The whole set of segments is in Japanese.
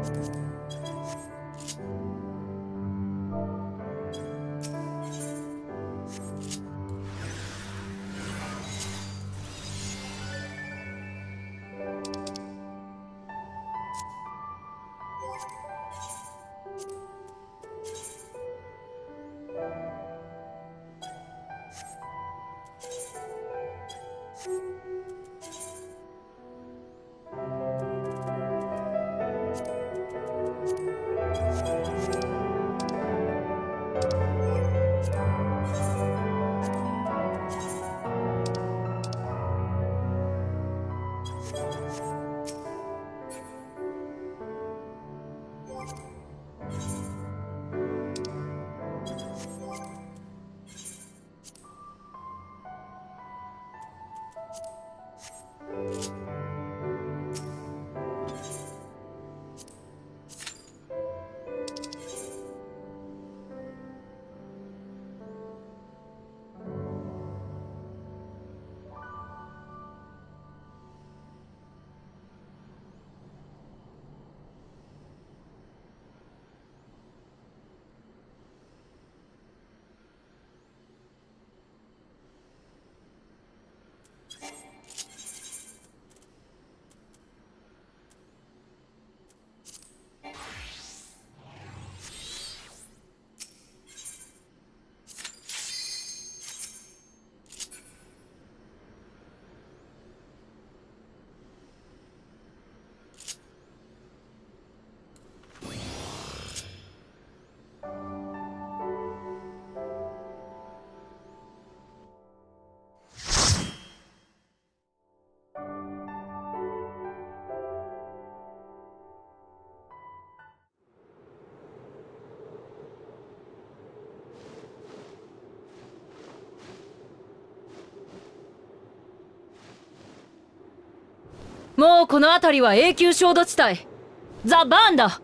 もうこの辺りは永久焦土地帯。ザ・バーンだ。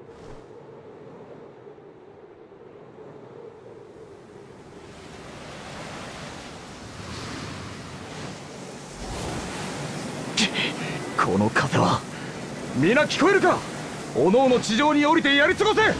この風は。皆聞こえるか。おのおの地上に降りてやり過ごせ。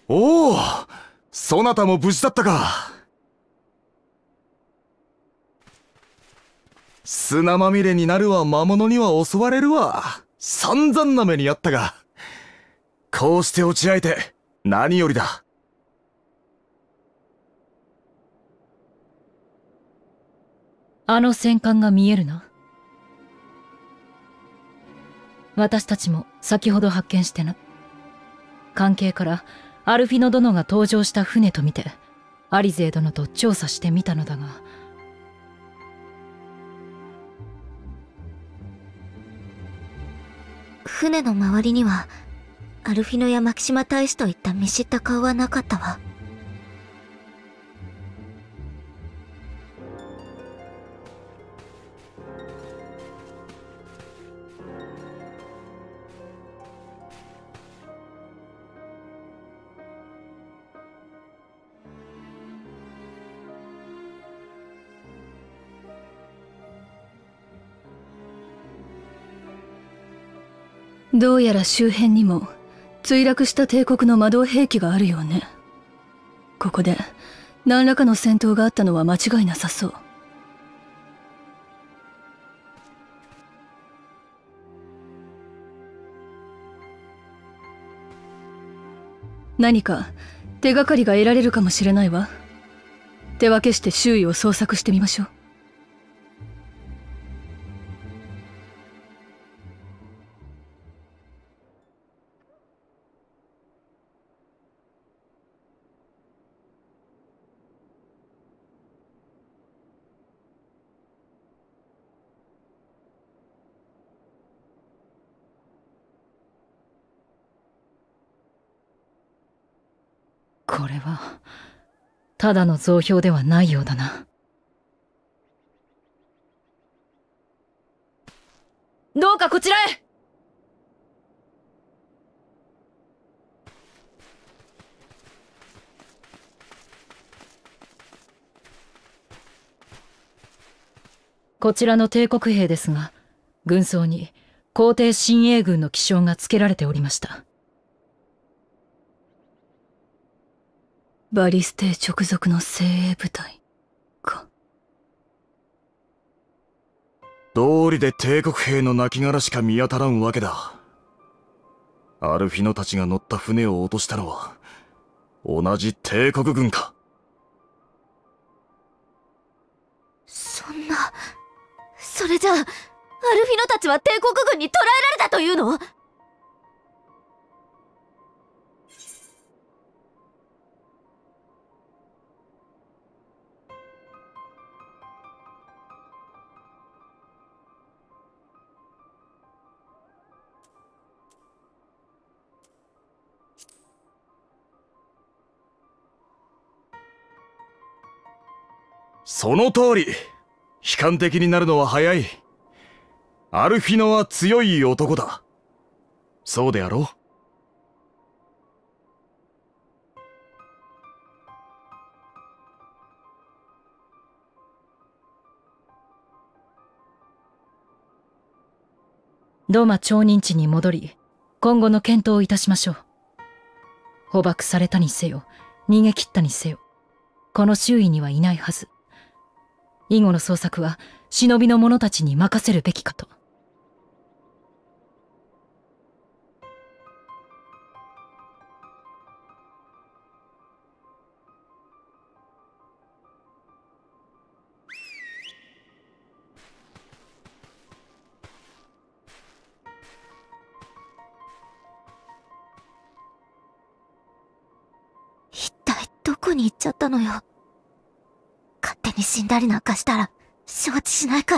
おお、そなたも無事だったか。砂まみれになるわ魔物には襲われるわ。散々な目にあったが、こうして落ち合えて何よりだ。 あの戦艦が見えるな。私たちも先ほど発見してな。関係からアルフィノ殿が登場した船と見てアリゼー殿と調査してみたのだが、 船の周りにはアルフィノやマキシマ大使といった見知った顔はなかったわ。 どうやら周辺にも墜落した帝国の魔導兵器があるようね。ここで何らかの戦闘があったのは間違いなさそう。何か手がかりが得られるかもしれないわ。手分けして周囲を捜索してみましょう。 これはただの造標ではないようだな。どうかこちらへ。こちらの帝国兵ですが、軍装に皇帝親衛軍の記章が付けられておりました。 バリス帝直属の精鋭部隊か。 道理で帝国兵の亡骸しか見当たらんわけだ。アルフィノたちが乗った船を落としたのは同じ帝国軍か。 そんな、それじゃあアルフィノたちは帝国軍に捕らえられたというの？ その通り。悲観的になるのは早い。アルフィノは強い男だ。そうであろう。ドマ町人地に戻り、今後の検討をいたしましょう。捕獲されたにせよ、逃げ切ったにせよ、この周囲にはいないはず。以後の捜索は忍びの者たちに任せるべきかと。 一体どこに行っちゃったのよ。勝手に死んだりなんかしたら承知しないから。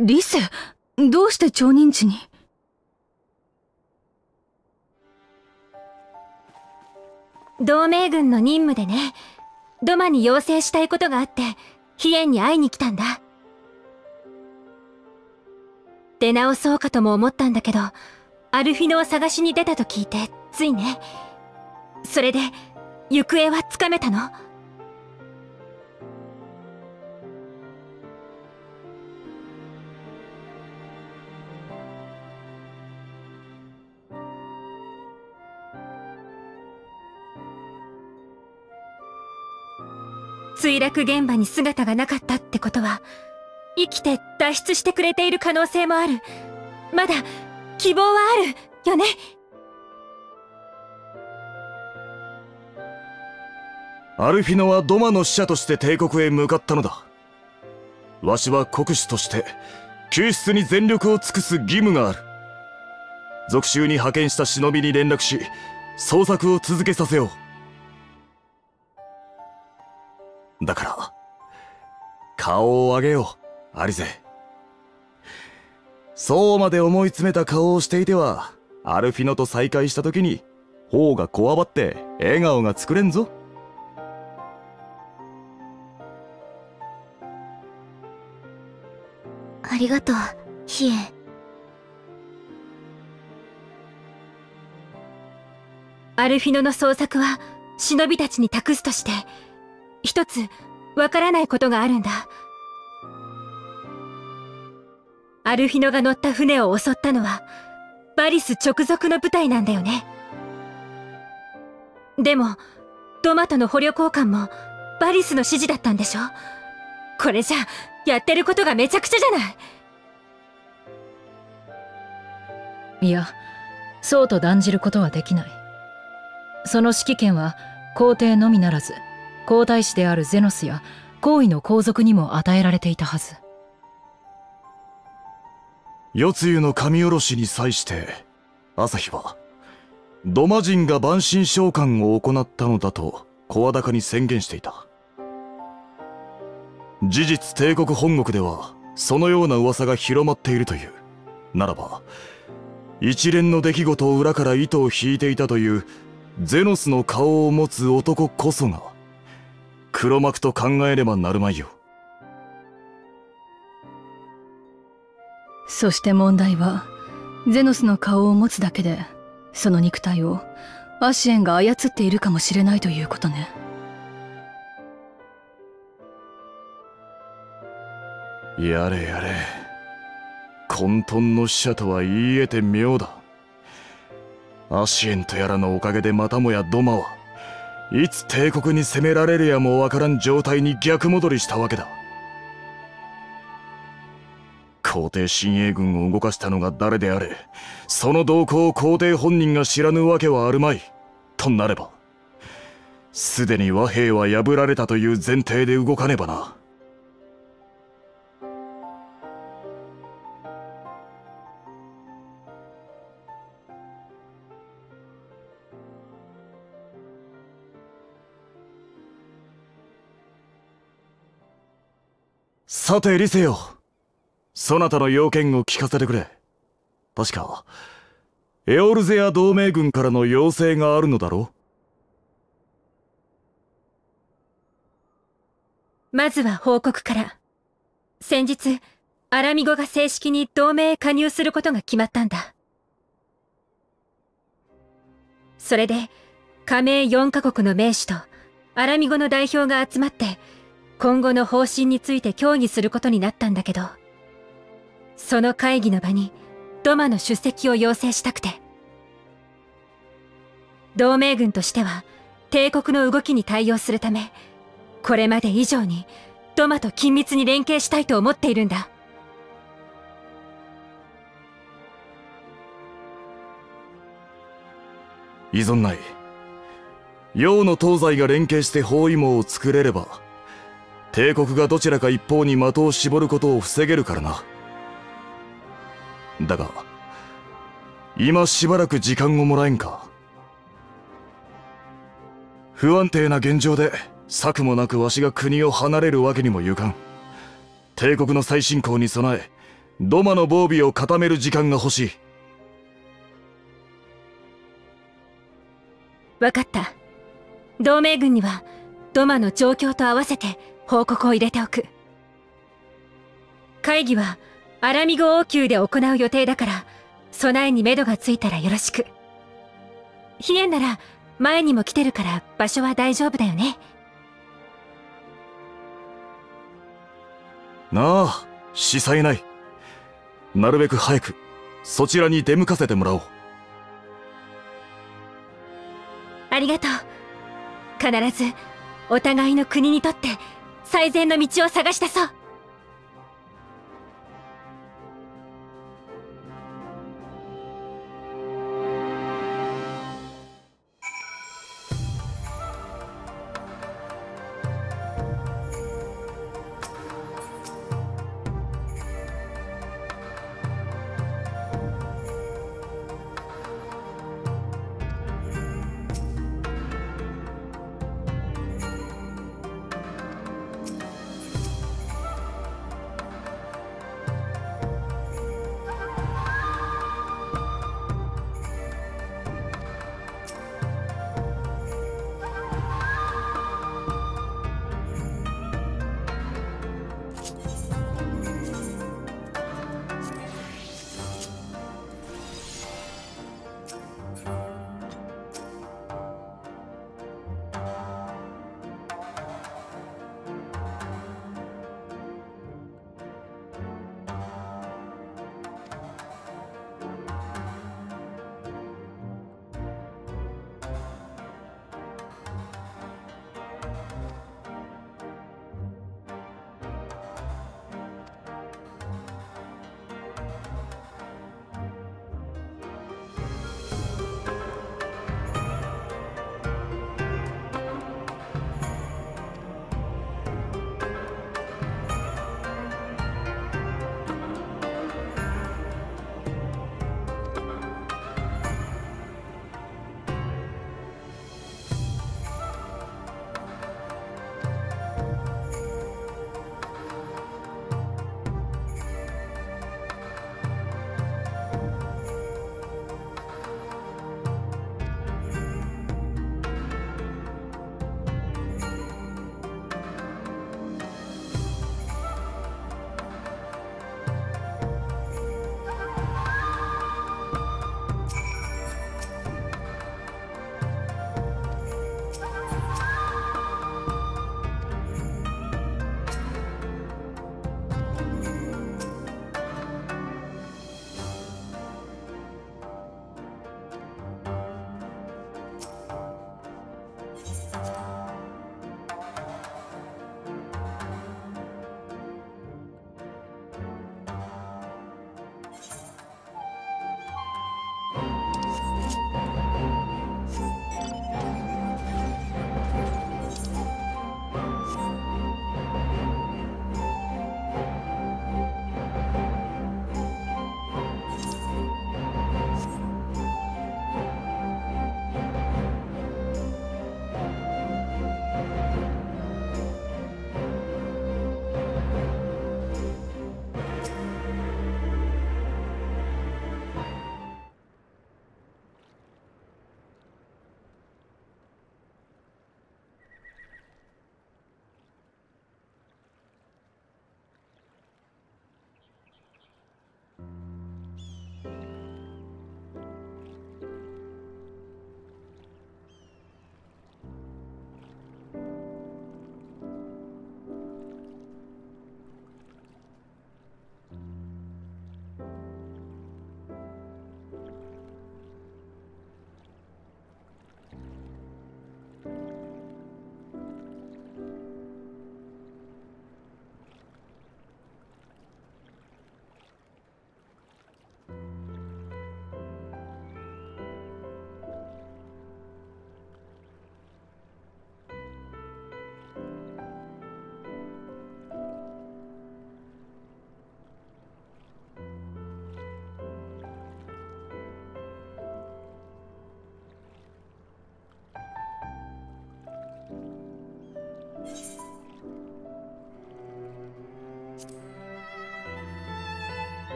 リセ、どうして町人地に？ 同盟軍の任務でね、ドマに要請したいことがあって飛燕に会いに来たんだ。出直そうかとも思ったんだけど、アルフィノを探しに出たと聞いてついね。それで行方はつかめたの？墜落現場に姿がなかったってことは、生きて脱出してくれている可能性もある。まだ希望はあるよね。 アルフィノはドマの使者として帝国へ向かったのだ。わしは国主として救出に全力を尽くす義務がある。属州に派遣した忍びに連絡し、捜索を続けさせよう。だから顔を上げよう、アリゼ。そうまで思い詰めた顔をしていては、アルフィノと再会した時に頬がこわばって笑顔が作れんぞ。 ありがとう、飛燕。アルフィノの捜索は忍びたちに託すとして、一つわからないことがあるんだ。アルフィノが乗った船を襲ったのはバリス直属の部隊なんだよね。でもドマとの捕虜交換もバリスの指示だったんでしょ。これじゃやってることがめちゃくちゃじゃない。 いや、そうと断じることはできない。その指揮権は皇帝のみならず、皇太子であるゼノスや皇位の皇族にも与えられていたはず。 夜露の神下ろしに際して朝日はドマ人が蛮神召喚を行ったのだと声高に宣言していた。事実帝国本国ではそのような噂が広まっているという。ならば一連の出来事を裏から糸を引いていたというゼノスの顔を持つ男こそが黒幕と考えればなるまいよ。 そして問題は、ゼノスの顔を持つだけでその肉体をアシエンが操っているかもしれないということね。 やれやれ、混沌の使者とは言い得て妙だ。アシエンとやらのおかげでまたもやドマはいつ帝国に攻められるやもわからん状態に逆戻りしたわけだ。皇帝親衛軍を動かしたのが誰であれ、その動向を皇帝本人が知らぬわけはあるまい。となればすでに和平は破られたという前提で動かねばな。さてリセよ、そなたの要件を聞かせてくれ。確かエオルゼア同盟軍からの要請があるのだろう。まずは報告から。先日アラミゴが正式に同盟へ加入することが決まったんだ。それで加盟4カ国の盟主とアラミゴの代表が集まって今後の方針について協議することになったんだけど、その会議の場にドマの出席を要請したくて。同盟軍としては帝国の動きに対応するため、これまで以上にドマと緊密に連携したいと思っているんだ。 依存ない。洋の東西が連携して包囲網を作れれば帝国がどちらか一方に的を絞ることを防げるからな。だが今しばらく時間をもらえんか。不安定な現状で策もなくわしが国を離れるわけにもゆかん。帝国の再侵攻に備えドマの防備を固める時間が欲しい。 分かった。同盟軍にはドマの状況と合わせて報告を入れておく。会議はアラミゴ王宮で行う予定だから、備えに目処がついたらよろしく。ヒエンなら前にも来てるから場所は大丈夫だよね。 なあ、司祭ない。なるべく早くそちらに出向かせてもらおう。 ありがとう。必ずお互いの国にとって最善の道を探し出そう。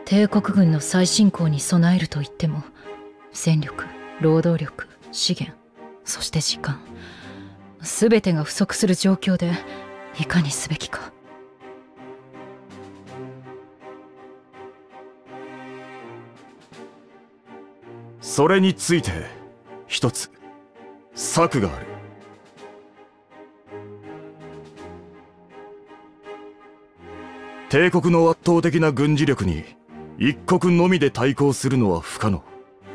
帝国軍の再侵攻に備えるといっても、戦力、労働力、資源、そして時間、全てが不足する状況でいかにすべきか。 それについて一つ策がある。帝国の圧倒的な軍事力に一国のみで対抗するのは不可能。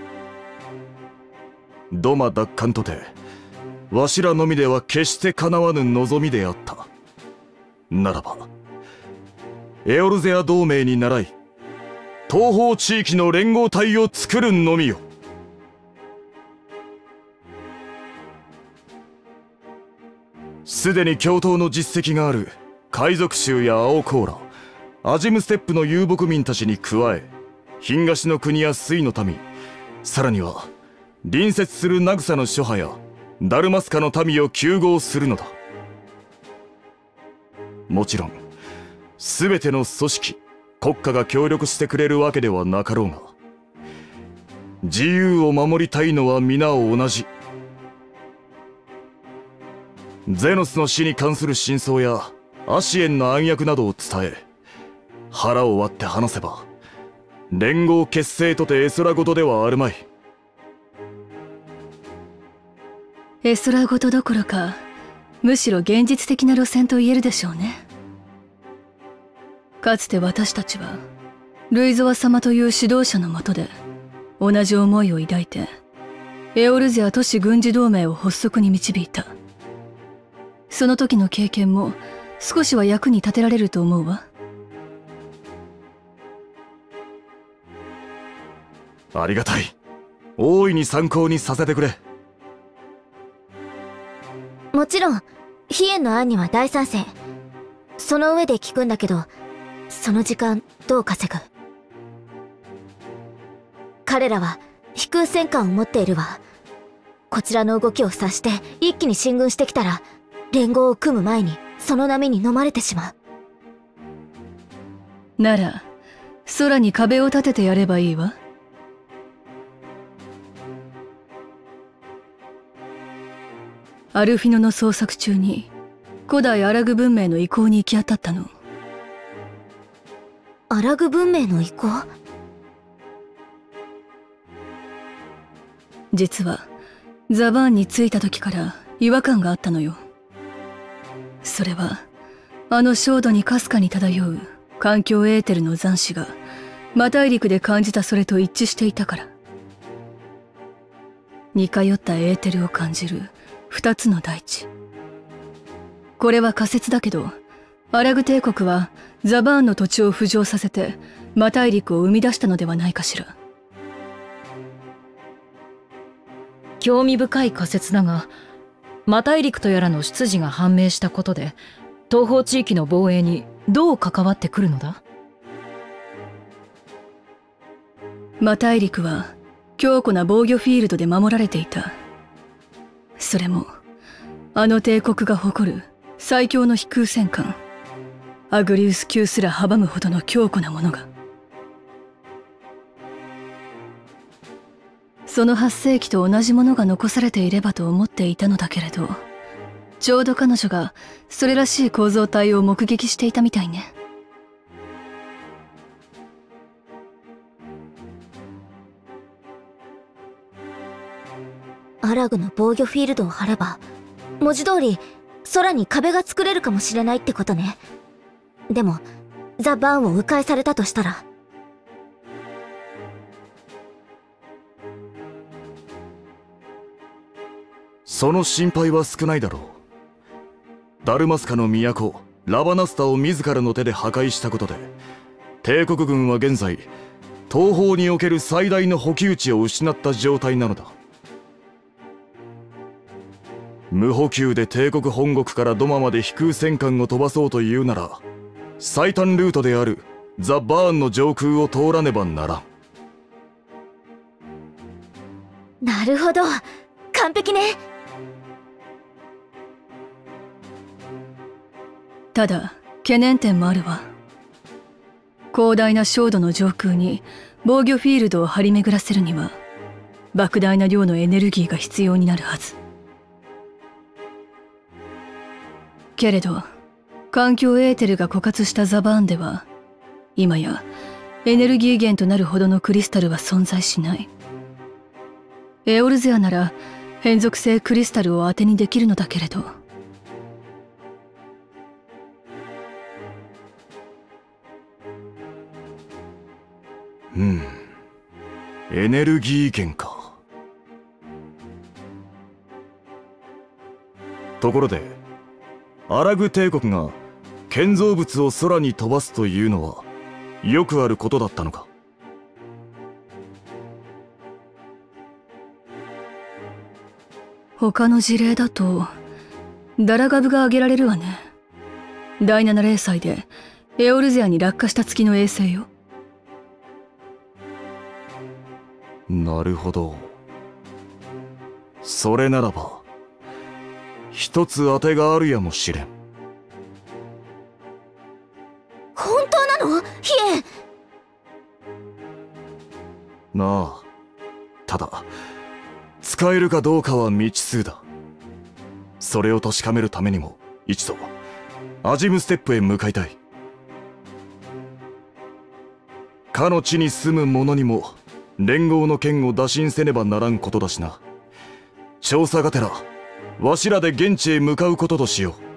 土間奪還とてわしらのみでは決してかなわぬ望みであった。ならばエオルゼア同盟に倣い東方地域の連合体を作るのみよ。すでに共闘の実績がある海賊衆や青コーラ、アジムステップの遊牧民たちに加え、東の国や水の民、さらには隣接するナグサの諸派やダルマスカの民を糾合するのだ。もちろん全ての組織国家が協力してくれるわけではなかろうが、自由を守りたいのは皆同じ。ゼノスの死に関する真相やアシエンの暗躍などを伝え、腹を割って話せば連合結成とて絵空事ではあるまい。 絵空事どころか、むしろ現実的な路線と言えるでしょうね。かつて私たちはルイゾワ様という指導者のもとで同じ思いを抱いてエオルゼア都市軍事同盟を発足に導いた。その時の経験も少しは役に立てられると思うわ。 ありがたい。大いに参考にさせてくれ。 もちろんヒエンの案には大賛成。その上で聞くんだけど、その時間どう稼ぐ？彼らは飛空戦艦を持っているわ。こちらの動きを察して一気に進軍してきたら、連合を組む前にその波に飲まれてしまう。なら空に壁を立ててやればいいわ。アルフィノの捜索中に古代アラグ文明の遺構に行き当たったの。 アラグ文明の遺構？ 実はザバーンに着いた時から違和感があったのよ。それはあの焦土にかすかに漂う環境エーテルの残滓が魔大陸で感じたそれと一致していたから。似通ったエーテルを感じる二つの大地。これは仮説だけど、アラグ帝国はザバーンの土地を浮上させて魔大陸を生み出したのではないかしら。 興味深い仮説だが、魔大陸とやらの出自が判明したことで東方地域の防衛にどう関わってくるのだ？ 魔大陸は強固な防御フィールドで守られていた。それもあの帝国が誇る最強の飛空戦艦アグリウス級すら阻むほどの強固なものが。その8世紀と同じものが残されていればと思っていたのだけれど、ちょうど彼女がそれらしい構造体を目撃していたみたいね。 アラグの防御フィールドを張れば、文字通り空に壁が作れるかもしれないってことね。でもザ・バーンを迂回されたとしたら。 その心配は少ないだろう。ダルマスカの都ラバナスタを自らの手で破壊したことで、帝国軍は現在東方における最大の補給地を失った状態なのだ。無補給で帝国本国からドマまで飛空戦艦を飛ばそうというなら、最短ルートであるザ・バーンの上空を通らねばならん。 なるほど、完璧ね。 ただ懸念点もあるわ。 広大な焦土の上空に防御フィールドを張り巡らせるには莫大な量のエネルギーが必要になるはず。けれど環境エーテルが枯渇したザバーンでは今やエネルギー源となるほどのクリスタルは存在しない。エオルゼアなら変属性クリスタルを当てにできるのだけれど、 エネルギー源か。ところでアラグ帝国が建造物を空に飛ばすというのはよくあることだったのか。 他の事例だとダラガブが挙げられるわね。第7零祭でエオルゼアに落下した月の衛星よ。 なるほど。それならば一つ当てがあるやもしれん。 本当なの？ヒエン。 なあ、ただ使えるかどうかは未知数だ。それを確かめるためにも一度アジムステップへ向かいたい。かの地に住む者にも連合の剣を打診せねばならんことだしな。調査がてらわしらで現地へ向かうこととしよう。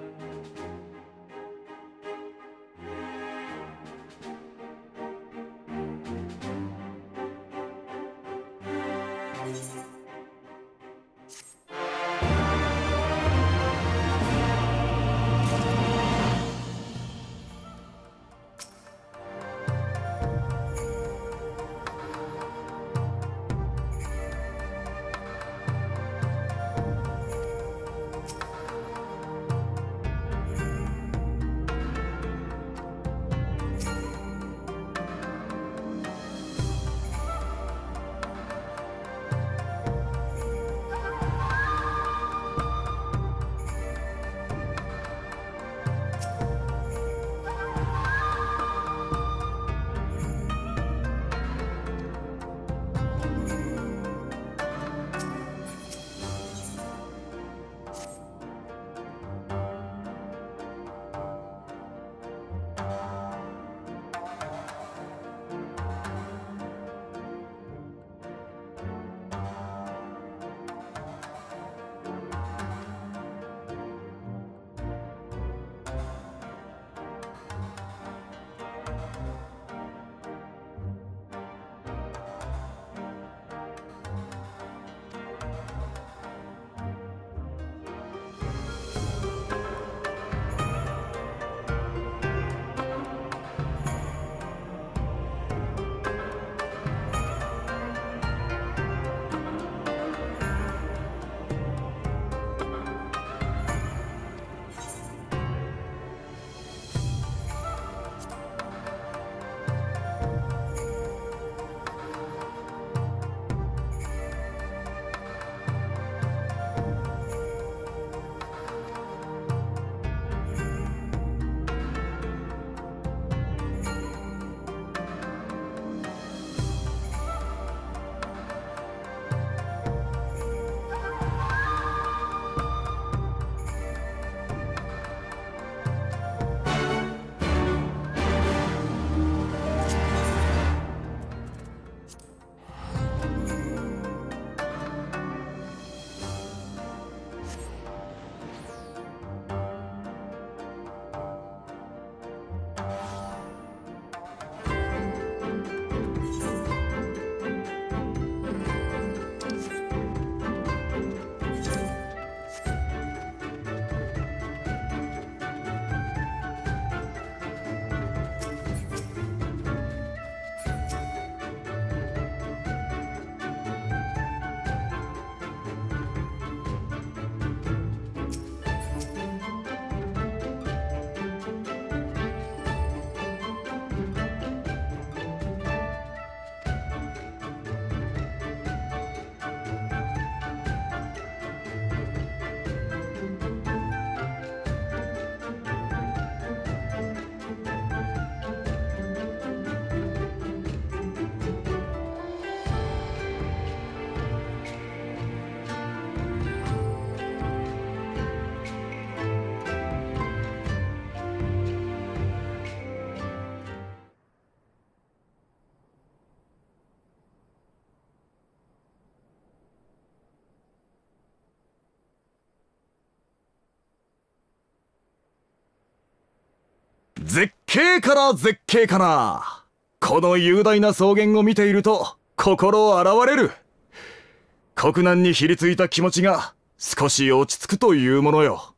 絶景から絶景かな。この雄大な草原を見ていると心洗われる。国難にひりついた気持ちが少し落ち着くというものよ。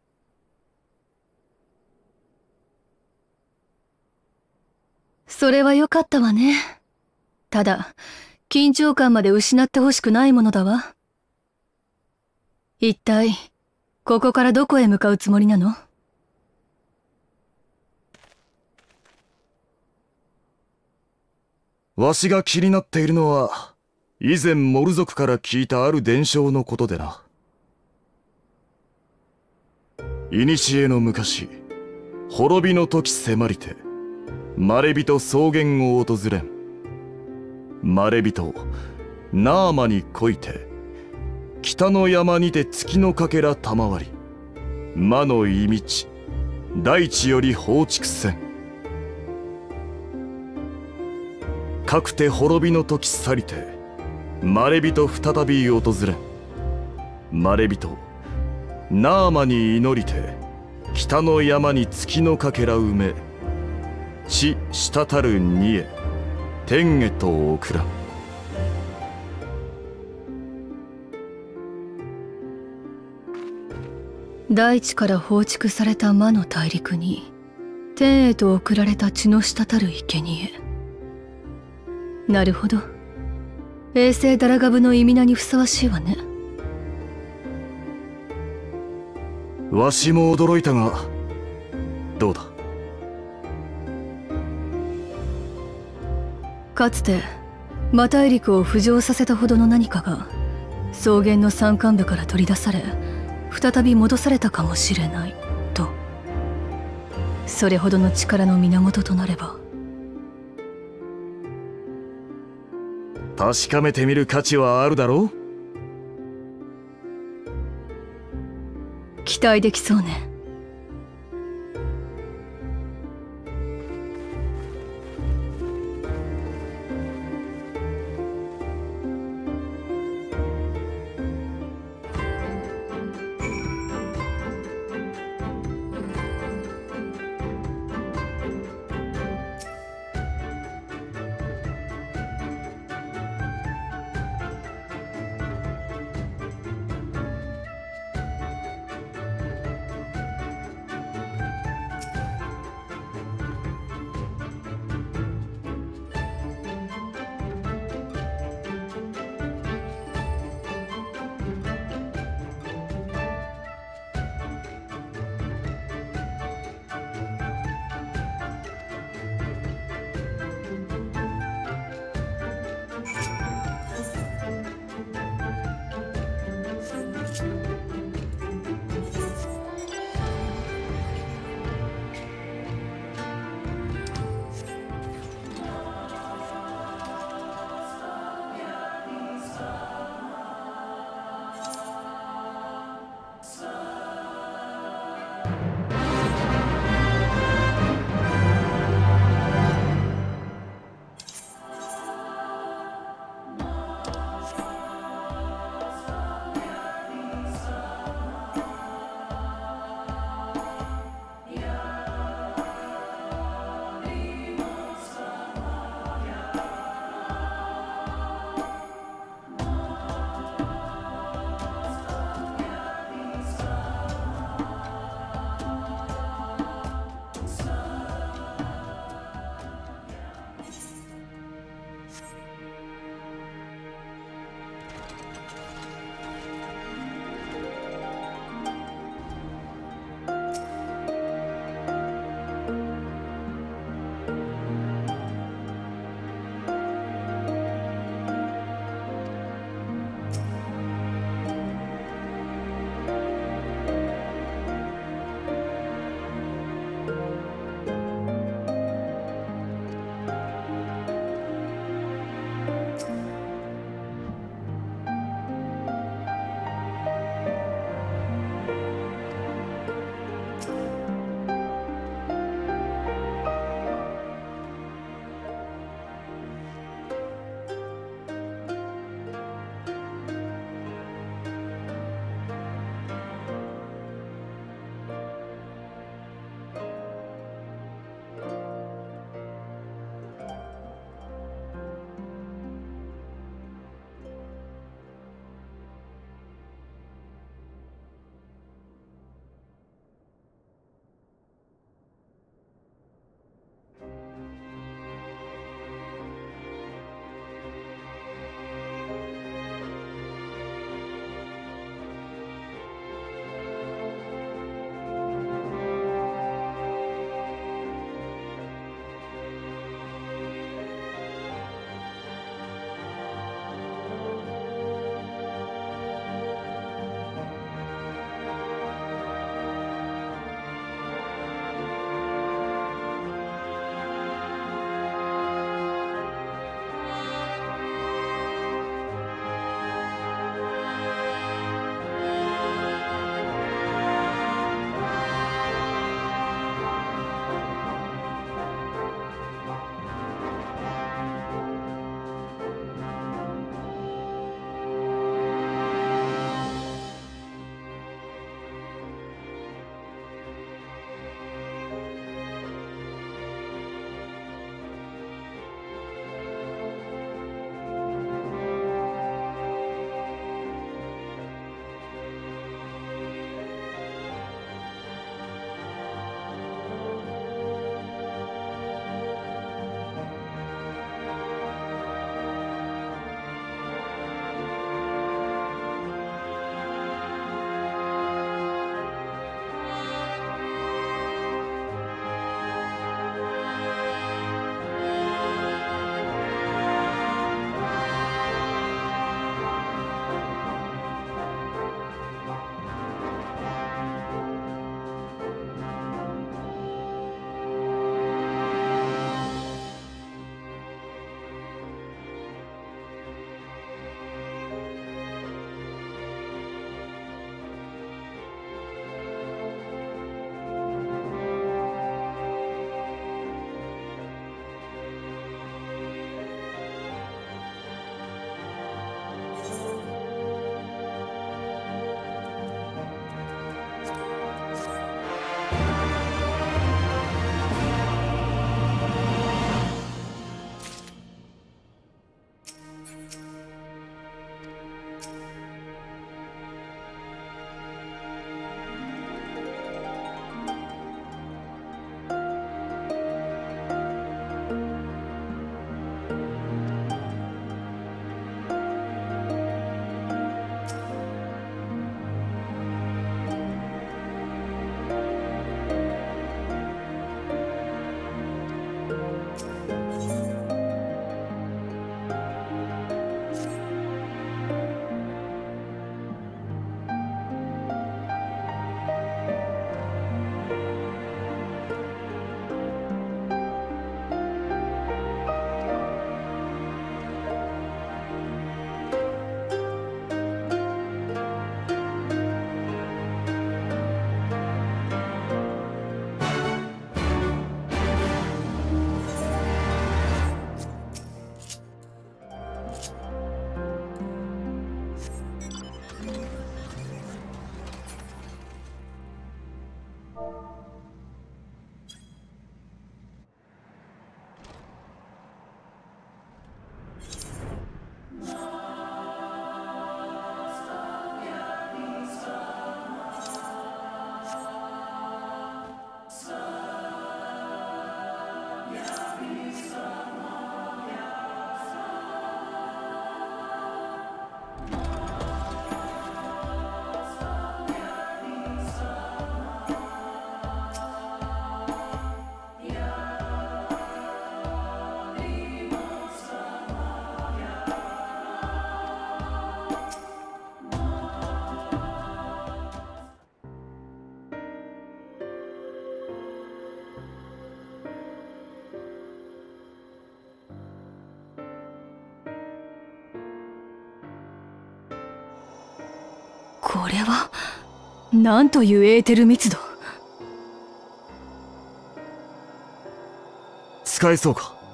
それは良かったわね。ただ、緊張感まで失ってほしくないものだわ。一体、ここからどこへ向かうつもりなの？ わしが気になっているのは、以前モル族から聞いたある伝承のことでな。古の昔、滅びの時迫りて、まれびと草原を訪れん。まれびと、ナーマにこいて、北の山にて月のかけら賜り、魔のいみち、大地より放逐せん。かくて滅びの時去りて、まれびと再び訪れん。まれびと、ナーマに祈りて、北の山に月のかけら埋め、地滴るにへ、天へと送らん。 大地から放逐された魔の大陸に、天へと送られた血の滴る生贄。なるほど。衛星ダラガブの意味名にふさわしいわね。 わしも驚いたが、どうだ。 かつて魔大陸を浮上させたほどの何かが草原の山間部から取り出され、再び戻されたかもしれないと。それほどの力の源となれば確かめてみる価値はあるだろう。期待できそうね。 これはなんというエーテル密度。 使えそうか？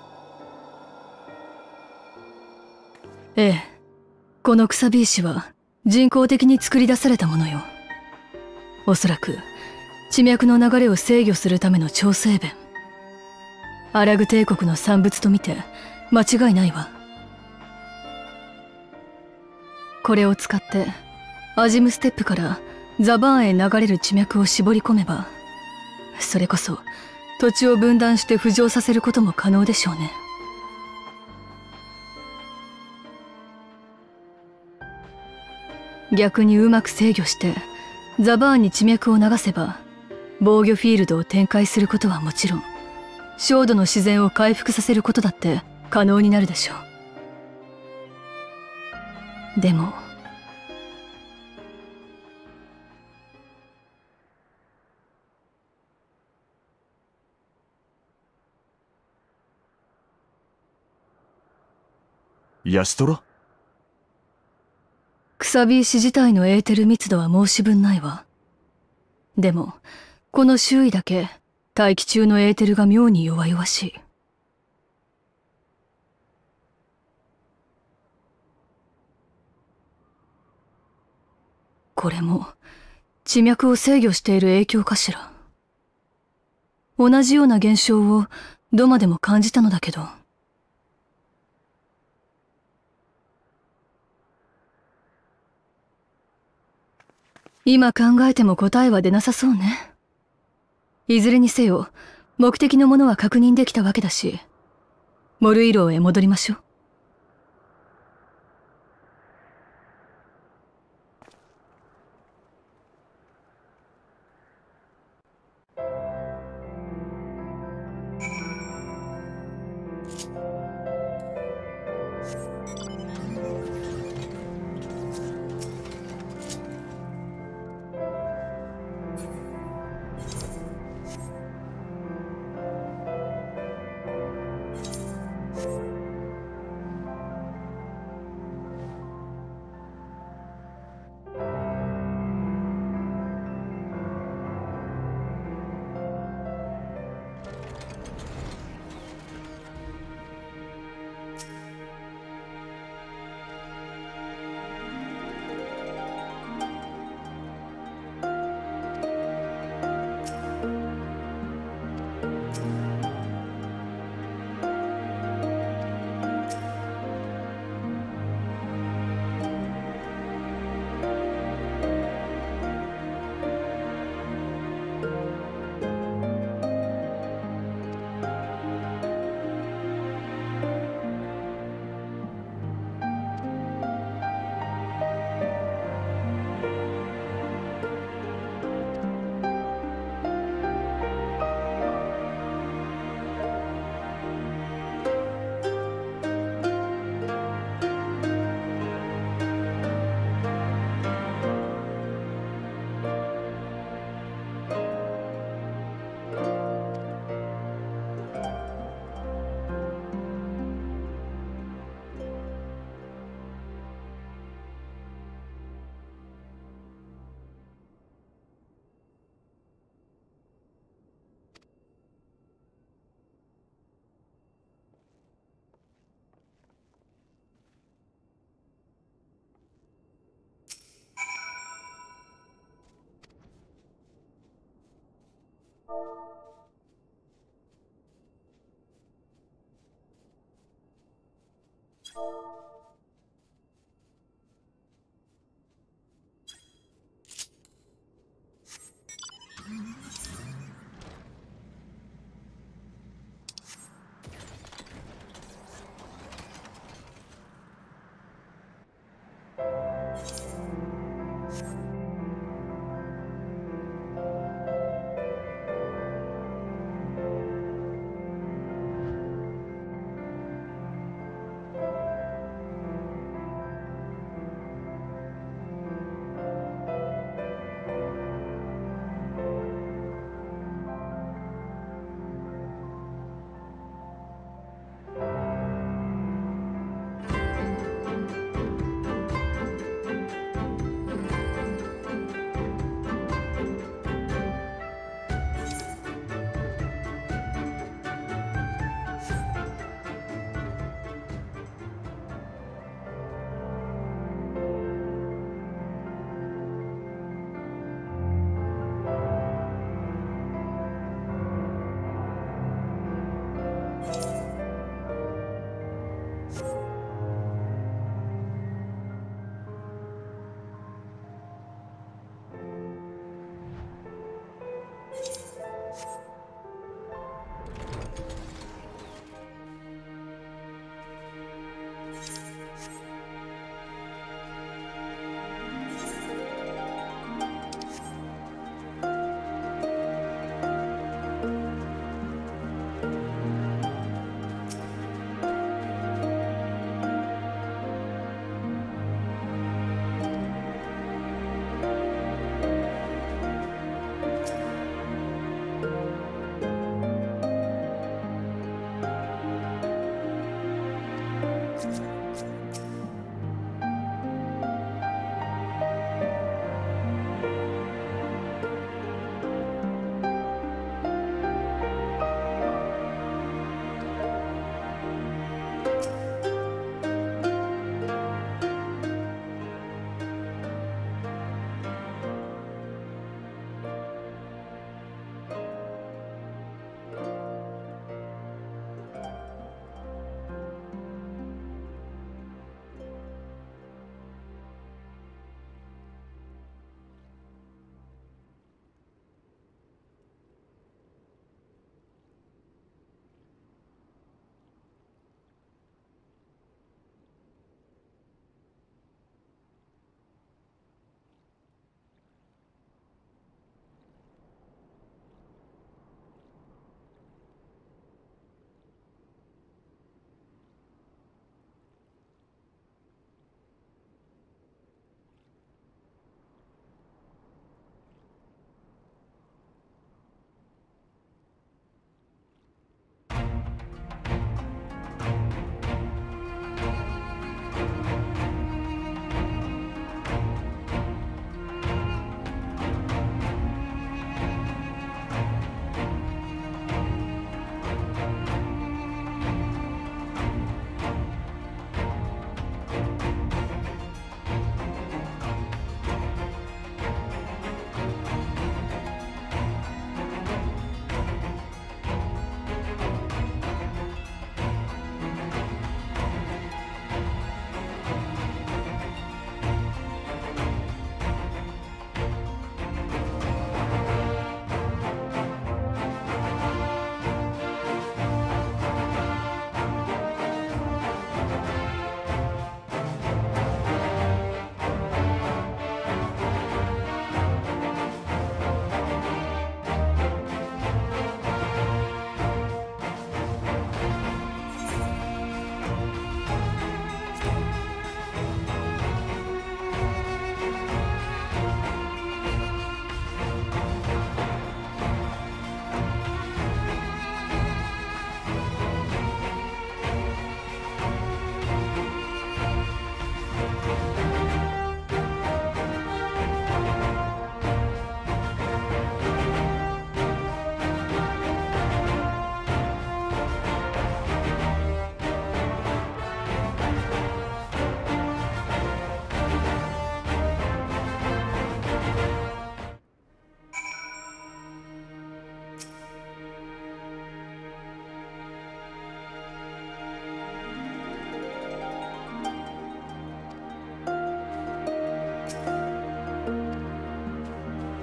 ええ、このくさび石は人工的に作り出されたものよ。おそらく地脈の流れを制御するための調整弁。アラグ帝国の産物と見て間違いないわ。これを使ってアジムステップからザバーンへ流れる地脈を絞り込めば、それこそ土地を分断して浮上させることも可能でしょうね。逆にうまく制御してザバーンに地脈を流せば、防御フィールドを展開することはもちろん、焦土の自然を回復させることだって可能になるでしょう。でもヤシトラ？ くさび石自体のエーテル密度は申し分ないわ。でもこの周囲だけ大気中のエーテルが妙に弱々しい。これも地脈を制御している影響かしら。同じような現象をドマでも感じたのだけど。今考えても答えは出なさそうね。いずれにせよ目的のものは確認できたわけだし、モルイローへ戻りましょう。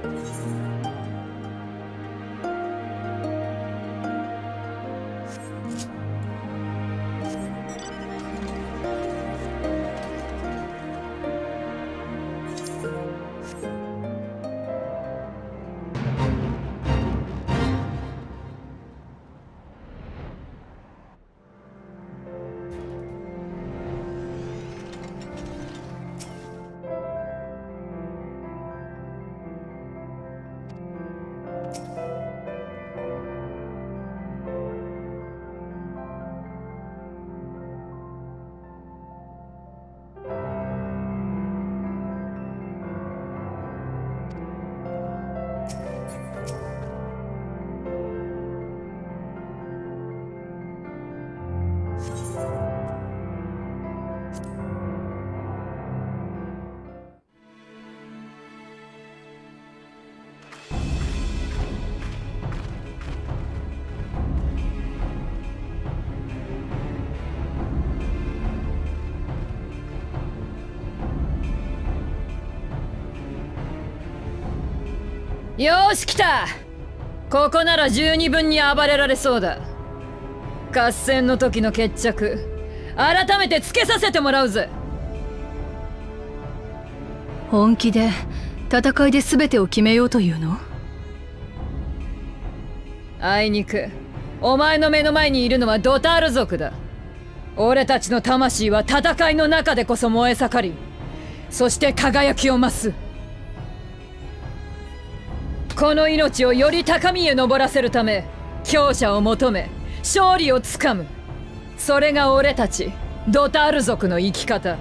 よーし来た。ここなら十二分に暴れられそうだ。合戦の時の決着改めてつけさせてもらうぜ。 本気で戦いで全てを決めようというの？ あいにくお前の目の前にいるのはドタール族だ。俺たちの魂は戦いの中でこそ燃え盛り、そして輝きを増す。この命をより高みへ登らせるため強者を求め勝利をつかむ。それが俺たちドタール族の生き方。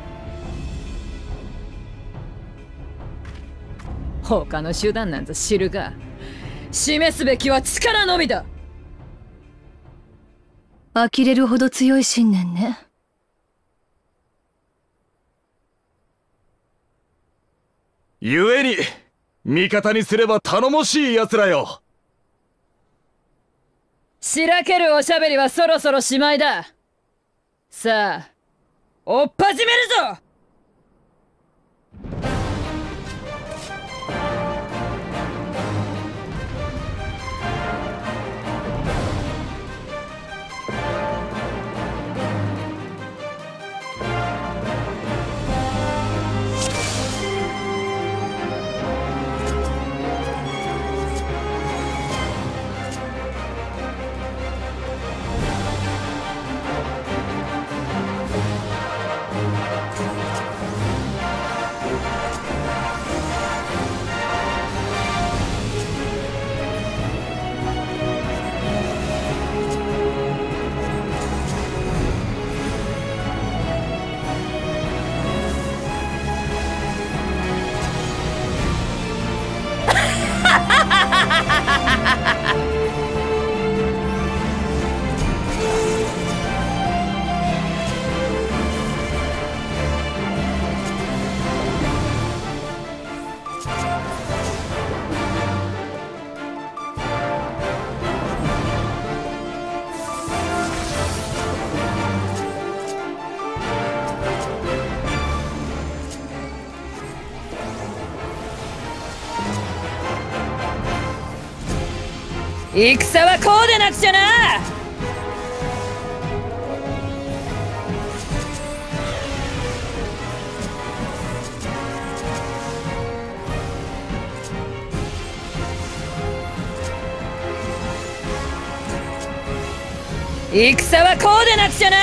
他の手段なんざ知るが、示すべきは力のみだ。 呆れるほど強い信念ね。 故に味方にすれば頼もしい奴らよ。 しらけるおしゃべりはそろそろしまいだ。さあ追っ始めるぞ。戦はこうでなくちゃな。戦はこうでなくちゃな。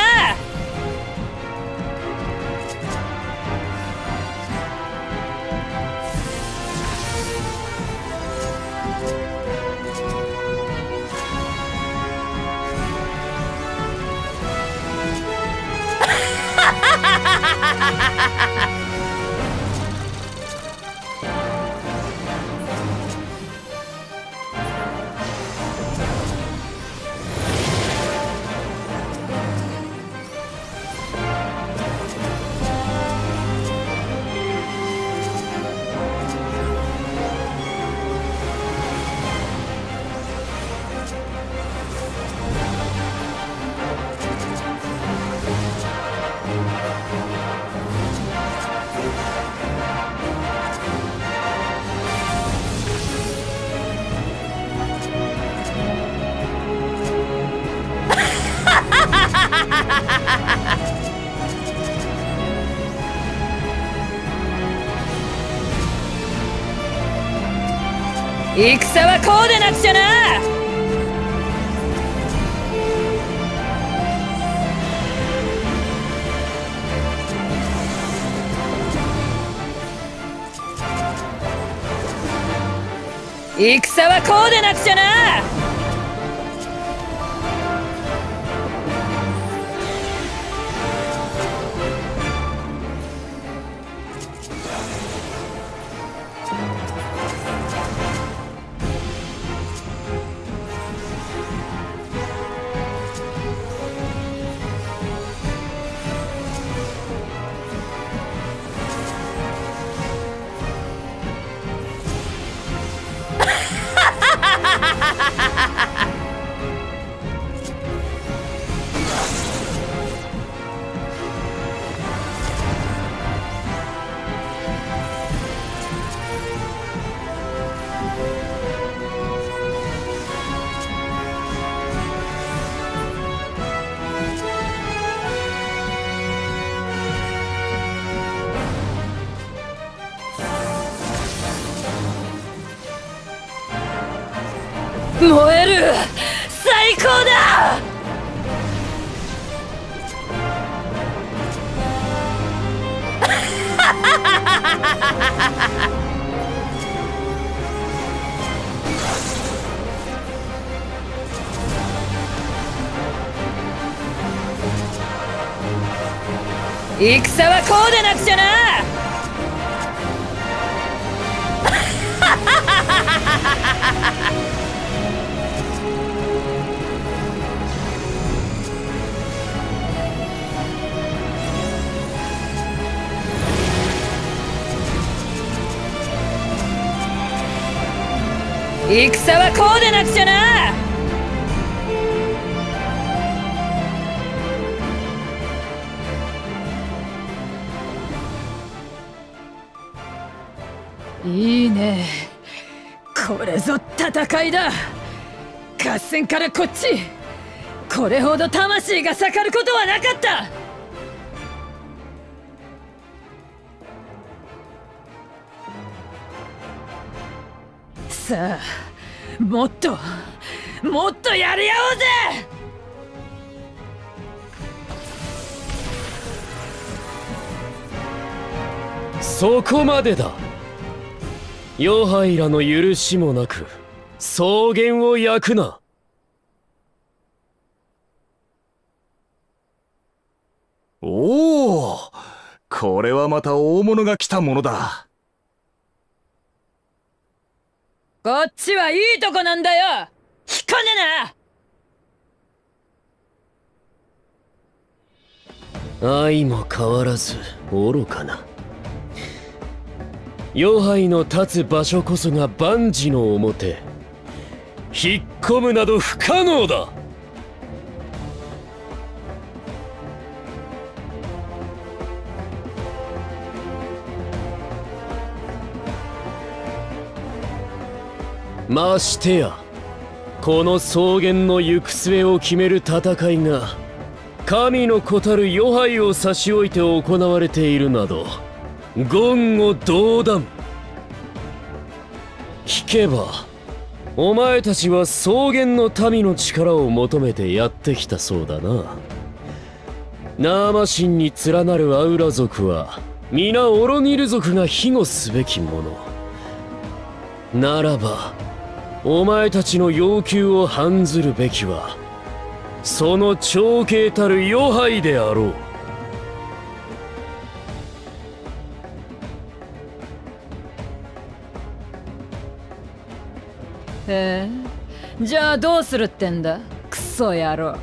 戦はこうでなくちゃな。戦はこうでなくちゃな。燃える！最高だ！戦はこうでなくちゃな。戦はこうでなくちゃな。 いいね。これぞ戦いだ。合戦からこっち。これほど魂が盛ることはなかった。さあ、もっとやり合おうぜ。 そこまでだ。ヨハイらの許しもなく草原を焼くな。 おお、これはまた大物が来たものだ。 こっちはいいとこなんだよ。引っ込んでな。 愛も変わらず愚かな。ヨハイの立つ場所こそが万事の表。引っ込むなど不可能だ。ましてやこの草原の行く末を決める戦いが神の子たるヨハイを差し置いて行われているなど言語道断。聞けばお前たちは草原の民の力を求めてやってきたそうだな。ナーマ神に連なるアウラ族は皆オロニル族が庇護すべきものならば、お前たちの要求を反ずるべきはその長兄たるヨハイであろう。 へえ、じゃあどうするってんだ、クソ野郎。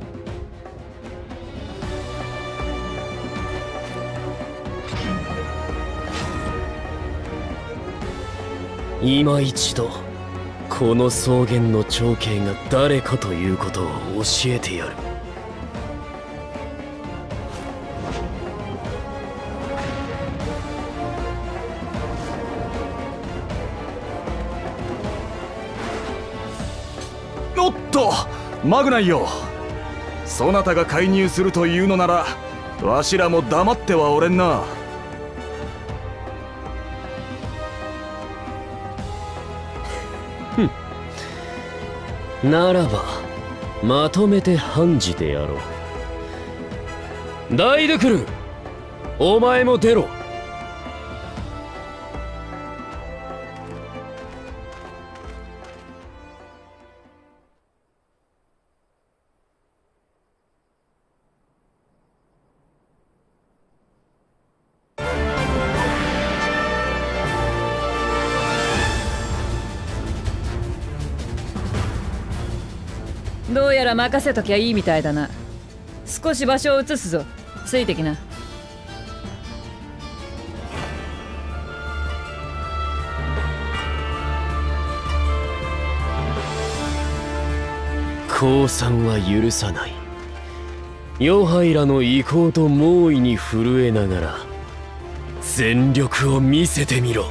今一度この草原の長兄が誰かということを教えてやる。 おっと、マグナイよ。 そなたが介入するというのならわしらも黙ってはおれんな。 ならばまとめて判じてやろう。ダイドクル、お前も出ろ。 どうやら任せときゃいいみたいだな。少し場所を移すぞ。ついてきな。 降参は許さない。ヨハイラの意向と猛威に震えながら全力を見せてみろ。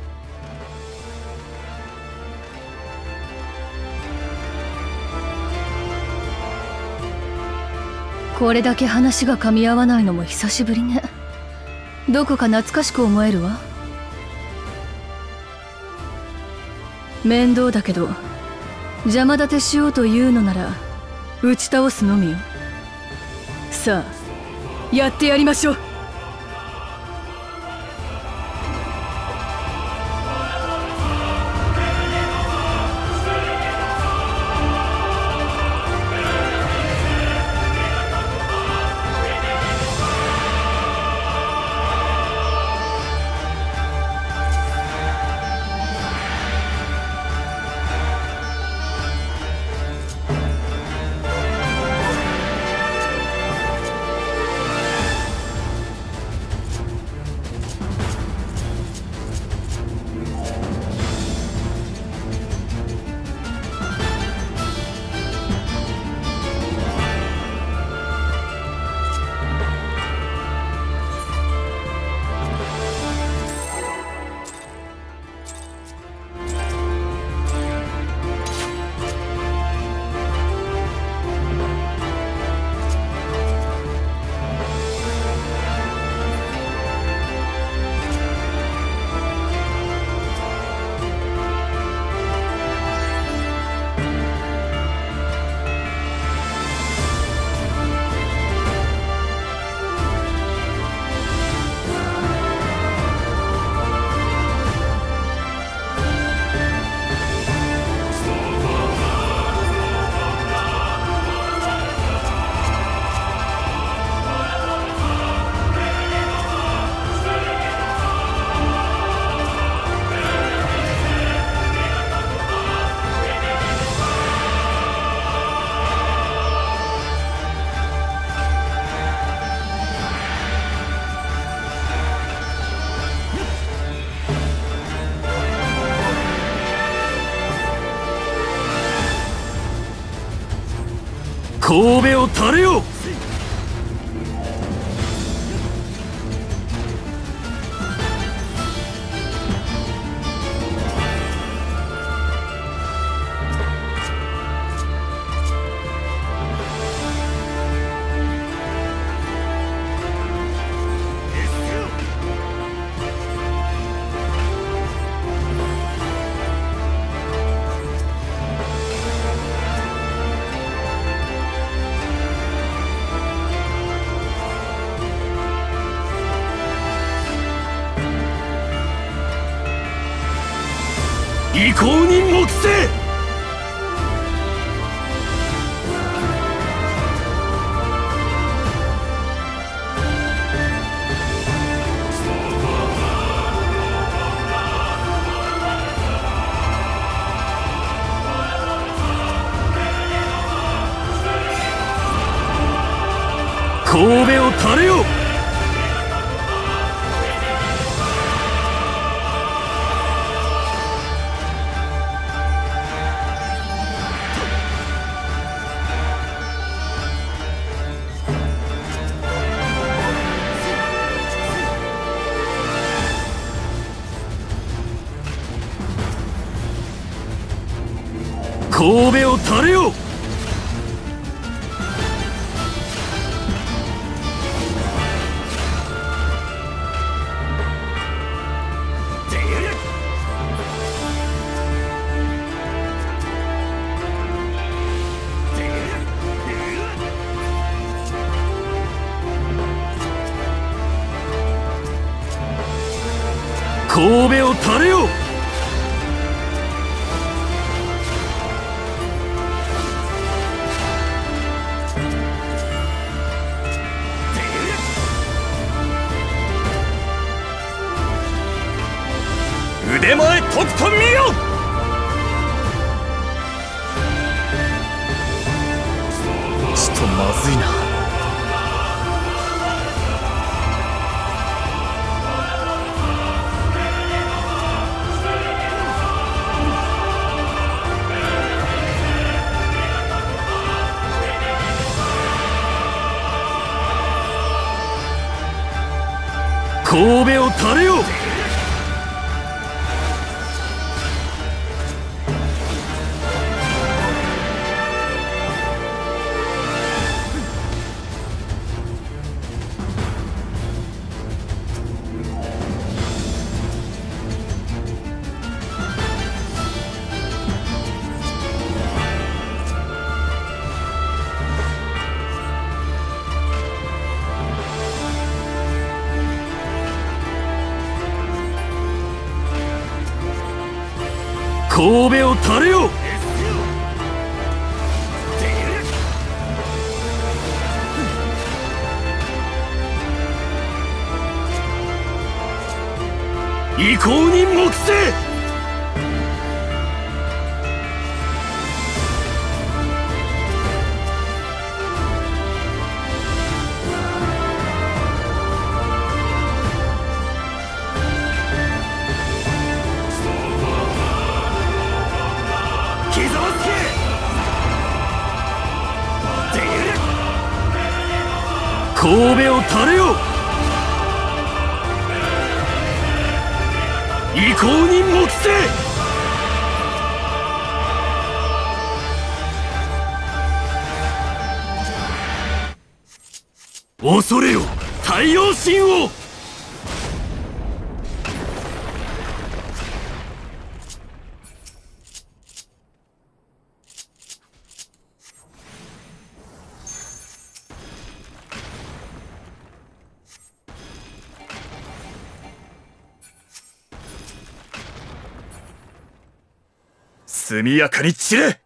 これだけ話が噛み合わないのも久しぶりね。どこか懐かしく思えるわ。面倒だけど邪魔立てしようというのなら打ち倒すのみよ。さあやってやりましょう。 神戸を垂れよ。意向に黙せ。神戸を垂れよ。神戸を垂れよ。 神戸を垂れよ。 腕前とくと見よ。ちとまずいな。 神戸を垂れよ。神戸を垂れよ。威光に黙せ。神戸を垂れよ。威光に黙せ。恐れよ太陽神を。 速やかに散れ。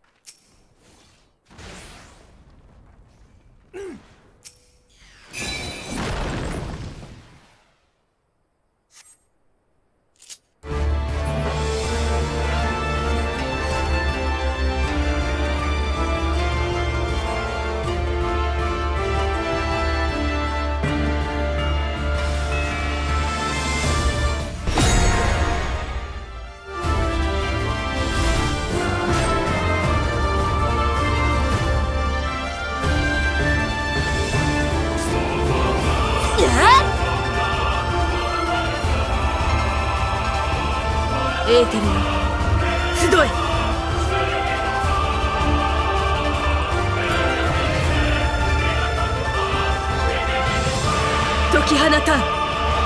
エーテルよ、集え。解き放たん。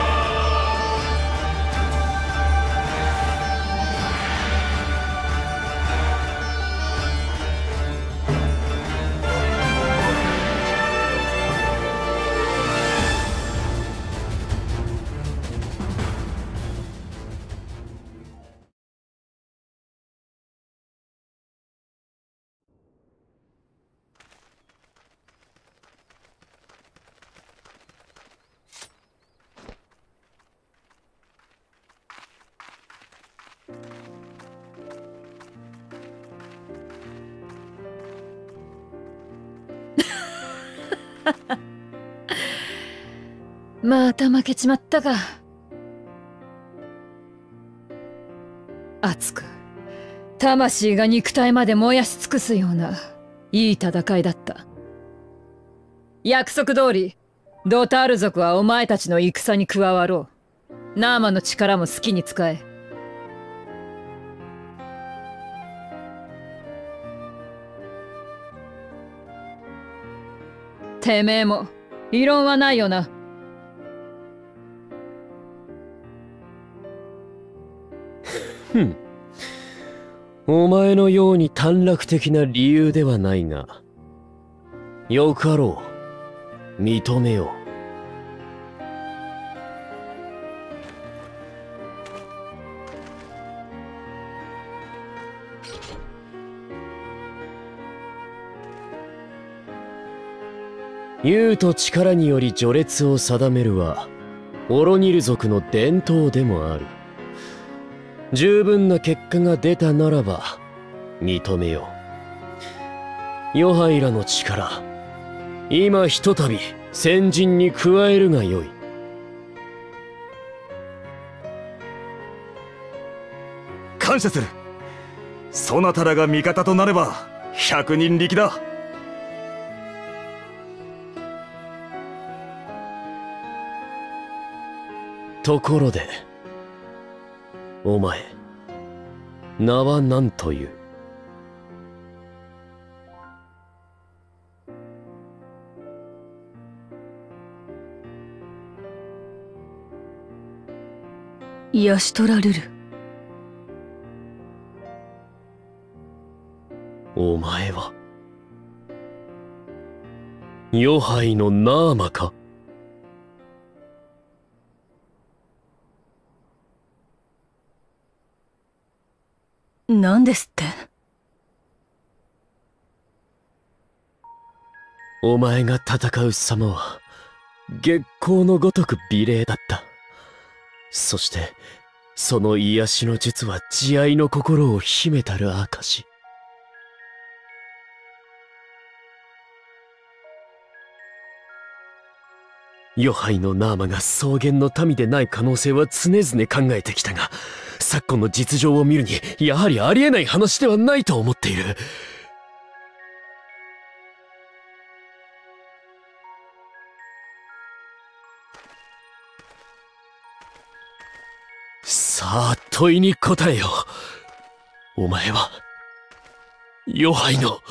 また負けちまったか。熱く魂が肉体まで燃やし尽くすようないい戦いだった。約束通りドタール族はお前たちの戦に加わろう。ナーマの力も好きに使え。てめえも異論はないよな。 ふん。お前のように短絡的な理由ではないが、よかろう。認めよう。 勇と力により序列を定めるはオロニル族の伝統でもある。十分な結果が出たならば認めよう。ヨハイらの力、今ひとたび先陣に加えるがよい。 感謝する。そなたらが味方となれば百人力だ。 ところでお前、名は何という？ ヤシトラルル。 お前はヨハイのナーマか？ 何ですって？ お前が戦う様は月光のごとく美麗だった。そしてその癒しの術は慈愛の心を秘めたる証。ヨハイのナーマが草原の民でない可能性は常々考えてきたが、昨今の実情を見るにやはりありえない話ではないと思っている。さあ問いに答えよ。お前はヨハイの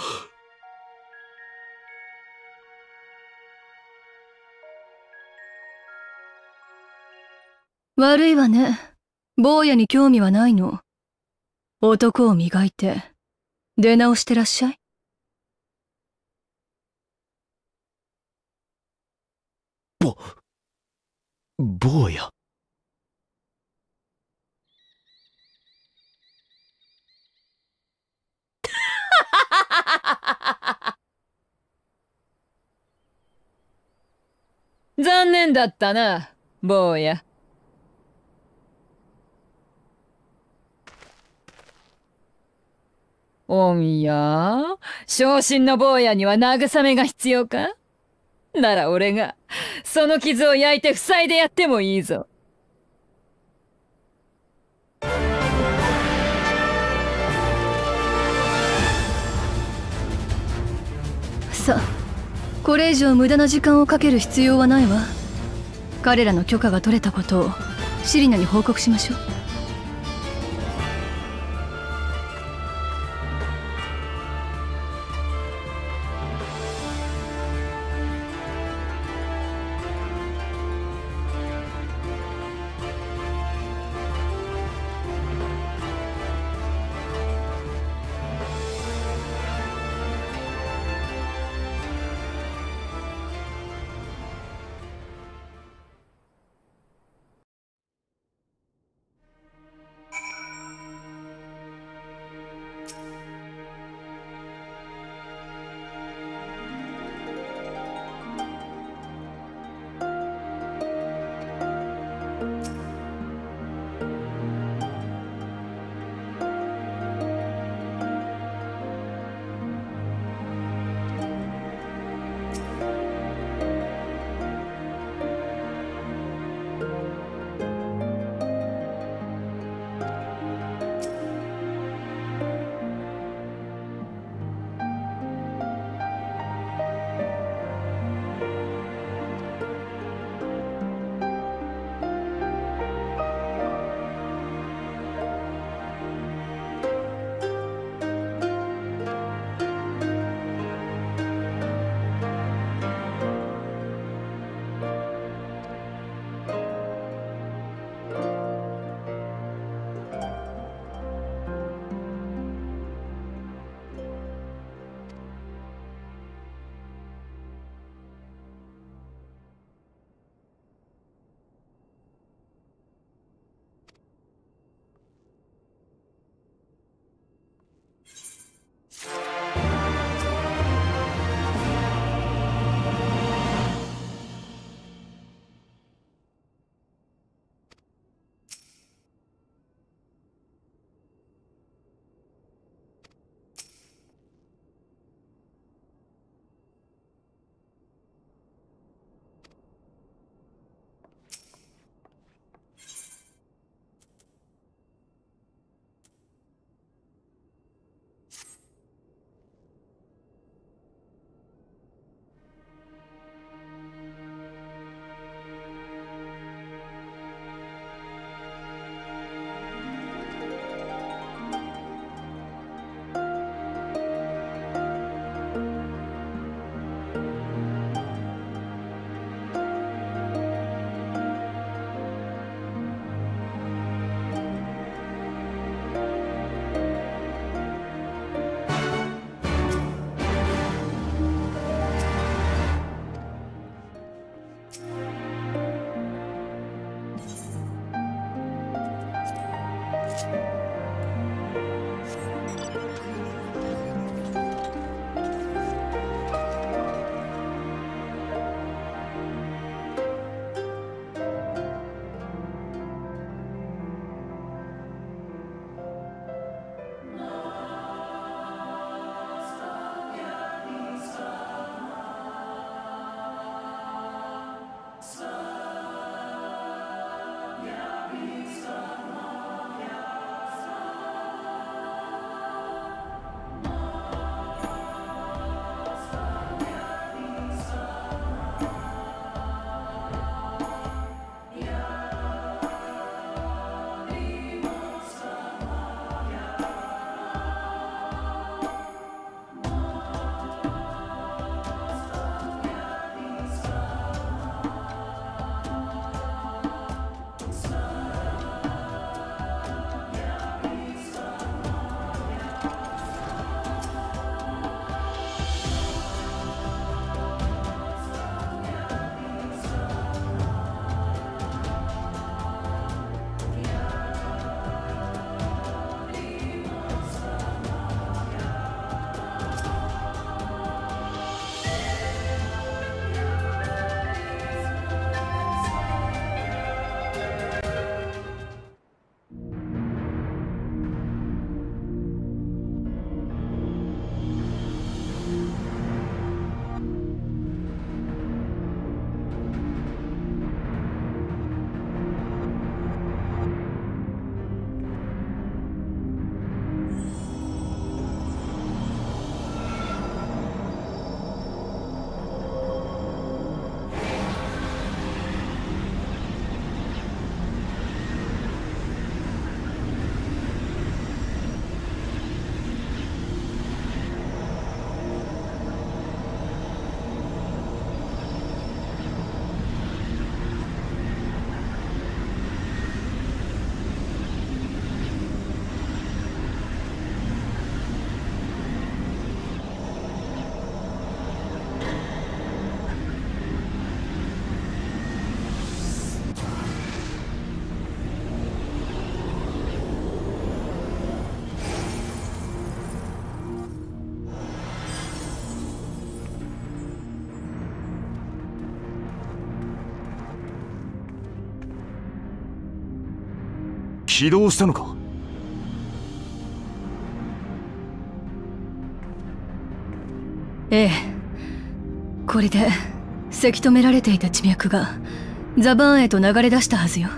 悪いわね。坊やに興味はないの。男を磨いて出直してらっしゃい。 坊や。 残念だったな、坊や。おんや、昇進の坊やには慰めが必要か？なら俺がその傷を焼いて塞いでやってもいいぞ。 さあ、これ以上無駄な時間をかける必要はないわ。彼らの許可が取れたことをシリナに報告しましょう。 起動したのか？ ええ。これでせき止められていた地脈がザバーンへと流れ出したはずよ。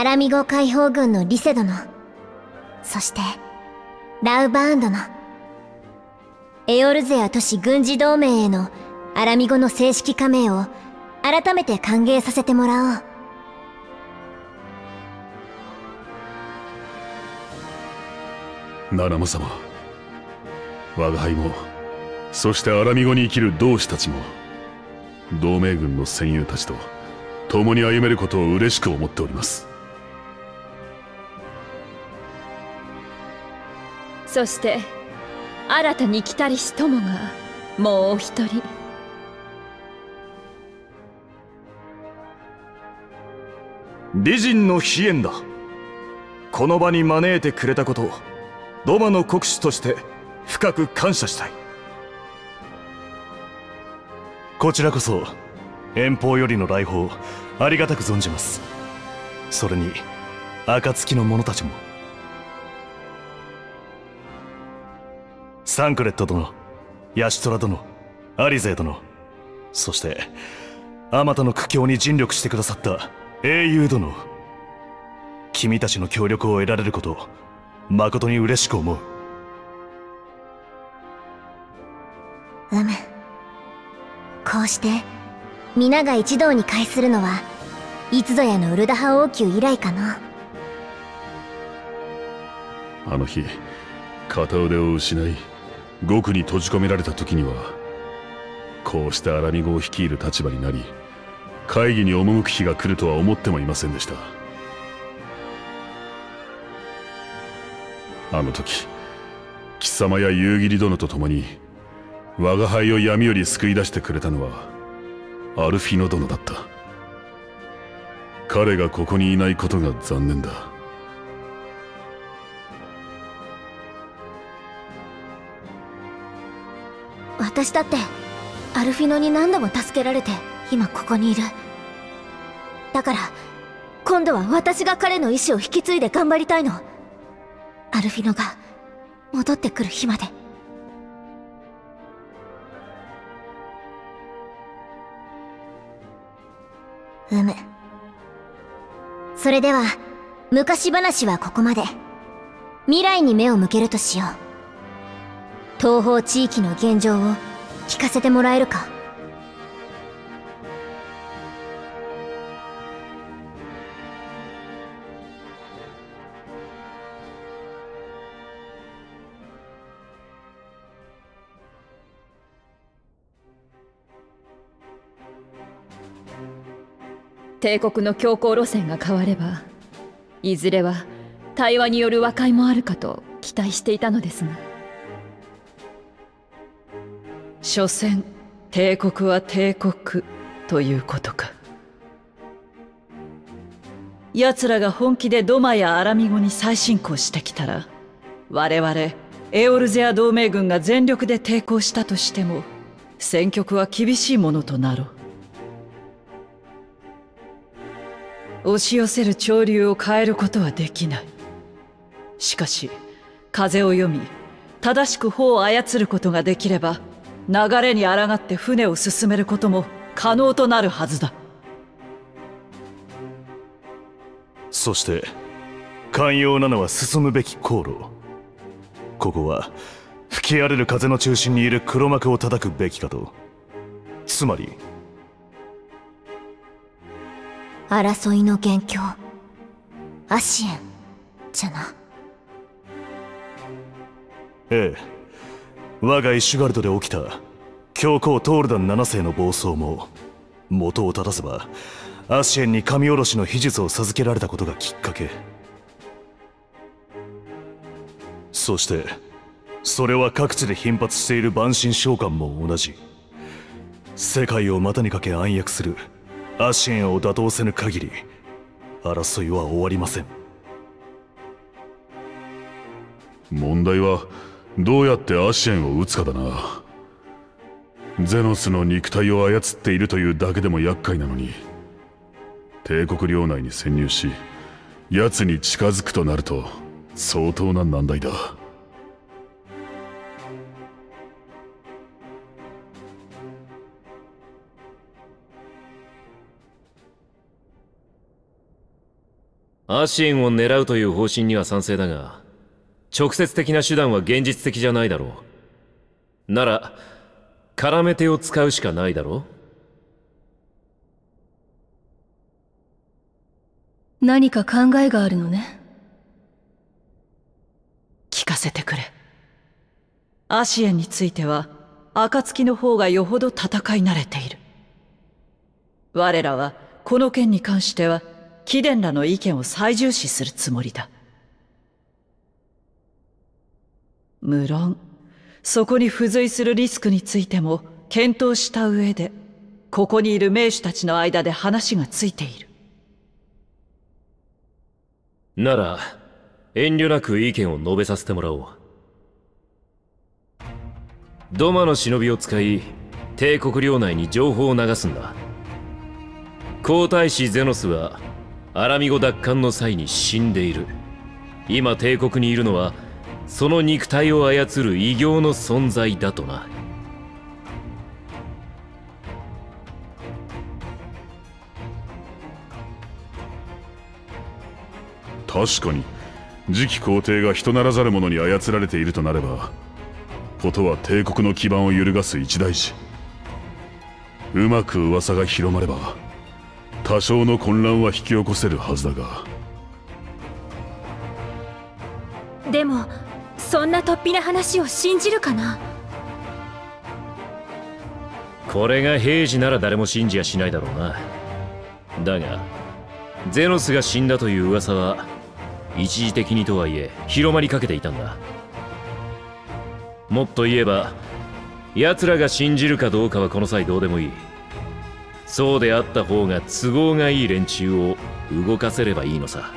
アラミゴ解放軍のリセ殿、そしてラウバーン殿、エオルゼア都市軍事同盟へのアラミゴの正式加盟を改めて歓迎させてもらおう。 ナナモ様、我が輩も、そしてアラミゴに生きる同志たちも、同盟軍の戦友たちと共に歩めることを嬉しく思っております。 そして新たに来たりし友がもうお一人。 美人の飛燕だ。この場に招いてくれたことをドマの国主として深く感謝したい。 こちらこそ遠方よりの来訪ありがたく存じます。それに暁の者たちも。サンクレット殿、ヤシトラ殿、アリゼー殿、そしてあまたの苦境に尽力してくださった英雄殿、君たちの協力を得られることを誠に嬉しく思う。 こうして皆が一堂に会するのはいつぞやのウルダハ王宮以来かな。 あの日片腕を失い獄に閉じ込められた時には、こうしてアラミゴを率いる立場になり会議に赴く日が来るとは思ってもいませんでした。あの時貴様や夕霧殿と共に我が輩を闇より救い出してくれたのはアルフィノ殿だった。彼がここにいないことが残念だ。 私だってアルフィノに何度も助けられて今ここにいる。だから今度は私が彼の意志を引き継いで頑張りたいの。アルフィノが戻ってくる日まで。それでは昔話はここまで。未来に目を向けるとしよう。東方地域の現状を聞かせてもらえるか。 帝国の強硬路線が変われば、いずれは対話による和解もあるかと期待していたのですが。 所詮帝国は帝国ということか。奴らが本気でドマやアラミゴに再侵攻してきたら、我々エオルゼア同盟軍が全力で抵抗したとしても戦局は厳しいものとなろう。押し寄せる潮流を変えることはできない。しかし風を読み正しく帆を操ることができれば、流れに抗って船を進めることも可能となるはずだ。 そして寛容なのは進むべき航路。ここは吹き荒れる風の中心にいる黒幕を叩くべきかと。つまり争いの元凶アシエンじゃな。 ええ、我がイシュガルドで起きた教皇トールダン7世の暴走も、元を正せばアシエンに神おろしの秘術を授けられたことがきっかけ。そしてそれは各地で頻発している蛮神召喚も同じ。世界を股にかけ暗躍するアシエンを打倒せぬ限り争いは終わりません。 問題はどうやってアシエンを撃つかだな。ゼノスの肉体を操っているというだけでも厄介なのに、帝国領内に潜入し奴に近づくとなると相当な難題だ。 アシエンを狙うという方針には賛成だが、直接的な手段は現実的じゃないだろう。なら絡め手を使うしかないだろう。何か考えがあるのね。 聞かせてくれ。アシエンについては暁の方がよほど戦い慣れている。我らはこの件に関しては貴殿らの意見を最重視するつもりだ。無論そこに付随するリスクについても検討した上で、ここにいる名手たちの間で話がついている。 なら遠慮なく意見を述べさせてもらおう。ドマの忍びを使い帝国領内に情報を流すんだ。皇太子ゼノスはアラミゴ奪還の際に死んでいる。今帝国にいるのはその肉体を操る異形の存在だとな。 確かに次期皇帝が人ならざる者に操られているとなれば、ことは帝国の基盤を揺るがす一大事。うまく噂が広まれば多少の混乱は引き起こせるはずだが。 でもそんな突飛な話を信じるかな。 これが平時なら誰も信じやしないだろうな。だがゼノスが死んだという噂は一時的にとはいえ広まりかけていたんだ。もっと言えば奴らが信じるかどうかはこの際どうでもいい。そうであった方が都合がいい連中を動かせればいいのさ。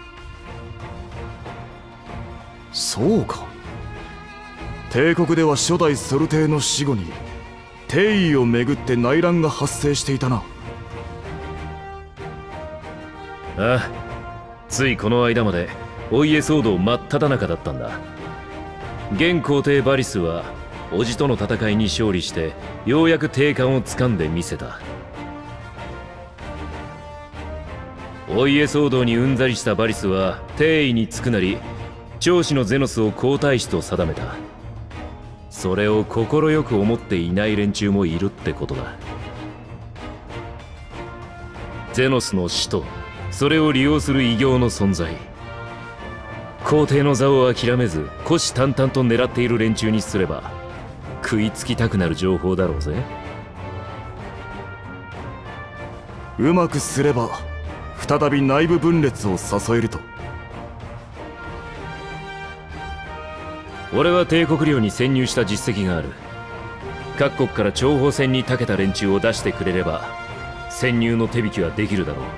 そうか。帝国では初代ソルテイの死後に帝位をめぐって内乱が発生していたな。 ああ、ついこの間までお家騒動真っ只中だったんだ。現皇帝バリスは叔父との戦いに勝利してようやく帝冠を掴んでみせた。お家騒動にうんざりしたバリスは帝位につくなり長子のゼノスを皇太子と定めた。それを快く思っていない連中もいるってことだ。ゼノスの死とそれを利用する異形の存在、皇帝の座を諦めず虎視眈々と狙っている連中にすれば食いつきたくなる情報だろうぜ。 うまくすれば再び内部分裂を誘えると。 俺は帝国領に潜入した実績がある。各国から諜報戦に長けた連中を出してくれれば潜入の手引きはできるだろう。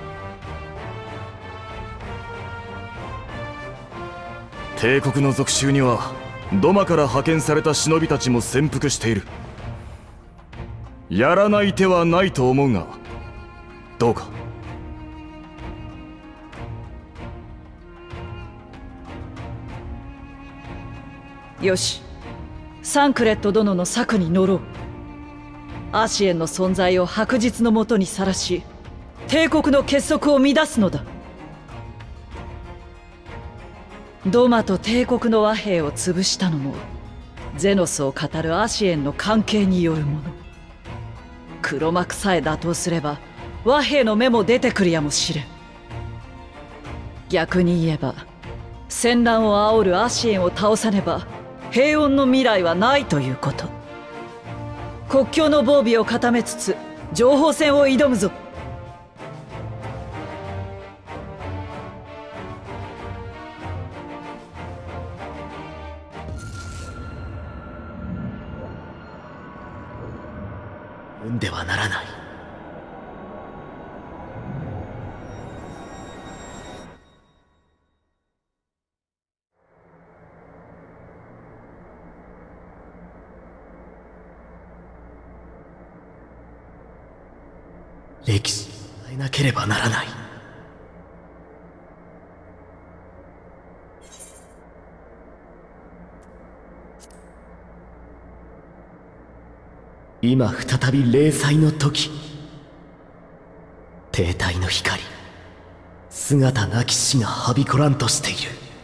帝国の属州にはドマから派遣された忍びたちも潜伏している。やらない手はないと思うがどうか。 よし、サンクレット殿の策に乗ろう。アシエンの存在を白日のもとにさらし帝国の結束を乱すのだ。ドマと帝国の和平を潰したのもゼノスを語るアシエンの関係によるもの。黒幕さえ打倒すれば和平の芽も出てくるやもしれん。逆に言えば戦乱を煽るアシエンを倒さねば平穏の未来はないということ。国境の防備を固めつつ情報戦を挑むぞ。 んではならない。歴史を変えなければならない。今再び霊祭の時、帝体の光、 姿なき死がはびこらんとしている。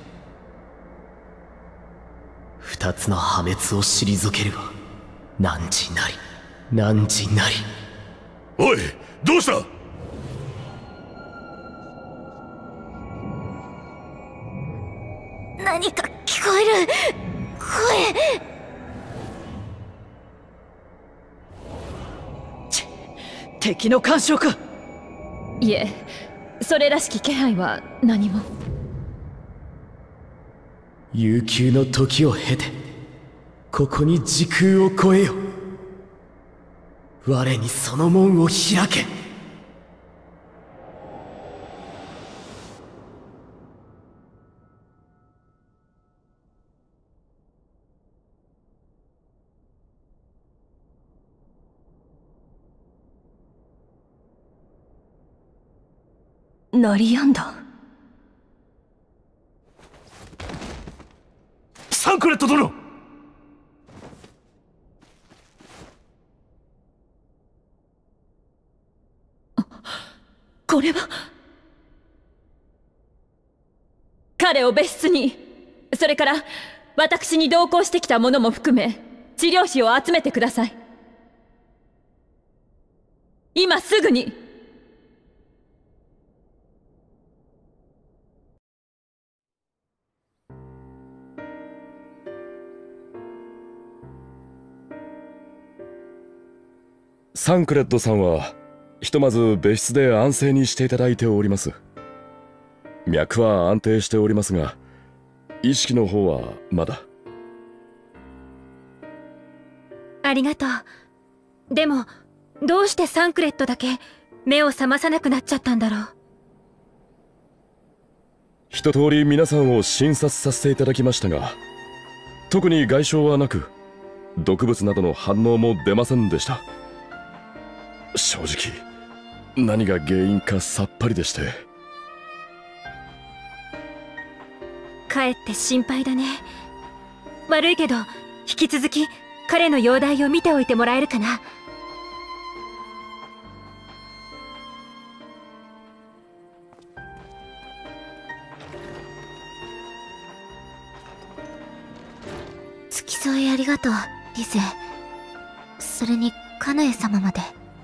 二つの破滅を退けるは汝なり、汝なり。 おい、どうした？ 何か聞こえる声。 敵の干渉か。 いえ、それらしき気配は何も。 悠久の時を経てここに時空を超えよ。我にその門を開け。 鳴りやんだ。 サンクレット殿！ これは彼を別室に、それから私に同行してきた者も含め治療費を集めてください。今すぐに。 サンクレットさんはひとまず別室で安静にしていただいております。脈は安定しておりますが、意識の方はまだ。 ありがとう。でもどうしてサンクレットだけ目を覚まさなくなっちゃったんだろう。 一通り皆さんを診察させていただきましたが、特に外傷はなく、毒物などの反応も出ませんでした。正直何が原因かさっぱりでして。 かえって心配だね。悪いけど引き続き彼の容体を見ておいてもらえるかな。 付き添いありがとう、リゼ。それにカナエ様まで。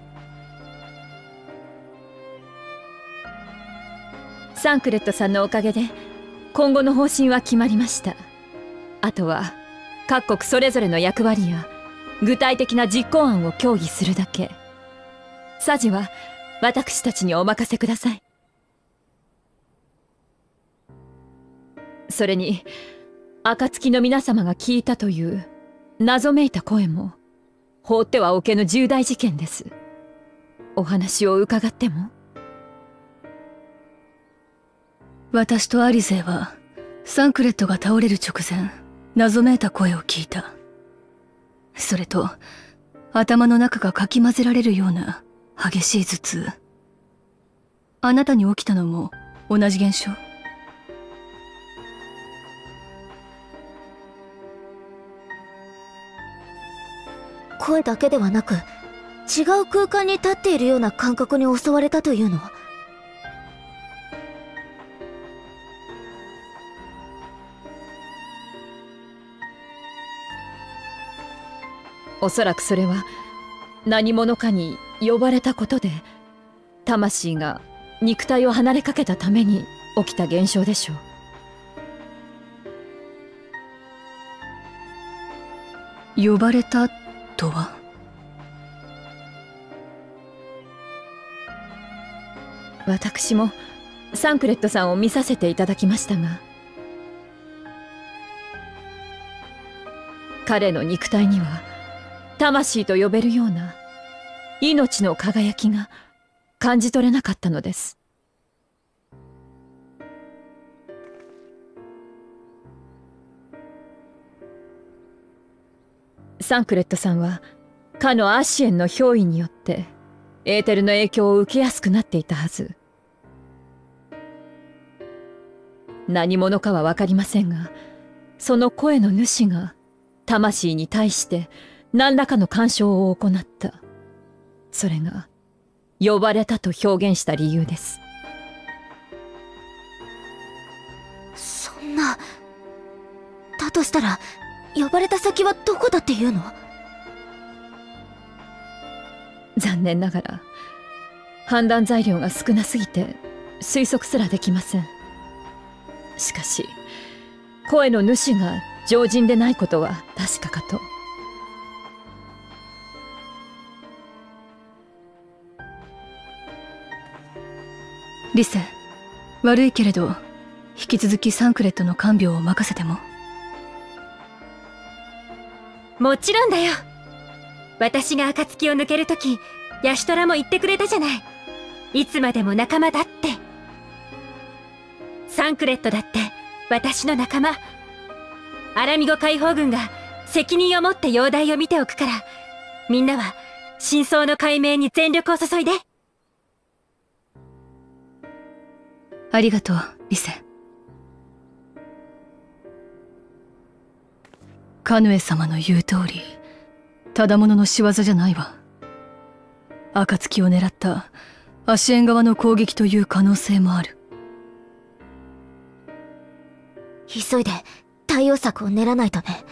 サンクレットさんのおかげで今後の方針は決まりました。あとは各国それぞれの役割や具体的な実行案を協議するだけ。さじは私たちにお任せください。それに暁の皆様が聞いたという謎めいた声も放ってはおけぬ重大事件です。お話を伺っても。 私とアリゼはサンクレットが倒れる直前、謎めいた声を聞いた。それと頭の中がかき混ぜられるような激しい頭痛。あなたに起きたのも同じ現象？ 声だけではなく、違う空間に立っているような感覚に襲われたというの？ おそらくそれは何者かに呼ばれたことで魂が肉体を離れかけたために起きた現象でしょう。呼ばれたとは？ 私もサンクレットさんを見させていただきましたが、彼の肉体には魂と呼べるような命の輝きが感じ取れなかったのです。サンクレットさんはかのアシエンの憑依によってエーテルの影響を受けやすくなっていたはず。何者かは分かりませんが、その声の主が魂に対して何らかの干渉を行った。それが呼ばれたと表現した理由です。 としたら呼ばれた先はどこだっていうの？ 残念ながら判断材料が少なすぎて推測すらできません。しかし声の主が常人でないことは確かかと。 リセ、悪いけれど引き続きサンクレットの看病を任せても？ もちろんだよ。私が暁を抜けるとき、ヤシュトラも言ってくれたじゃない。いつまでも仲間だって。サンクレットだって私の仲間。アラミゴ解放軍が責任を持って容体を見ておくから、みんなは真相の解明に全力を注いで。 ありがとう、リセ。カヌエ様の言う通り、ただ者の仕業じゃないわ。暁を狙ったアシエン側の攻撃という可能性もある。 急いで対応策を練らないとね。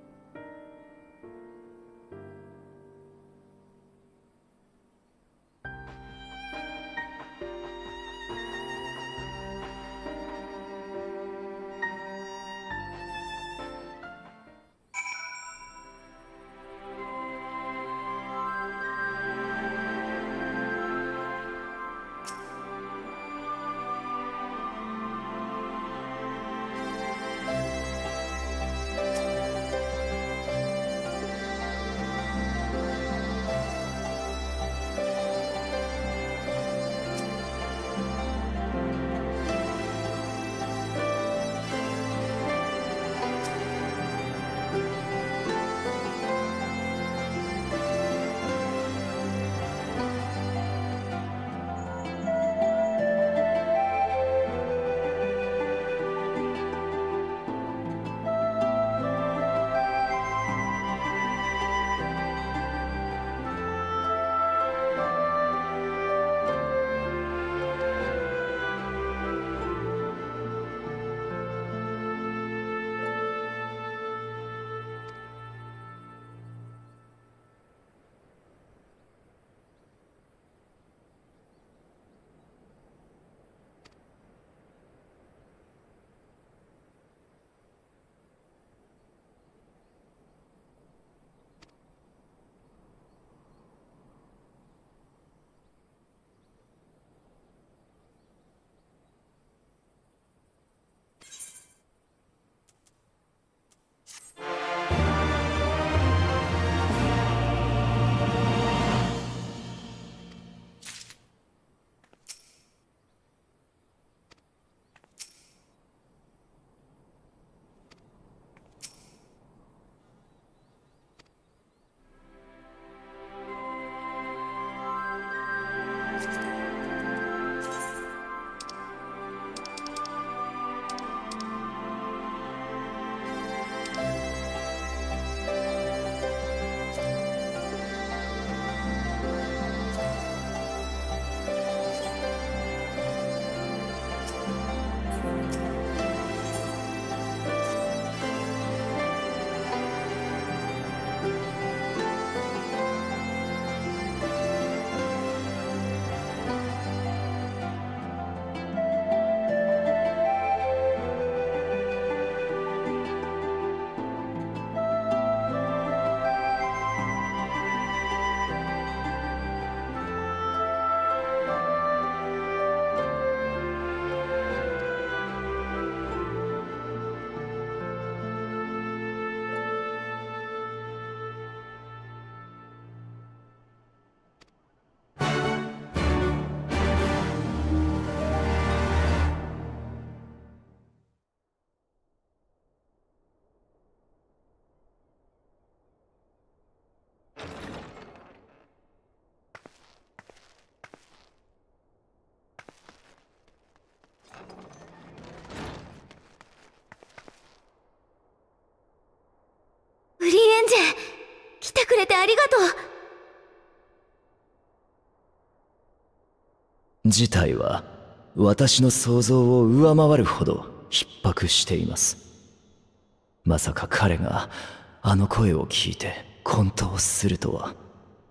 フリーエンジェ来てくれてありがとう。事態は私の想像を上回るほど逼迫しています。 まさか彼があの声を聞いて混沌するとは。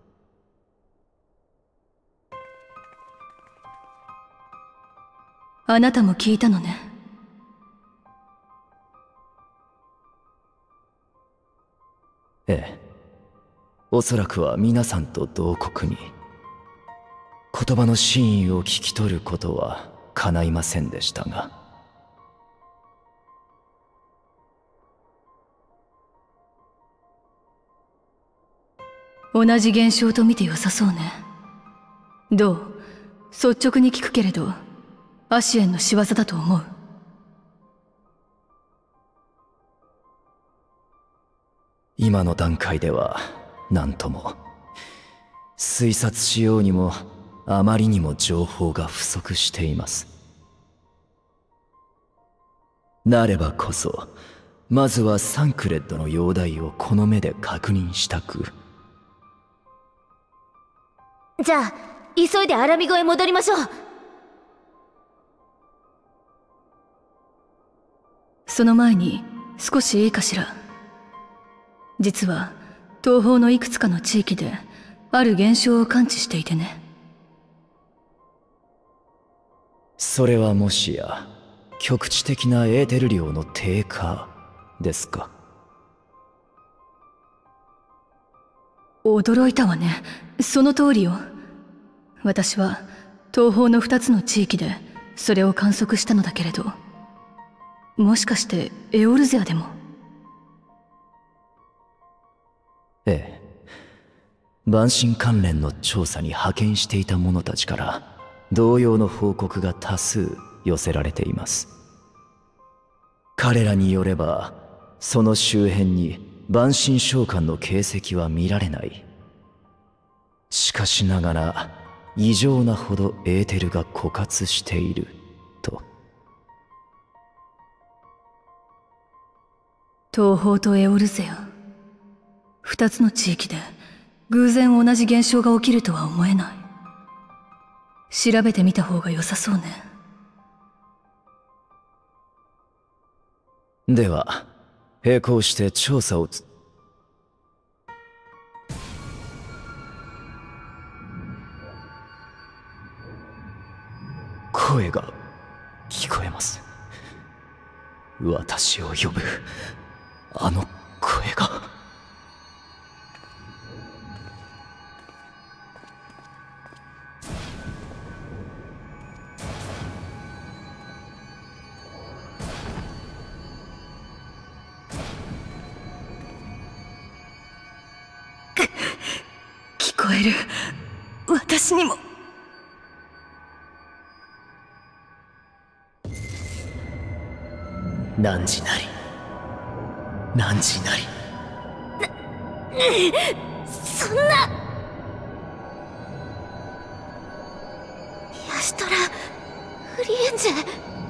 あなたも聞いたのね。 ええ、おそらくは皆さんと同国に。言葉の真意を聞き取ることは叶いませんでしたが。 同じ現象と見て良さそうね。どう？率直に聞くけれど、アシエンの仕業だと思う？ 今の段階では何とも。推察しようにもあまりにも情報が不足しています。なればこそまずはサンクレッドの容体をこの目で確認したく。 じゃあ急いでアラミゴへ戻りましょう。 その前に少しいいかしら。実は東方のいくつかの地域である現象を感知していてね。 それはもしや局地的なエーテル量の低下ですか？ 驚いたわね。その通りよ。私は東方の2つの地域でそれを観測したのだけれど、もしかしてエオルゼアでも？ ええ、万神関連の調査に派遣していた者たちから同様の報告が多数寄せられています。彼らによればその周辺に万神召喚の形跡は見られない。しかしながら異常なほどエーテルが枯渇していると。 東方とエオルゼア、2つの地域で偶然同じ現象が起きるとは思えない。調べてみた方が良さそうね。 では並行して調査を声が聞こえます。私を呼ぶあの声が。 聞こえる。私にも。 何時なり何時なり。 そんな。ヤシトラ・フリエンジェ。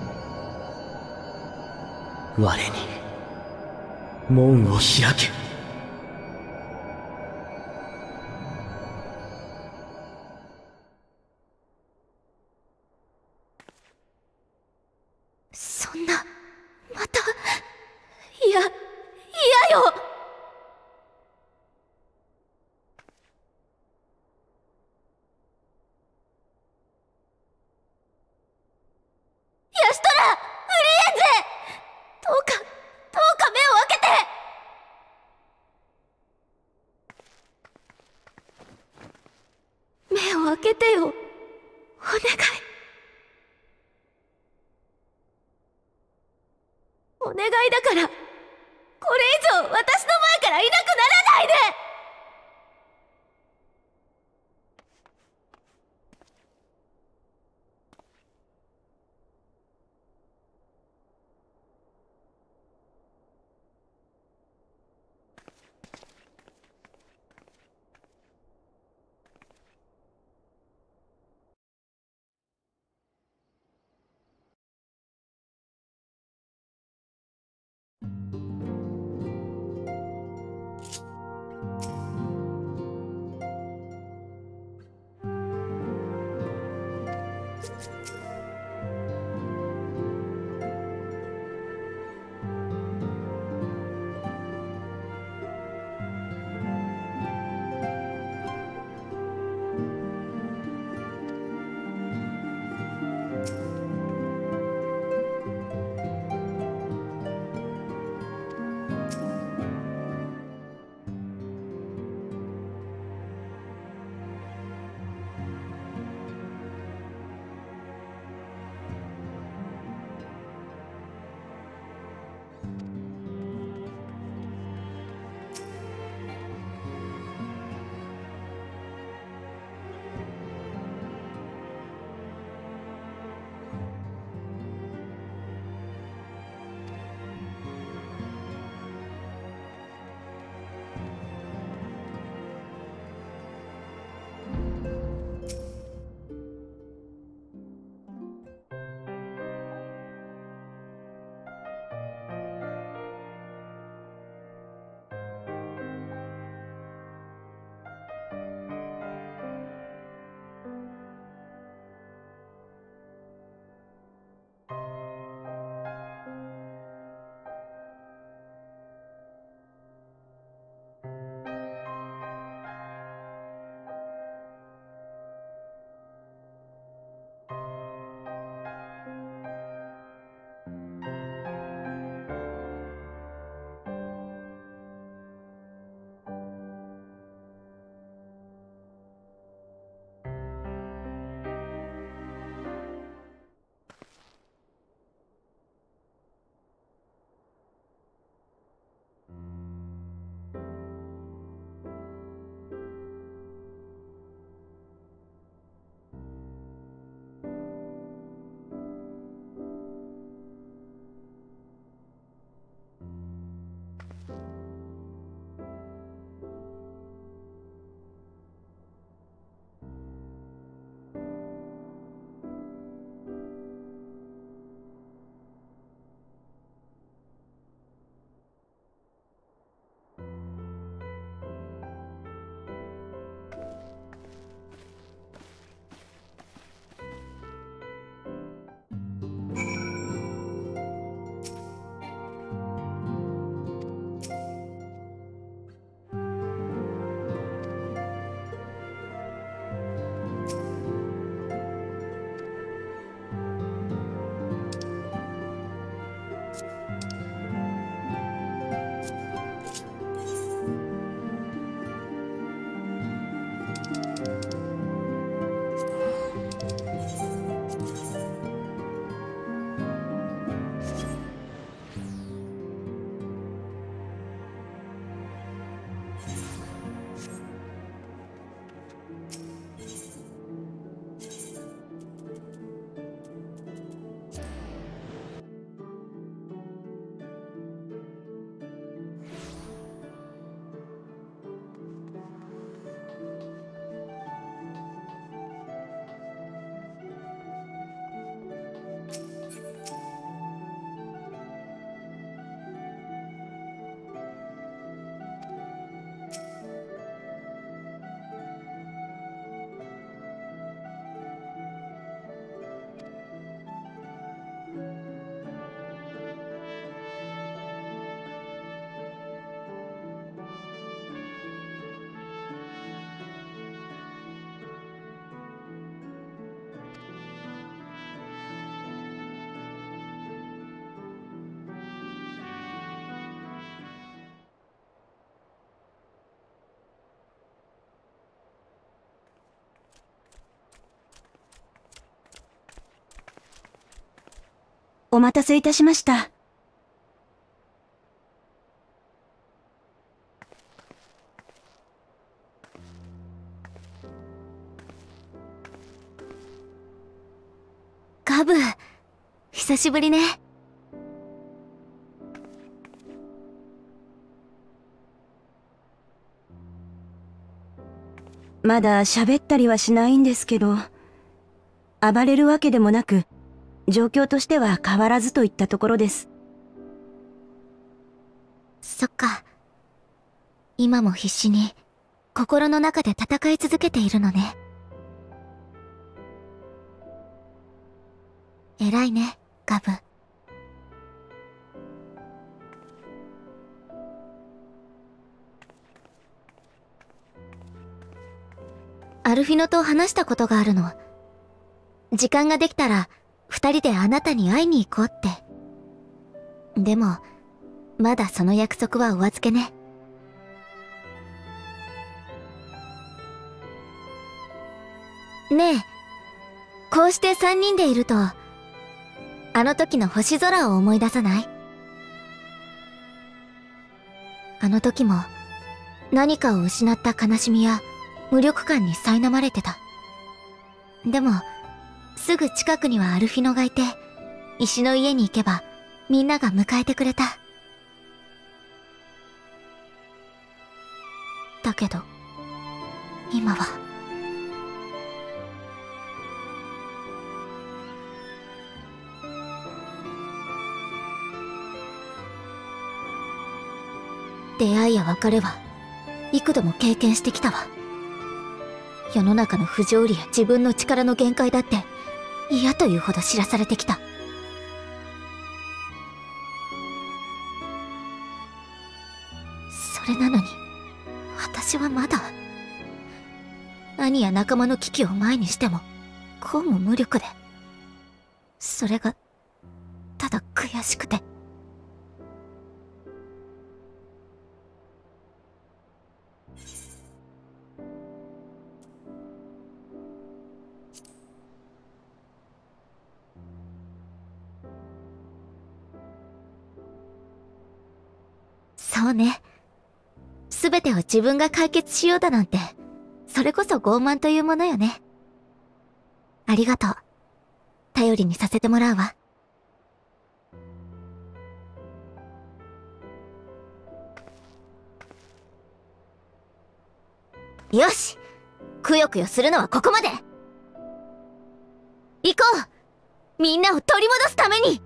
我に門を開け。 そんな、また、嫌よ。ヤシトラ・フリエンジェ、どうか目を開けて。目を開けてよ、お願い。お願いだから、これ以上私の前からいなくならないで。 お待たせいたしました。 ガブ、久しぶりね。 まだ喋ったりはしないんですけど、暴れるわけでもなく、状況としては変わらずといったところです。 そっか。今も必死に心の中で戦い続けているのね。偉いね、ガブ。アルフィノと話したことがあるの。時間ができたら二人であなたに会いに行こうって。でもまだその約束はお預けね。ねえ、こうして三人でいるとあの時の星空を思い出さない？あの時も何かを失った悲しみや無力感に苛まれてた。でもすぐ近くにはアルフィノがいて、石の家に行けばみんなが迎えてくれた。だけど今は出会いや別れは幾度も経験してきたわ。世の中の不条理や自分の力の限界だって嫌というほど知らされてきた。それなのに私はまだ兄や仲間の危機を前にしてもこうも無力で、それがただ悔しくて。そうね。すべてを自分が解決しようだなんて、それこそ傲慢というものよね。ありがとう。頼りにさせてもらうわ。よし、くよくよするのはここまで。行こう、みんなを取り戻すために。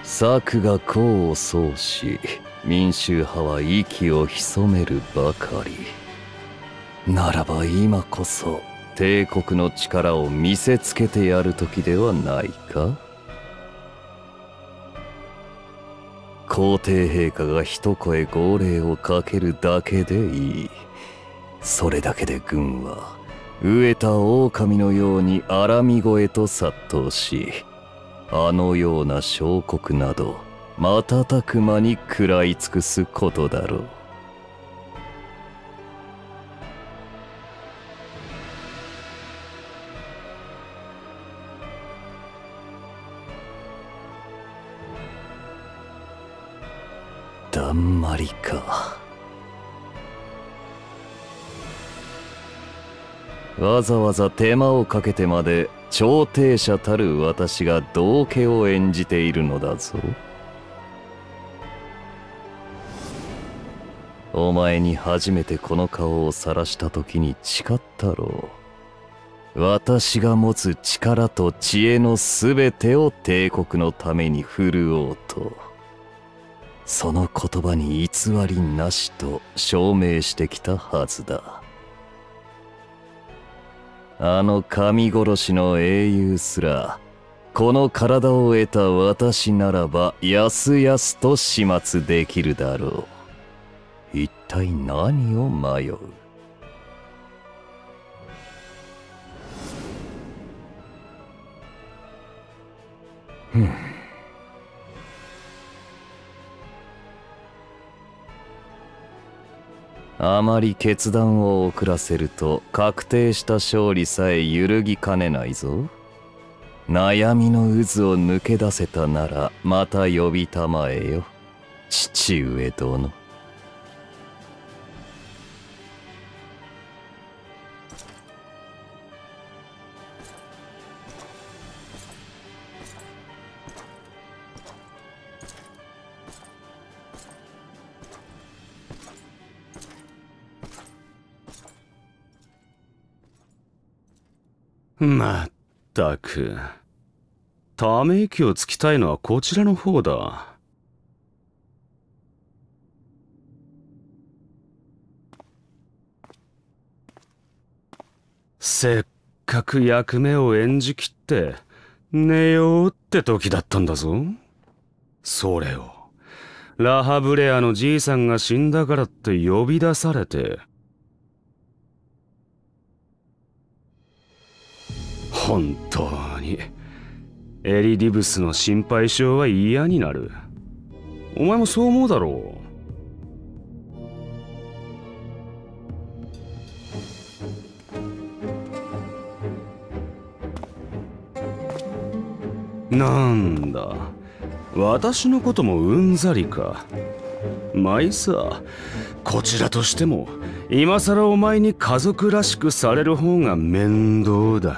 策が功を奏し、民衆派は息を潜めるばかり。ならば今こそ帝国の力を見せつけてやる時ではないか。皇帝陛下が一声号令をかけるだけでいい。それだけで軍は飢えた狼のようにアラミゴへと殺到し、あのような小国など瞬く間に食らい尽くすことだろう。だんまりか。わざわざ手間をかけてまで調停者たる私が道化を演じているのだぞ。お前に初めてこの顔を晒した時に誓ったろう。私が持つ力と知恵のすべてを帝国のために振るおうと。その言葉に偽りなしと証明してきたはずだ。あの神殺しの英雄すらこの体を得た私ならばやすやすと始末できるだろう。一体何を迷う。あまり決断を遅らせると確定した勝利さえ揺るぎかねないぞ。悩みの渦を抜け出せたならまた呼びたまえよ、父上殿。 まったく、ため息をつきたいのはこちらの方だ。せっかく役目を演じきって寝ようって時だったんだぞ。それをラハブレアのじいさんが死んだからって呼び出されて。本当にエリディブスの心配性は嫌になる。お前もそう思うだろう。なんだ、私のこともうんざりか。まあいいさ、こちらとしても今さらお前に家族らしくされる方が面倒だ。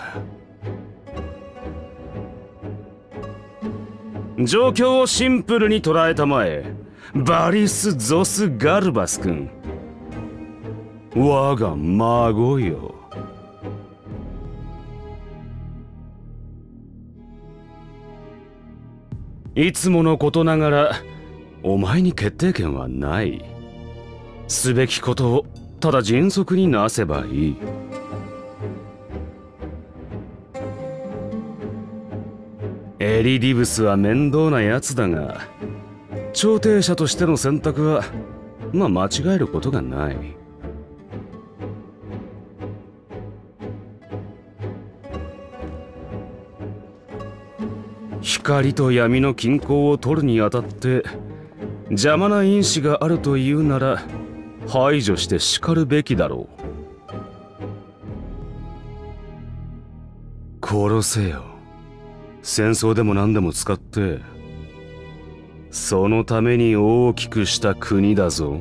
状況をシンプルに捉えたまえ、バリス・ゾス・ガルバス君、我が孫よ。いつものことながらお前に決定権はない。すべきことをただ迅速になせばいい。エリディブスは面倒なやつだが、調停者としての選択はまあ間違えることがない。光と闇の均衡を取るにあたって邪魔な因子があるというなら排除して叱るべきだろう。殺せよ。戦争でも何でも使って、そのために大きくした国だぞ。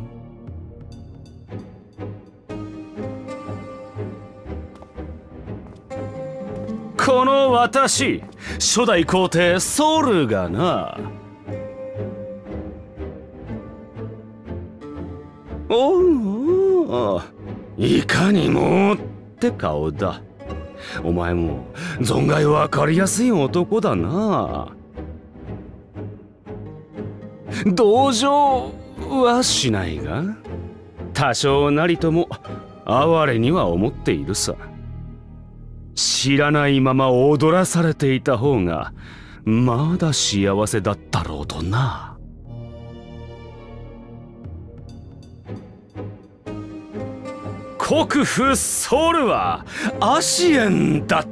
この私、初代皇帝ソルがな。おお、いかにもって顔だ。お前も存外わかりやすい男だな。 同情はしないが、多少なりとも哀れには思っているさ。知らないまま踊らされていた方がまだ幸せだったろうとな。国府ソルはアシエンだった。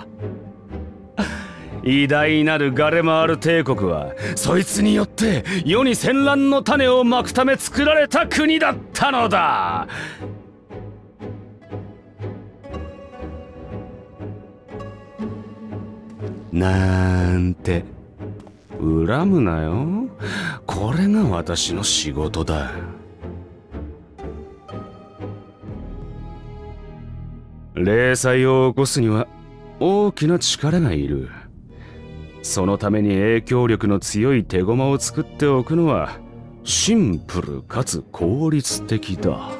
偉大なるガレマール帝国はそいつによって世に戦乱の種をまくため作られた国だったのだ。なんて恨むなよ。これが私の仕事だ。霊災を起こすには大きな力がいる。そのために影響力の強い手駒を作っておくのはシンプルかつ効率的だ。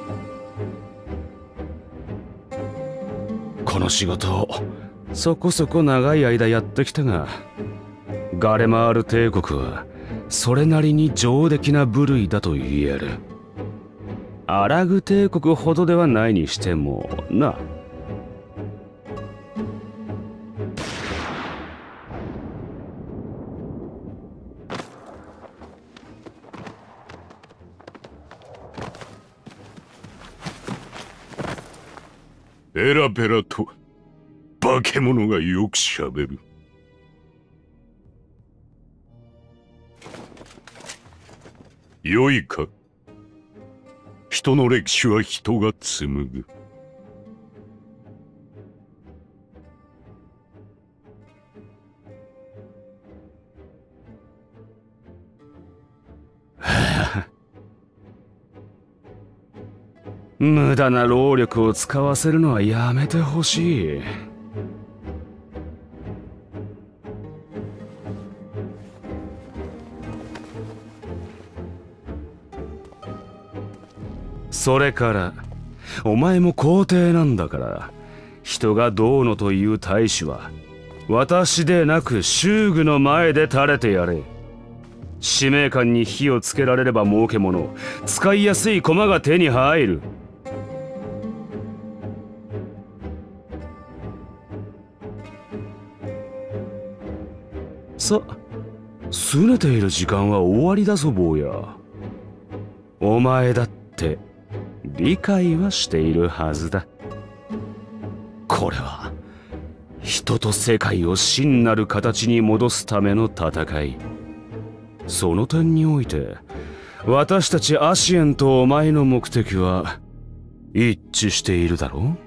この仕事をそこそこ長い間やってきたが、ガレマール帝国はそれなりに上出来な部類だと言える。アラグ帝国ほどではないにしてもな。 ペラペラと化け物がよくしゃべる。良いか。人の歴史は人が紡ぐ。 無駄な労力を使わせるのはやめてほしい。それからお前も皇帝なんだから、人がどうのという大使は私でなく衆具の前で垂れてやれ。使命感に火をつけられれば儲けもの、使いやすい駒が手に入る。さ、拗ねている時間は終わりだぞ坊や。お前だって理解はしているはずだ。これは人と世界を真なる形に戻すための戦い。その点において私たちアシエンとお前の目的は一致しているだろう。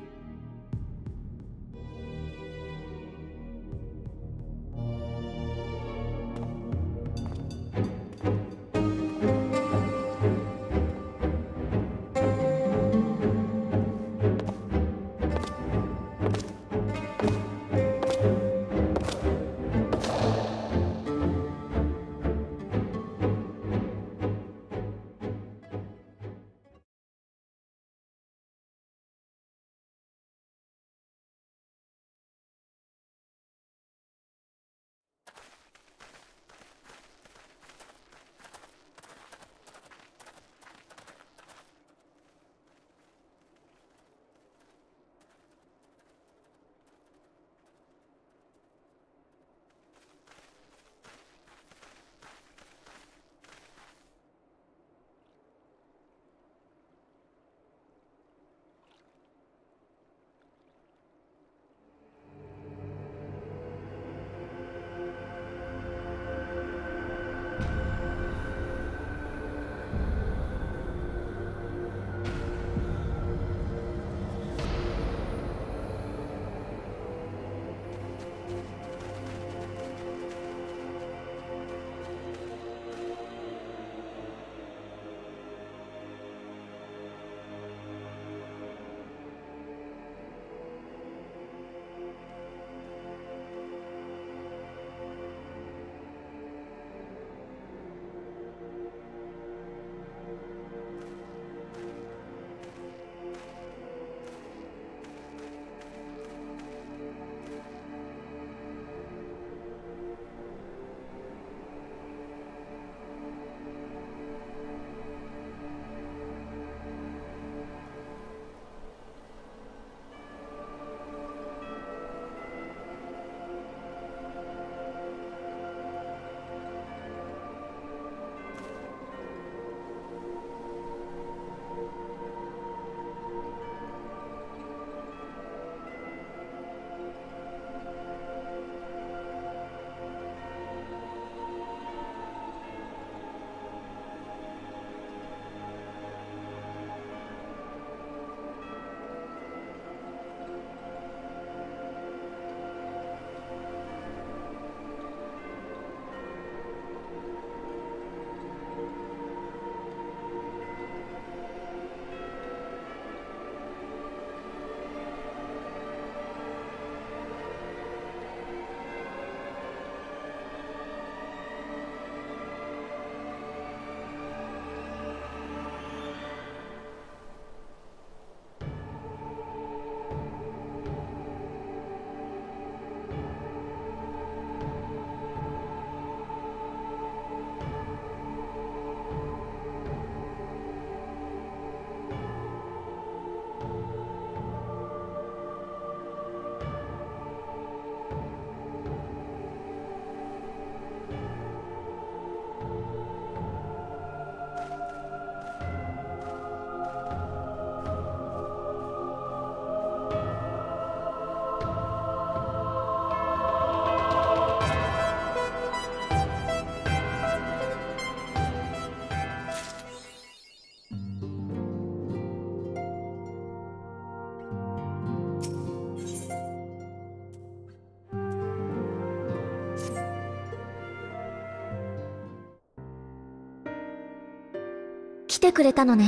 てくれたのね。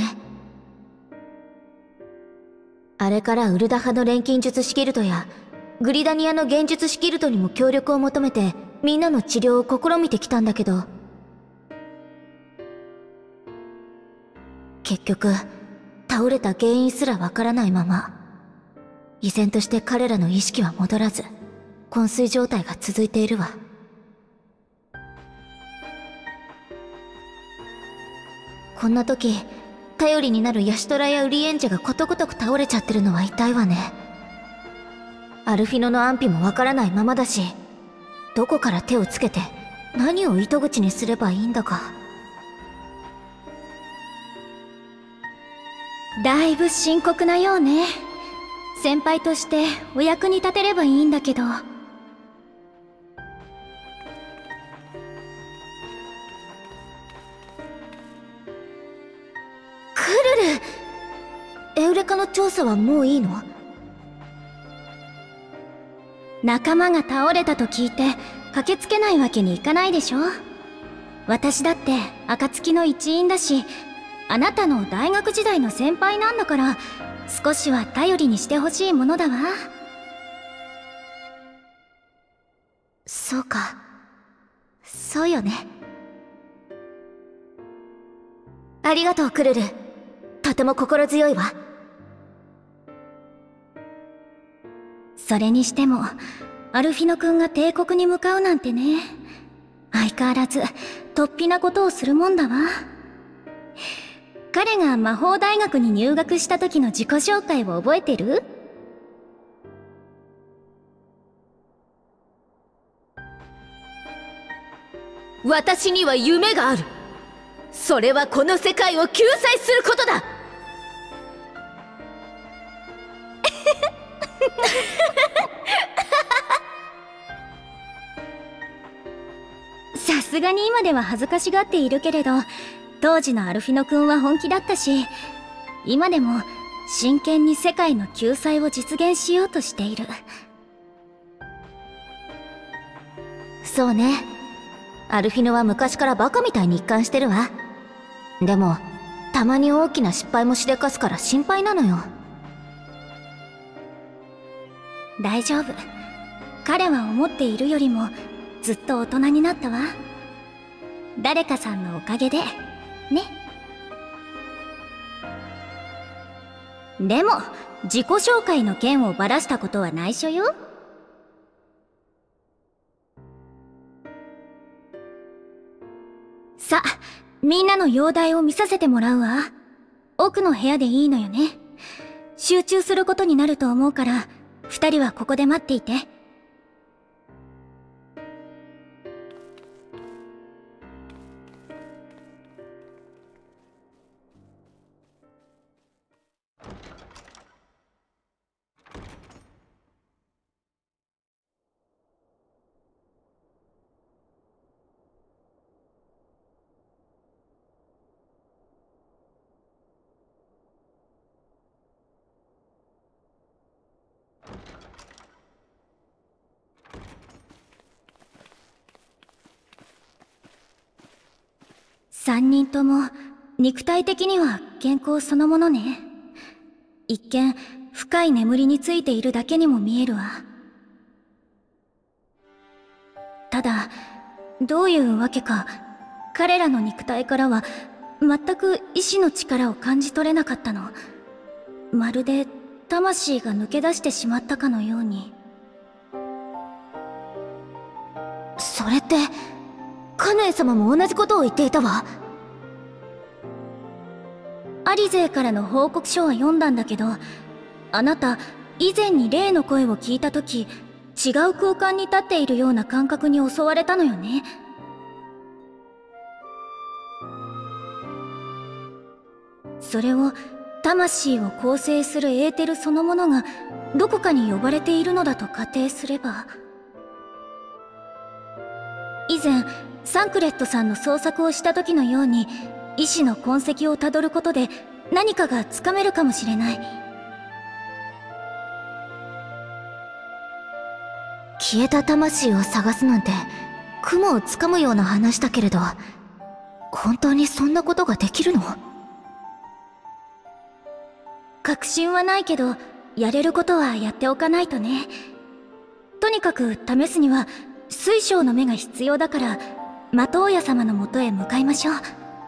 あれからウルダ派の錬金術師ギルドやグリダニアの幻術師ギルドにも協力を求めてみんなの治療を試みてきたんだけど、結局倒れた原因すらわからないまま、依然として彼らの意識は戻らず昏睡状態が続いているわ。こんな時頼りになるヤシトラやウリエンジェがことごとく倒れちゃってるのは痛いわね。アルフィノの安否もわからないままだし、どこから手をつけて何を糸口にすればいいんだか。 だいぶ深刻なようね。先輩としてお役に立てればいいんだけど。 クルル、エウレカの調査はもういいの？ 仲間が倒れたと聞いて駆けつけないわけにいかないでしょ。私だって暁の一員だし、あなたの大学時代の先輩なんだから、少しは頼りにしてほしいものだわ。 そうか、そうよね。ありがとうクルル、とても心強いわ。 それにしてもアルフィノ君が帝国に向かうなんてね、相変わらず突飛なことをするもんだわ。彼が魔法大学に入学した時の自己紹介を覚えてる？ 私には夢がある。それはこの世界を救済することだ。 さすがに今では恥ずかしがっているけれど、当時のアルフィノ君は本気だったし、今でも真剣に世界の救済を実現しようとしている。 そうね、アルフィノは昔からバカみたいに一貫してるわ。でもたまに大きな失敗もしでかすから心配なのよ。 大丈夫、彼は思っているよりもずっと大人になったわ。誰かさんのおかげでね。でも自己紹介の件をばらしたことは内緒よ。さあ、みんなの容体を見させてもらうわ。奥の部屋でいいのよね。集中することになると思うから、2人はここで待っていて。3人とも肉体的には健康そのものね。一見深い眠りについているだけにも見えるわ。ただどういうわけか彼らの肉体からは全く意志の力を感じ取れなかったの。まるで魂が抜け出してしまったかのように。 それってカヌエ様も同じことを言っていたわ。 アリゼーからの報告書は読んだんだけど、あなた以前に霊の声を聞いた時、違う空間に立っているような感覚に襲われたのよね。それを魂を構成するエーテルそのものがどこかに呼ばれているのだと仮定すれば、以前サンクレットさんの捜索をした時のように意志の痕跡をたどることで何かがつかめるかもしれない。 消えた魂を探すなんて雲をつかむような話だけれど、本当にそんなことができるの？ 確信はないけど、やれることはやっておかないとね。とにかく試すには水晶の目が必要だから、的親様のもとへ向かいましょう。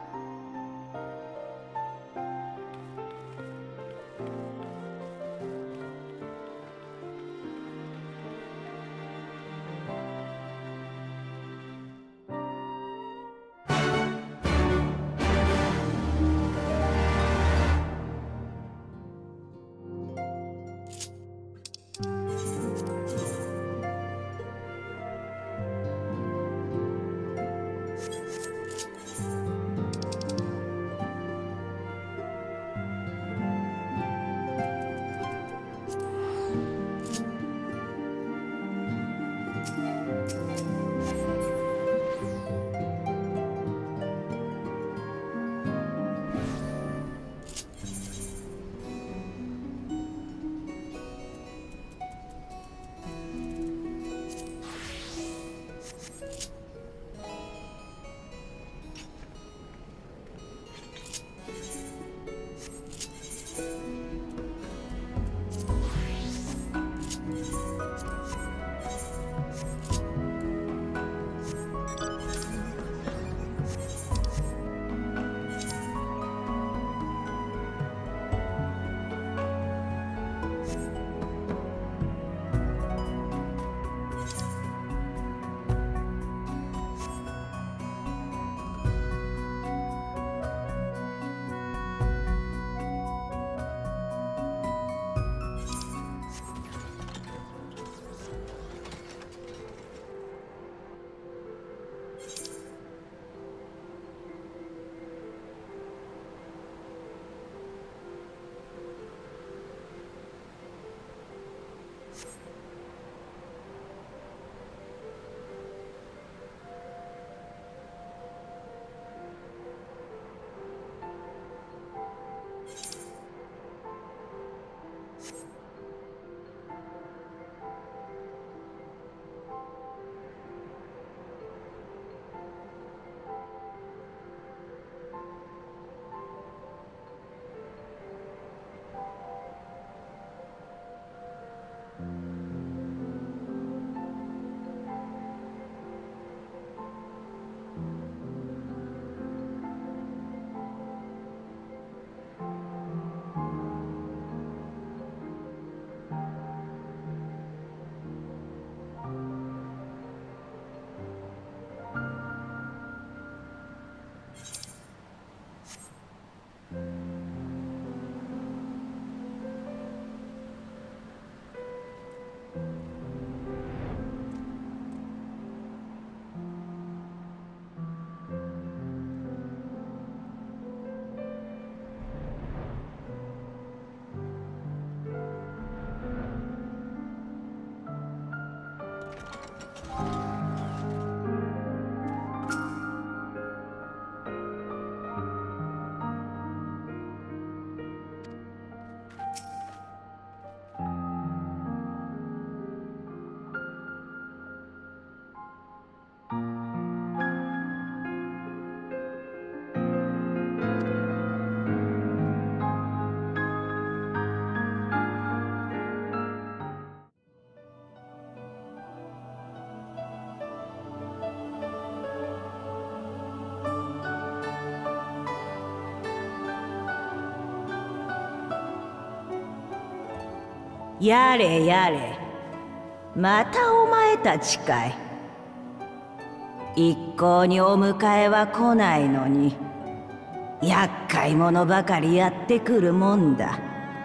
やれやれ、またお前たちかい。一向にお迎えは来ないのに、厄介者ばかりやってくるもんだ。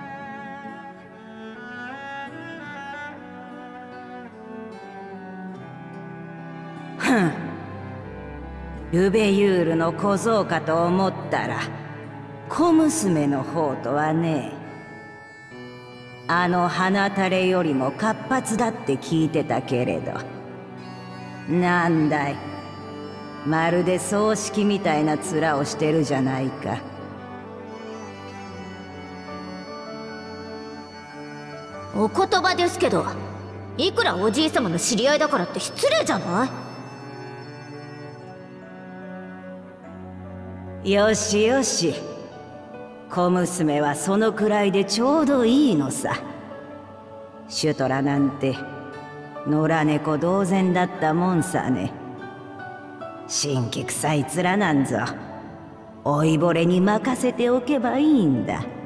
ふん、ユベユールの小僧かと思ったら小娘の方とはね。あの鼻垂れよりも活発だって聞いてたけれど、なんだい、まるで葬式みたいな面をしてるじゃないか。 お言葉ですけど、いくらおじい様の知り合いだからって失礼じゃない？ よしよし、 小娘はそのくらいでちょうどいいのさ。シュトラなんて野良猫同然だったもんさね。神気臭い面なんぞ老いぼれに任せておけばいいんだ。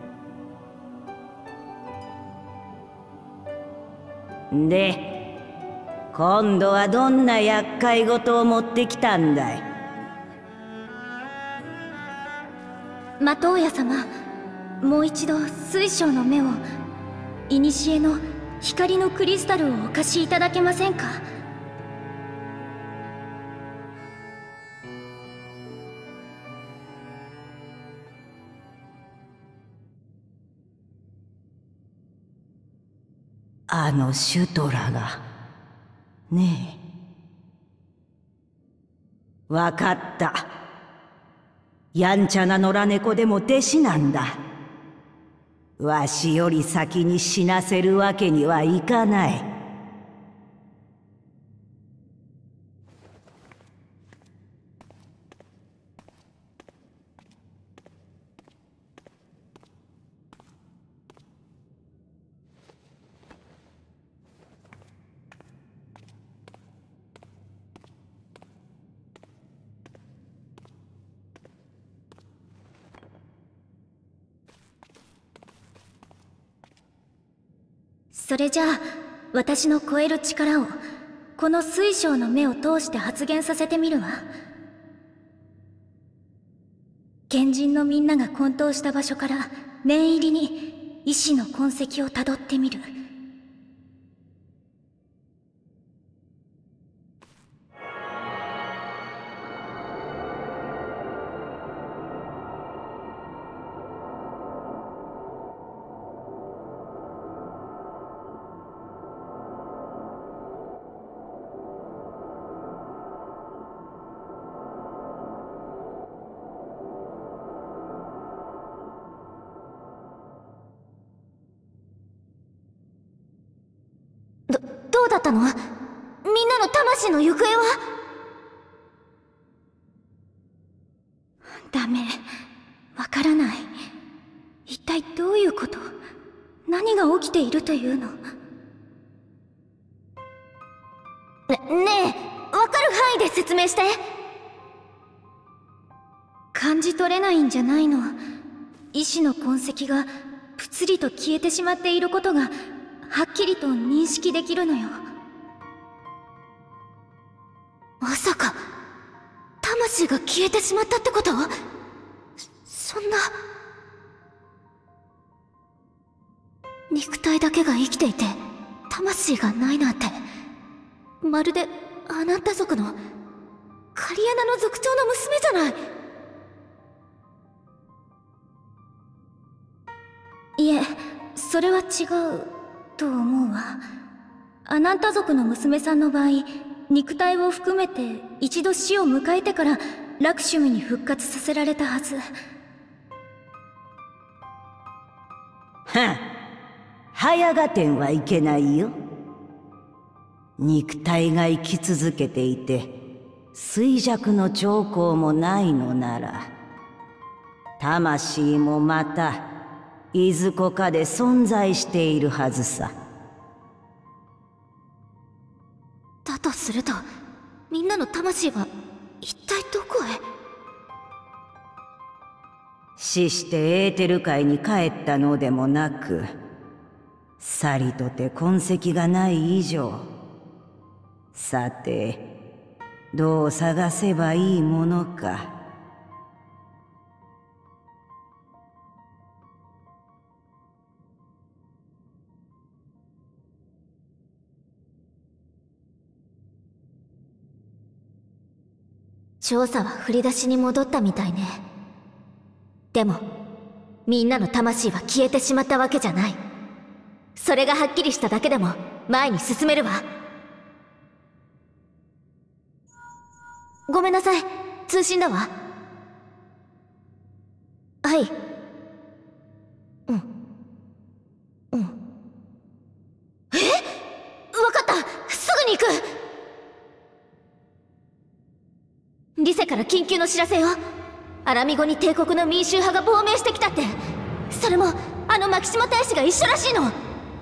で、今度はどんな厄介事を持ってきたんだい？ マトウヤ様、もう一度水晶の目を、古の光のクリスタルをお貸しいただけませんか？ あのシュトラがねえ、わかった。やんちゃな野良猫でも弟子なんだ。わしより先に死なせるわけにはいかない。 それじゃあ、私の超える力をこの水晶の目を通して発現させてみるわ。賢人のみんなが混沌した場所から念入りに意志の痕跡をたどってみる。 どうだったの？みんなの魂の行方は？ ダメ、わからない。一体どういうこと？何が起きているというの？ ねえ、わかる範囲で説明して。 感じ取れないんじゃないの？意志の痕跡がぷつりと消えてしまっていることがはっきりと認識できるのよ。 まさか魂が消えてしまったってこと？そんな。肉体だけが生きていて魂がないなんて、まるでアナンタ族のカリアナの族長の娘じゃない。 いえ、それは違うと思うわ。アナンタ族の娘さんの場合、肉体を含めて一度死を迎えてからラクシュミに復活させられたはず。 はん、早がてんはいけないよ。肉体が生き続けていて衰弱の兆候もないのなら、魂もまたいずこかで存在しているはずさ。 だとすると、みんなの魂は一体どこへ？ 死してエーテル界に帰ったのでもなく、さりとて痕跡がない以上、さてどう探せばいいものか。 調査は振り出しに戻ったみたいね。でもみんなの魂は消えてしまったわけじゃない。それがはっきりしただけでも前に進めるわ。ごめんなさい、通信だわ。はい。わかった、すぐに行く。リセから緊急の知らせよ。 アラミゴに帝国の民衆派が亡命してきたって。それもあのマキシモ大使が一緒らしいの。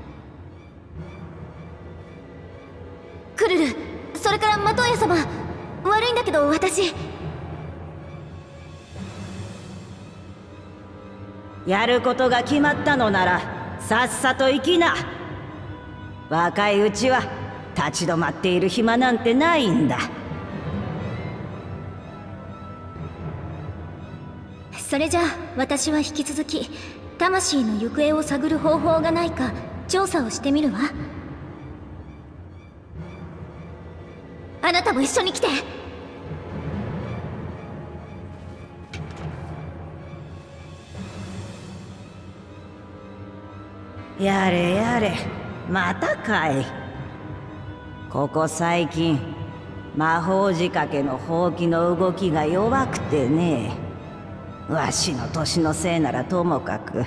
クルル、それからマトーヤ様、悪いんだけど私。 やることが決まったのならさっさと行きな。若いうちは立ち止まっている暇なんてないんだ。 それじゃあ私は引き続き魂の行方を探る方法がないか調査をしてみるわ。 あなたも一緒に来て。 やれやれ、またかい。ここ最近魔法仕掛けのほうきの動きが弱くてね。わしの年のせいならともかく。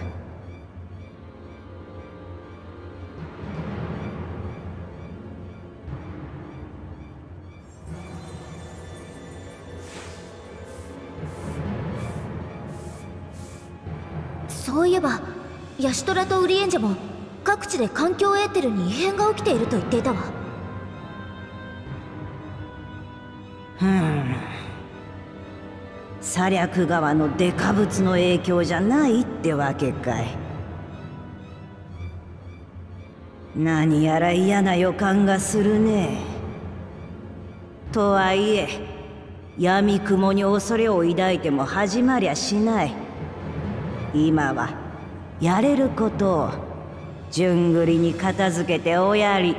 そういえばヤシトラとウリエンジャも各地で環境エーテルに異変が起きていると言っていたわ。 砂略川のデカブツの影響じゃないってわけかい。何やら嫌な予感がするね。とはいえ闇雲に恐れを抱いても始まりゃしない。今はやれることを順繰りに片付けておやり。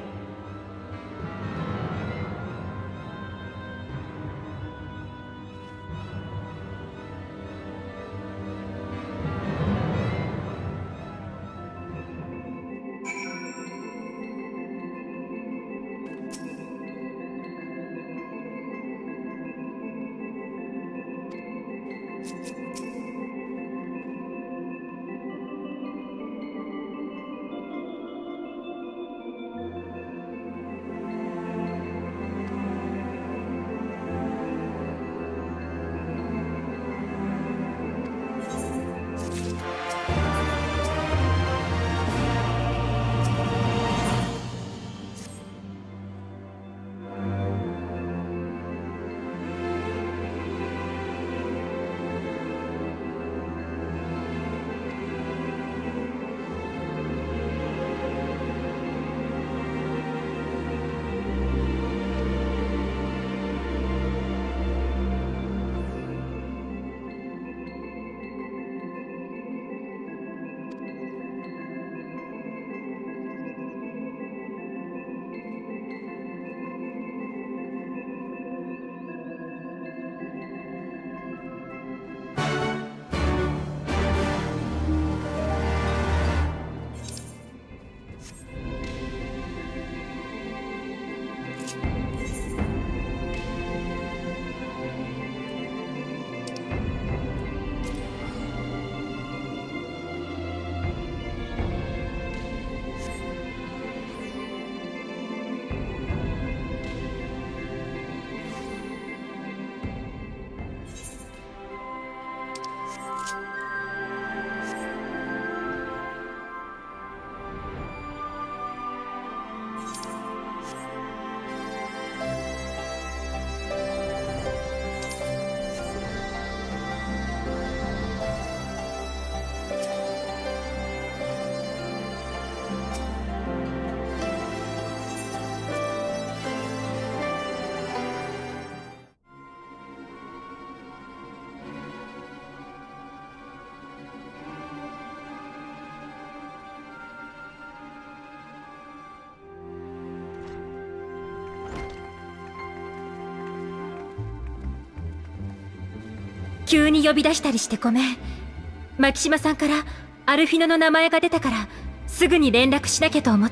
急に呼び出したりしてごめん。マキシマさんからアルフィノの名前が出たからすぐに連絡しなきゃと思って。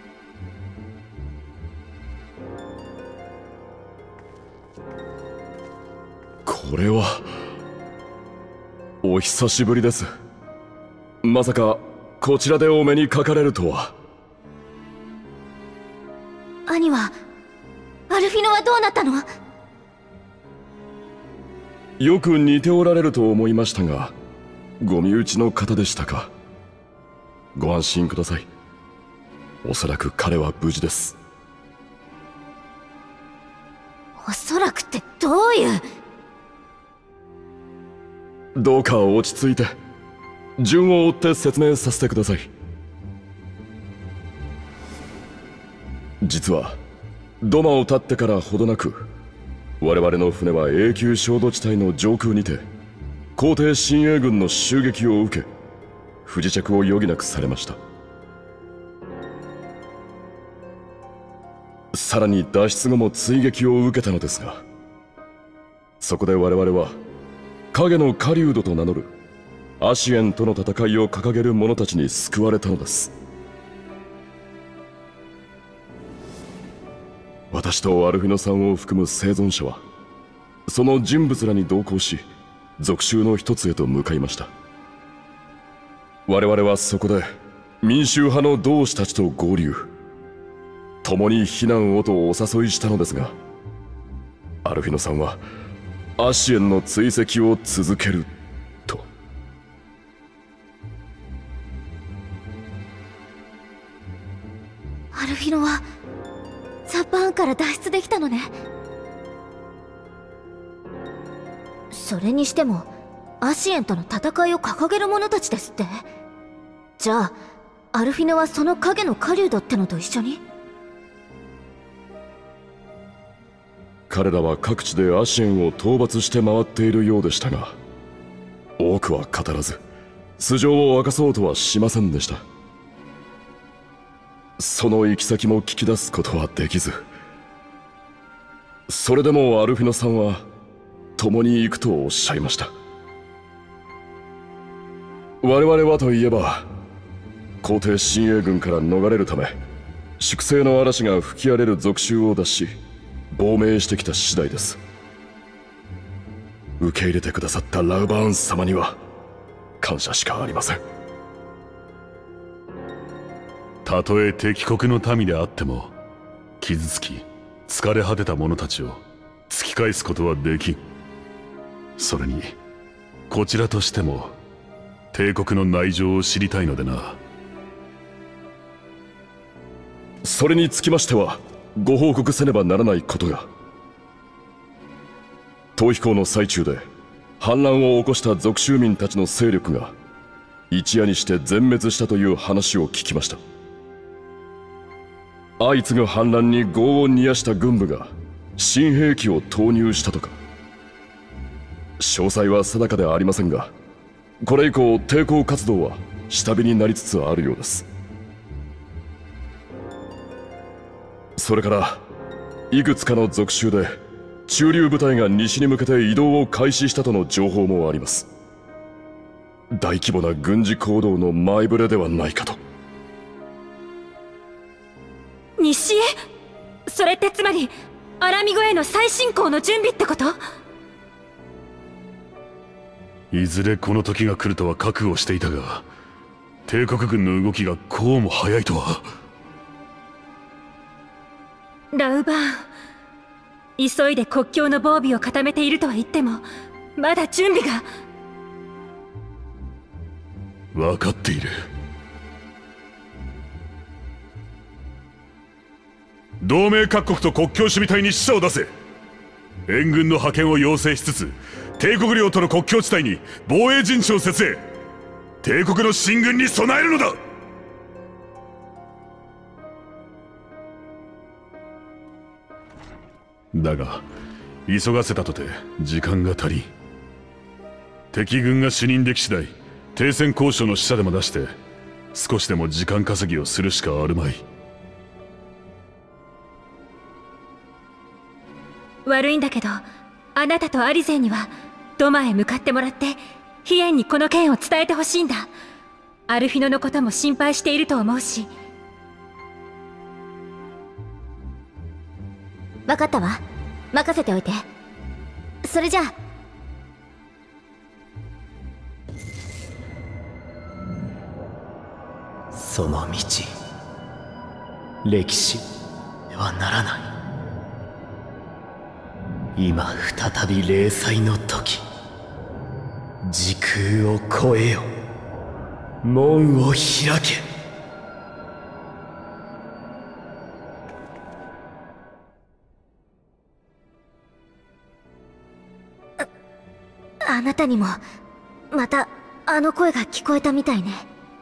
これはお久しぶりです。まさかこちらでお目にかかれるとは。 兄はアルフィノはどうなったの？ よく似ておられると思いましたが、ご身内の方でしたか。ご安心ください。おそらく彼は無事です。 おそらくってどういう。 どうか落ち着いて、順を追って説明させてください。実は土間を立ってからほどなく、我々の船は永久焦土地帯の上空にて皇帝親衛軍の襲撃を受け、不時着を余儀なくされました。さらに脱出後も追撃を受けたのですが、そこで我々は影の狩人と名乗るアシエンとの戦いを掲げる者たちに救われたのです。私とアルフィノさんを含む生存者はその人物らに同行し、属州の一つへと向かいました。我々はそこで民衆派の同志たちと合流、共に避難をとお誘いしたのですが、アルフィノさんはアシエンの追跡を続けると。 アルフィノはザ・バーンから脱出できたのね。それにしてもアシエンとの戦いを掲げる者たちですって。じゃあアルフィノはその影の狩人ってのと一緒に。 彼らは各地でアシエンを討伐して回っているようでしたが、多くは語らず素性を明かそうとはしませんでした。その行き先も聞き出すことはできず、それでもアルフィノさんは共に行くとおっしゃいました。我々はといえば、皇帝親衛軍から逃れるため粛清の嵐が吹き荒れる属州を脱し亡命してきた次第です。受け入れてくださったラウバーン様には感謝しかありません。 たとえ敵国の民であっても、傷つき疲れ果てた者たちを突き返すことはできん。それにこちらとしても帝国の内情を知りたいのでな。 それにつきましてはご報告せねばならないことが。逃避行の最中で反乱を起こした属州民たちの勢力が一夜にして全滅したという話を聞きました。相次ぐ反乱に業を煮やした軍部が新兵器を投入したとか。詳細は定かではありませんが、これ以降抵抗活動は下火になりつつあるようです。それからいくつかの属州で駐留部隊が西に向けて移動を開始したとの情報もあります。大規模な軍事行動の前触れではないかと。 西へ？それってつまりアラミゴへの再進行の準備ってこと？ いずれこの時が来るとは覚悟していたが、帝国軍の動きがこうも早いとは。 ラウバーン、急いで国境の防備を固めているとは言ってもまだ準備が。 分かっている。同盟各国と国境守備隊に使者を出せ。援軍の派遣を要請しつつ、帝国領との国境地帯に防衛陣地を設営。帝国の進軍に備えるのだ。だが急がせたとて時間が足りん。敵軍が主任でき次第停戦交渉の使者でも出して少しでも時間稼ぎをするしかあるまい。 悪いんだけど、あなたとアリゼンにはドマへ向かってもらってヒエンにこの件を伝えてほしいんだ。アルフィノのことも心配していると思うし。 分かったわ。任せておいて。それじゃあ。 その道、歴史ではならない。 今再び霊祭の時。時空を超えよ。門を開け。 あなたにもまたあの声が聞こえたみたいね。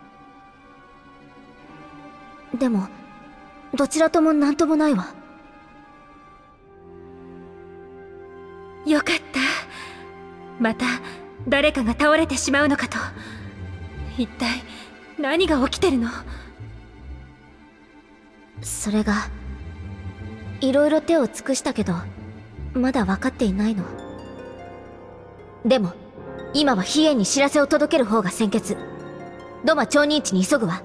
でもどちらとも何ともないわ。 よかった。また誰かが倒れてしまうのかと。一体何が起きてるの？ それがいろいろ手を尽くしたけどまだ分かっていないの。でも今は飛燕に知らせを届ける方が先決。ドマ町人地に急ぐわ。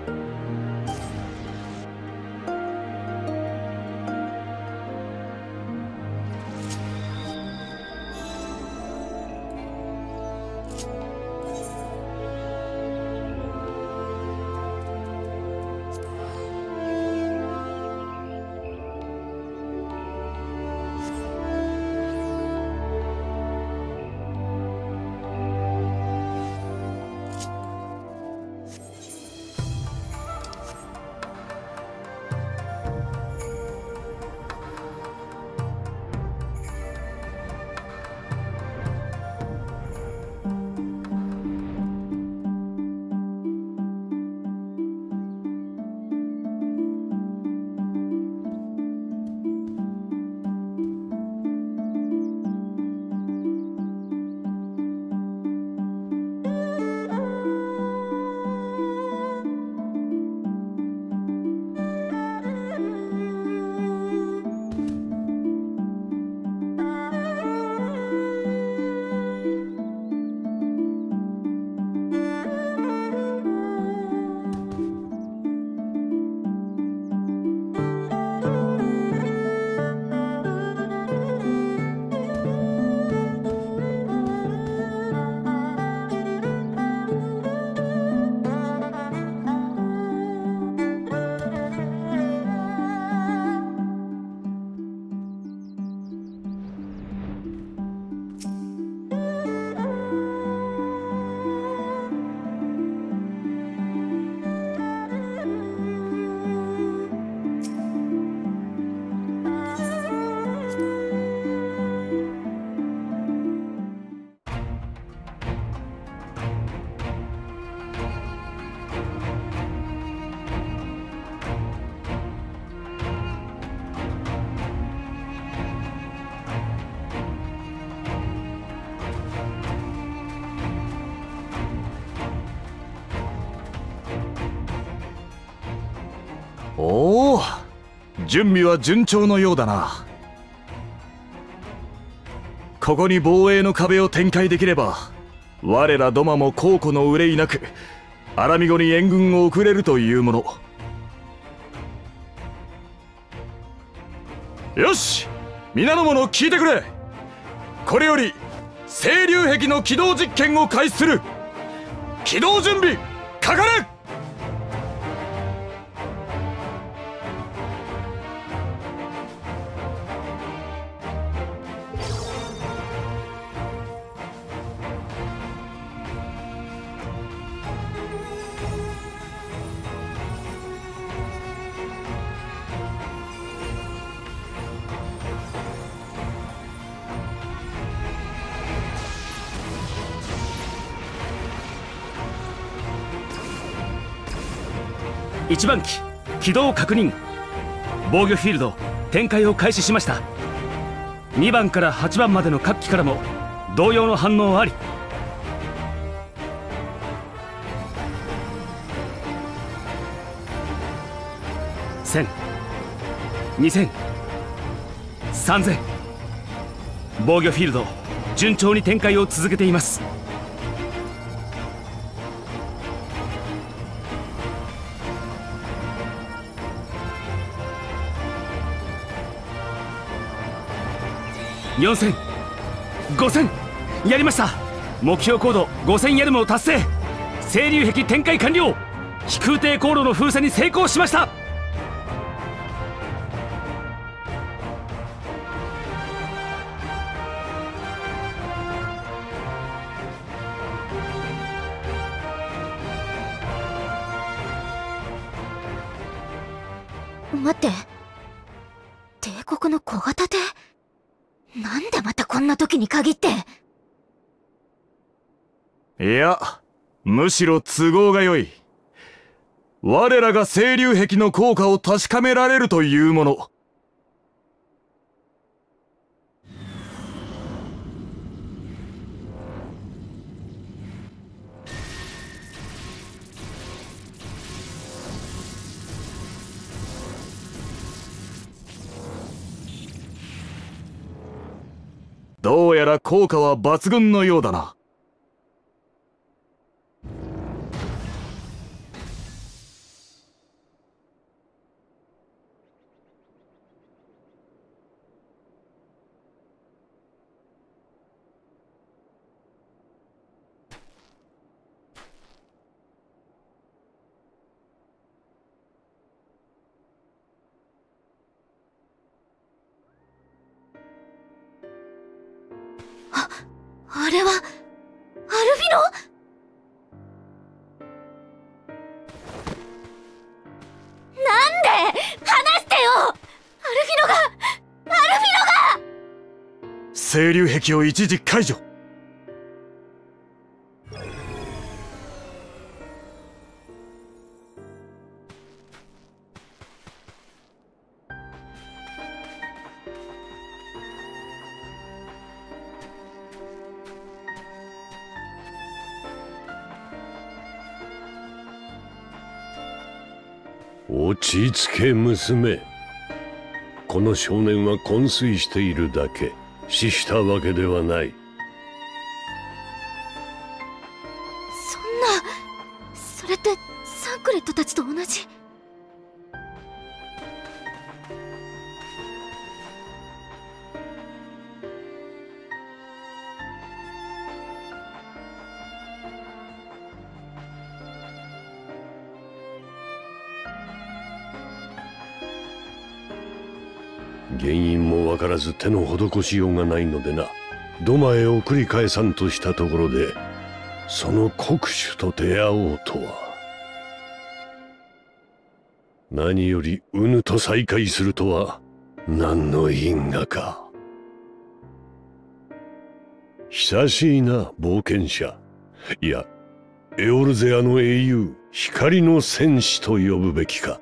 おお、準備は順調のようだな。ここに防衛の壁を展開できれば、我らドマも後顧の憂いなくアラミゴに援軍を送れるというもの。よし、皆の者聞いてくれ。これより清流壁の起動実験を開始する。起動準備かかれ。 1番機起動確認。防御フィールド展開を開始しました。2番から8番までの各機からも同様の反応あり。1000、2000、3000。防御フィールド順調に展開を続けています。4000、5000、やりました。目標高度5000ヤルムを達成。清流壁展開完了。飛空艇航路の封鎖に成功しました。 待って、帝国の小型艇？なんでまたこんな時に限って。 いや、むしろ都合が良い。我らが清流壁の効果を確かめられるというもの。どうやら効果は抜群のようだな。 あれはアルフィノ？なんで話してよ！アルフィノが清流壁を一時解除。 落ち着け娘。この少年は昏睡しているだけ、死したわけではない。 そんな、それってサンクレットたちと同じ。 原因もわからず手の施しようがないのでな。土間へ送り返さんとしたところで、その国主と出会おうとは。何よりウヌと再会するとは何の因果か。久しいな、冒険者。いや、エオルゼアの英雄、光の戦士と呼ぶべきか。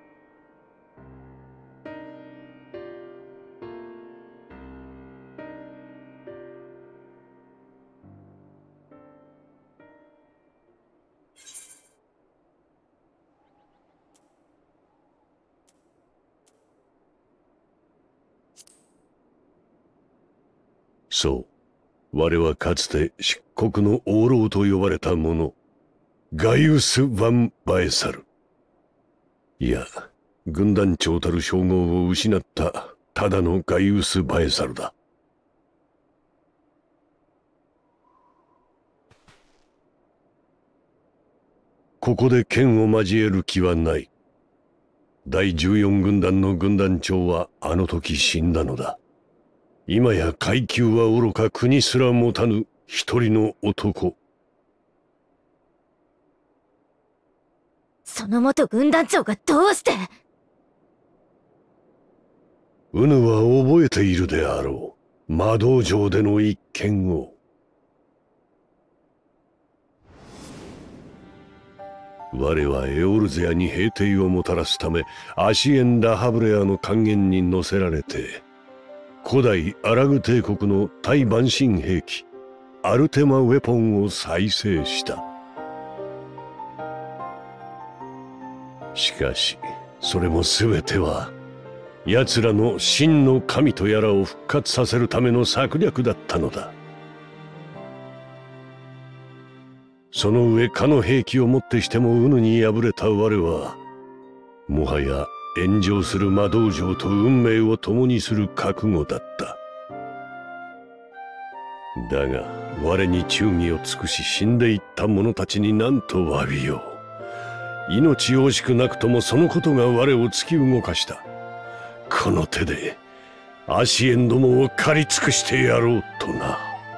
そう、我はかつて漆黒の王老と呼ばれた者、ガイウス・ヴァン・バエサル。いや、軍団長たる称号を失ったただのガイウス・バエサルだ。ここで剣を交える気はない。第14軍団の軍団長はあの時死んだのだ。今や階級は愚か国すら持たぬ一人の男。 その元軍団長がどうして？ ウヌは覚えているであろう。魔道場での一件を。我はエオルゼアに平定をもたらすため、アシエン・ラハブレアの管弦に乗せられて、古代アラグ帝国の対蛮神兵器アルテマウェポンを再生した。しかしそれも全ては奴らの真の神とやらを復活させるための策略だったのだ。その上かの兵器をもってしてもウヌに敗れた我はもはや炎上する魔道場と運命を共にする覚悟だった。だが我に忠義を尽くし死んでいった者たちに何と詫びよう。命惜しくなくともそのことが我を突き動かした。この手でアシエンどもを狩り尽くしてやろうとな。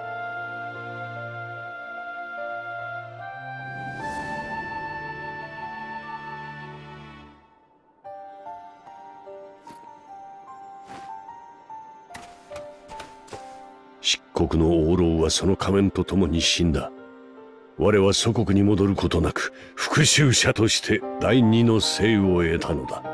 漆黒の王老はその仮面と共に死んだ。我は祖国に戻ることなく復讐者として第二の生を得たのだ。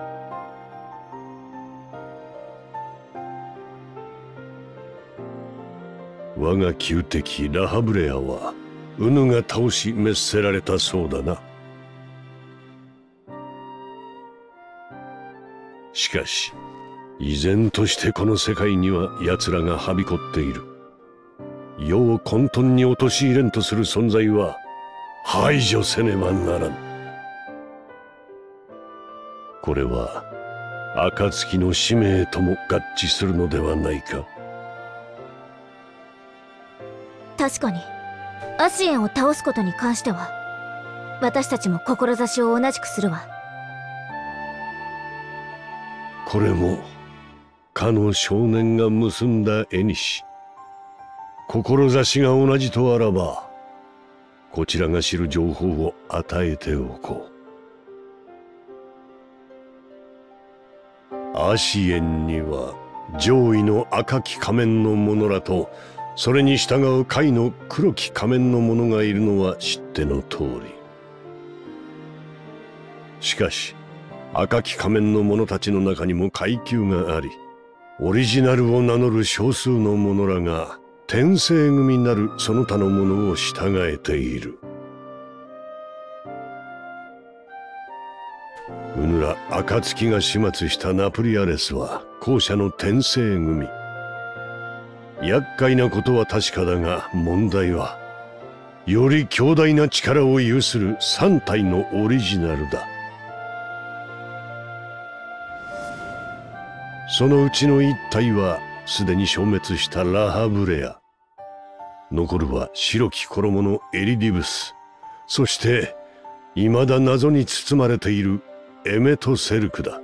我が旧敵ラハブレアはウヌが倒し滅せられたそうだな。しかし依然としてこの世界には奴らがはびこっている。世を混沌に陥れんとする存在は排除せねばならん。これは暁の使命とも合致するのではないか。 確かにアシエンを倒すことに関しては私たちも志を同じくするわ。 これもかの少年が結んだ縁。 志が同じとあらば、こちらが知る情報を与えておこう。アシエンには上位の赤き仮面の者らと、それに従う下位の黒き仮面の者がいるのは知っての通り。しかし赤き仮面の者たちの中にも階級があり、オリジナルを名乗る少数の者らが天聖組なるその他の者を従えている。うぬら暁が始末したナプリアレスは後者の天聖組。厄介なことは確かだが、問題はより強大な力を有する3体のオリジナルだ。そのうちの1体はすでに消滅したラハブレア。残るは白き衣のエリディブス、そして未だ謎に包まれているエメトセルクだ。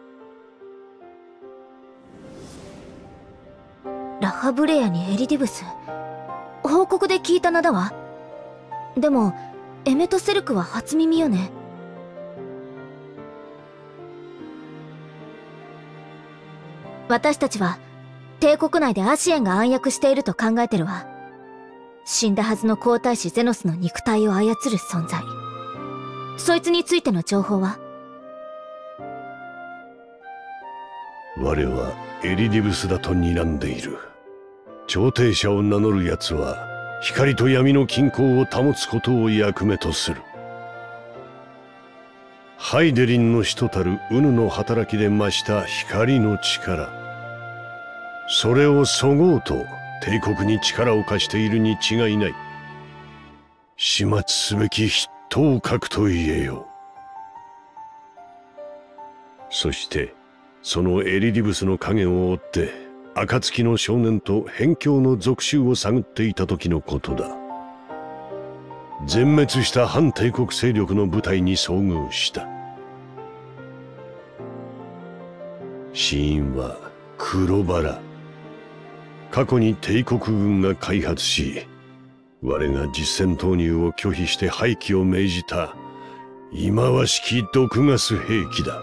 ラハブレアにエリディブス、報告で聞いた名だわ。でもエメトセルクは初耳よね。私たちは帝国内でアシエンが暗躍していると考えてるわ。死んだはずの皇太子ゼノスの肉体を操る存在。そいつについての情報は？ 我はエリディブスだと睨んでいる。調停者を名乗る奴は光と闇の均衡を保つことを役目とする。ハイデリンの使徒たるウヌの働きで増した光の力、それをそごうと帝国に力を貸しているに違いない。始末すべき筆頭格と言えよう。そしてそのエリディブスの影を追って暁の少年と辺境の属州を探っていた時のことだ。全滅した反帝国勢力の部隊に遭遇した。死因は黒バラ。過去に帝国軍が開発し、我が実戦投入を拒否して廃棄を命じた忌まわしき毒ガス兵器だ。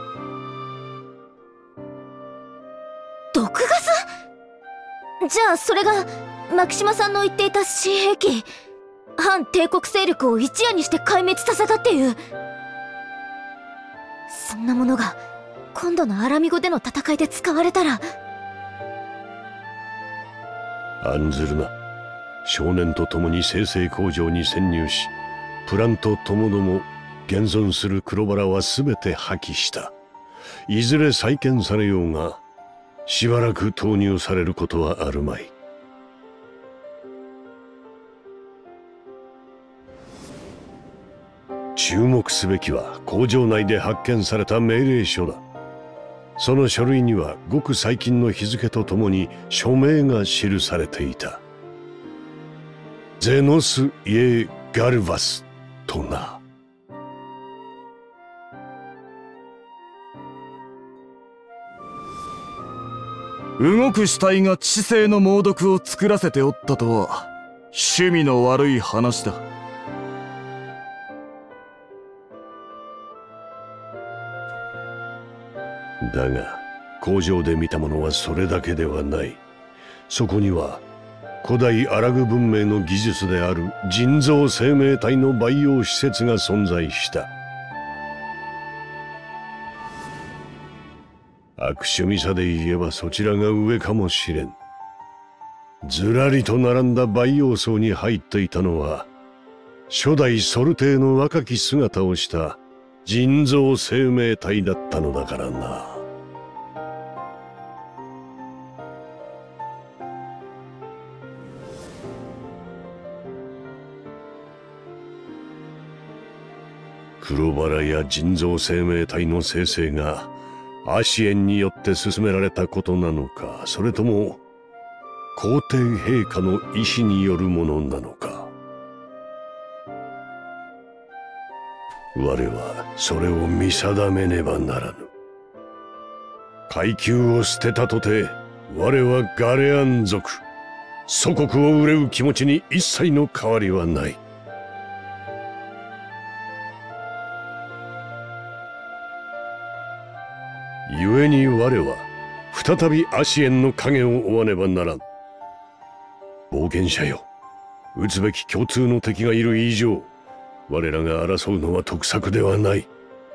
毒ガス？じゃあそれが牧島さんの言っていた新兵器、反帝国勢力を一夜にして壊滅させたっていう。そんなものが今度のアラミゴでの戦いで使われたら。 案ずるな。少年と共に生成工場に潜入し、プラントともども現存する黒バラは全て破棄した。いずれ再建されようがしばらく投入されることはあるまい。注目すべきは工場内で発見された命令書だ。その書類にはごく最近の日付とともに署名が記されていた。ゼノス・イェ・ガルバスとな。 動く死体が致死性の猛毒を作らせておったとは趣味の悪い話だ。 だが工場で見たものはそれだけではない。そこには古代アラグ文明の技術である人造生命体の培養施設が存在した。悪趣味さで言えばそちらが上かもしれん。ずらりと並んだ培養層に入っていたのは初代ソルテイの若き姿をした人造生命体だったのだからな。黒バラや人造生命体の生成がアシエンによって進められたことなのか、それとも皇帝陛下の意志によるものなのか。我はそれを見定めねばならぬ。階級を捨てたとて我はガレアン族、 祖国を憂う気持ちに一切の変わりはない。故に我は再びアシエンの影を追わねばならん。冒険者よ、撃つべき共通の敵がいる以上、我らが争うのは得策ではない。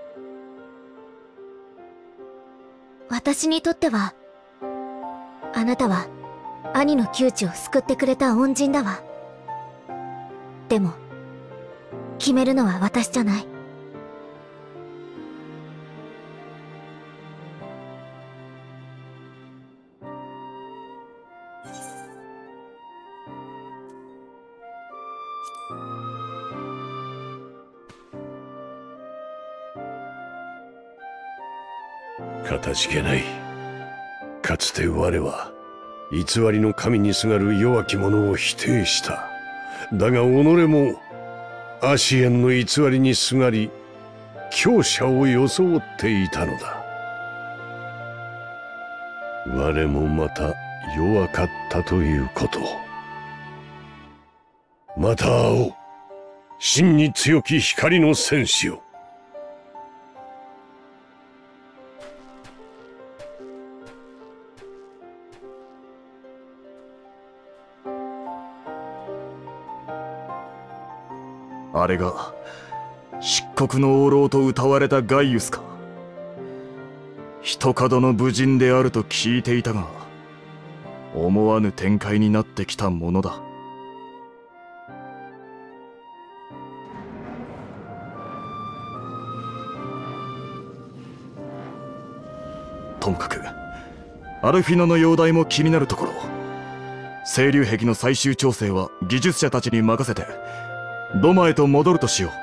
私にとっては、あなたは兄の窮地を救ってくれた恩人だわ。でも決めるのは私じゃない。 かたじけない。かつて我は偽りの神にすがる弱き者を否定した。だが己もアシエンの偽りにすがり強者を装っていたのだ。我もまた弱かったということ。また会おう、真に強き光の戦士よ。 あれが漆黒の王老と謳われたガイウスか。一門の武人であると聞いていたが、思わぬ展開になってきたものだ。ともかくアルフィノの容体も気になるところ。清流壁の最終調整は技術者たちに任せてドマへと戻るとしよう。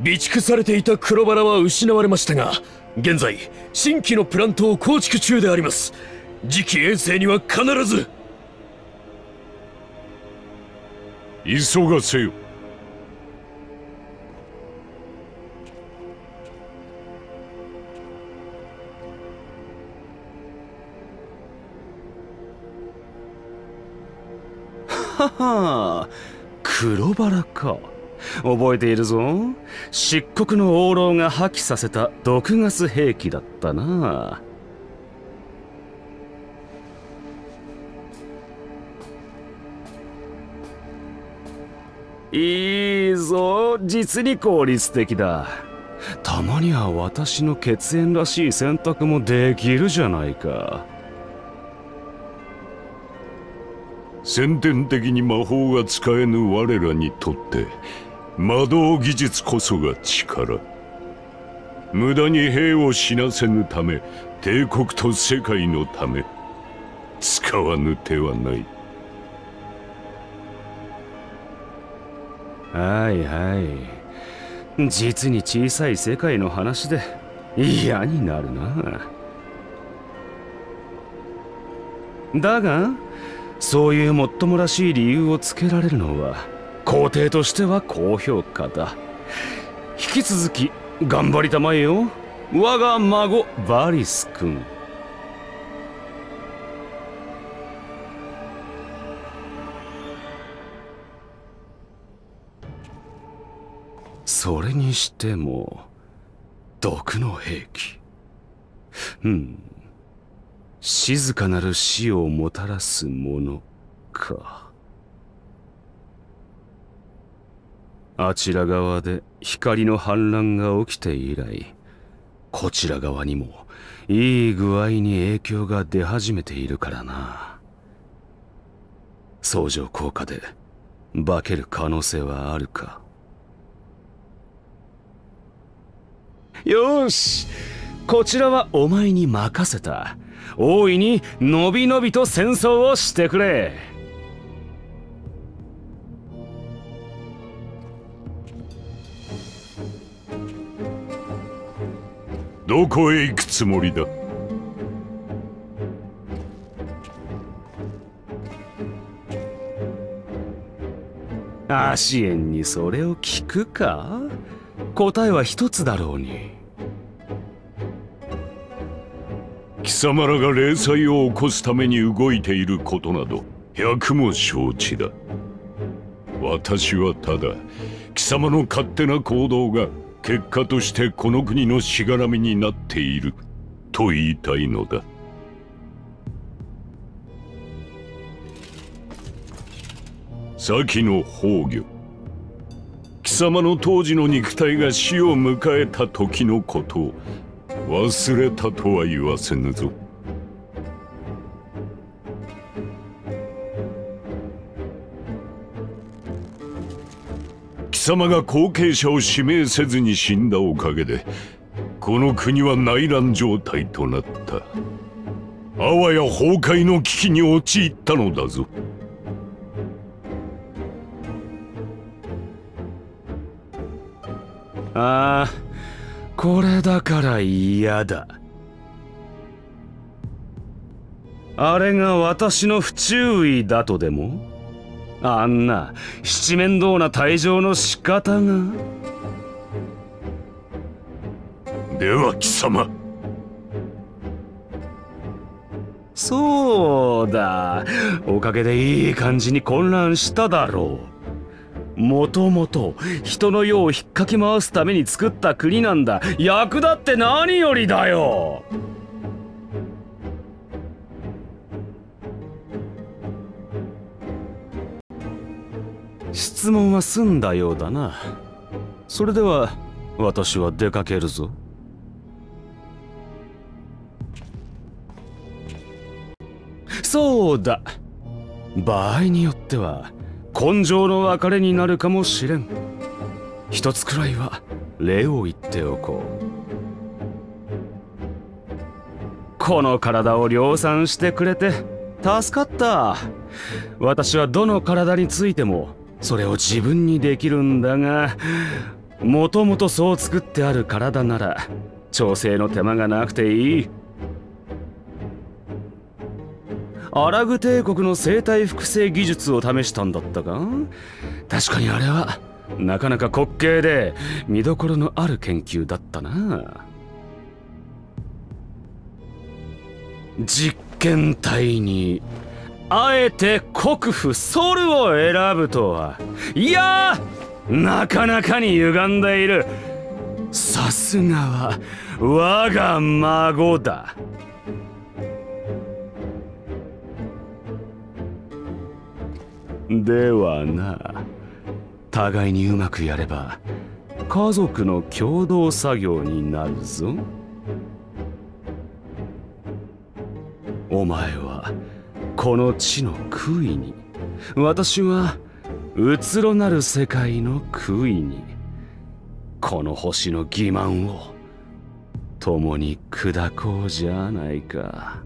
備蓄されていた黒バラは失われましたが、現在新規のプラントを構築中であります。次期遠征には必ず。 急がせよ。 はは、黒バラか。覚えているぞ。漆黒の王老が破棄させた毒ガス兵器だったな。いいぞ、実に効率的だ。たまには私の血縁らしい選択もできるじゃないか。 先天的に魔法が使えぬ我らにとって魔導技術こそが力。無駄に兵を死なせぬため、帝国と世界のため、使わぬ手はない。 はいはい、実に小さい世界の話で嫌になるな。だがそういうもっともらしい理由をつけられるのは皇帝としては高評価だ。引き続き頑張りたまえよ、我が孫バリス君。それにしても毒の兵器。静かなる死をもたらすものか。あちら側で光の反乱が起きて以来、こちら側にもいい具合に影響が出始めているからな。相乗効果で化ける可能性はあるか。よし、こちらはお前に任せた。大いにのびのびと戦争をしてくれ。 どこへ行くつもりだ？ アシエンにそれを聞くか？答えは一つだろうに。 貴様らが霊災を起こすために動いていることなど百も承知だ。私はただ貴様の勝手な行動が結果としてこの国のしがらみになっていると言いたいのだ。先の崩御、貴様の当時の肉体が死を迎えた時のことを忘れたとは言わせぬぞ。貴様が後継者を指名せずに死んだおかげでこの国は内乱状態となった。あわや崩壊の危機に陥ったのだぞ。 ああ、これだから嫌だ。あれが私の不注意だとでも？あんな七面倒な退場の仕方が。 では貴様、 そうだ、おかげでいい感じに混乱しただろう。もともと人の世を引っかき回すために作った国なんだ。役立って何よりだよ。質問は済んだようだな。それでは私は出かけるぞ。そうだ、場合によっては根性の別れになるかもしれん。一つくらいは礼を言っておこう。この体を量産してくれて助かった。私はどの体についてもそれを自分にできるんだが、 もともとそう作ってある体なら調整の手間がなくていい。アラグ帝国の生体複製技術を試したんだったか。確かにあれはなかなか滑稽で見どころのある研究だったな。実験体にあえて国府ソルを選ぶとは、いやー、なかなかに歪んでいる。さすがは我が孫だ。ではな、互いにうまくやれば家族の共同作業になるぞ。お前はこの地の杭に、私はうつろなる世界の杭に、この星の欺瞞を共に砕こうじゃないか。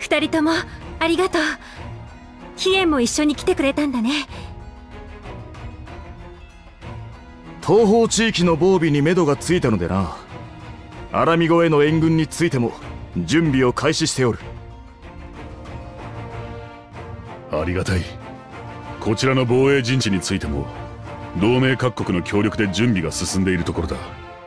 二人ともありがとう。飛燕も一緒に来てくれたんだね。 東方地域の防備に目処がついたのでな。アラミゴへの援軍についても準備を開始しておる。 ありがたい。こちらの防衛陣地についても同盟各国の協力で準備が進んでいるところだ。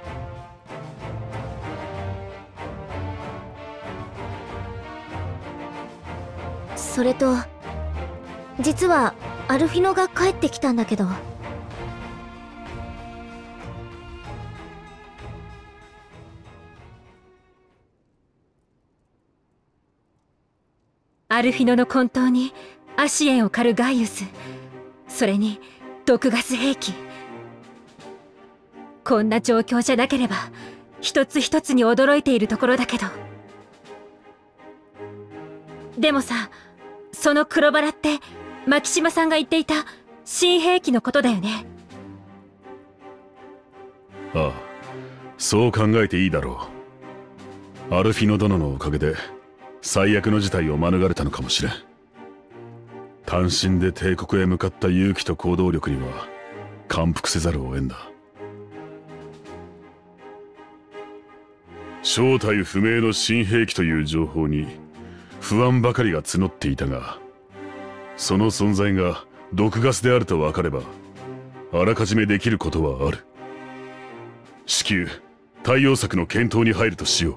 それと実はアルフィノが帰ってきたんだけど。 アルフィノの混沌にアシエンを狩るガイウス、それに毒ガス兵器。こんな状況じゃなければ一つ一つに驚いているところだけど。でもさ、その黒バラって牧島さんが言っていた新兵器のことだよね。 ああ、そう考えていいだろう。アルフィノ殿のおかげで最悪の事態を免れたのかもしれん。単身で帝国へ向かった勇気と行動力には感服せざるを得んだ。正体不明の新兵器という情報に不安ばかりが募っていたが、その存在が毒ガスであると分かればあらかじめできることはある。至急対応策の検討に入るとしよう。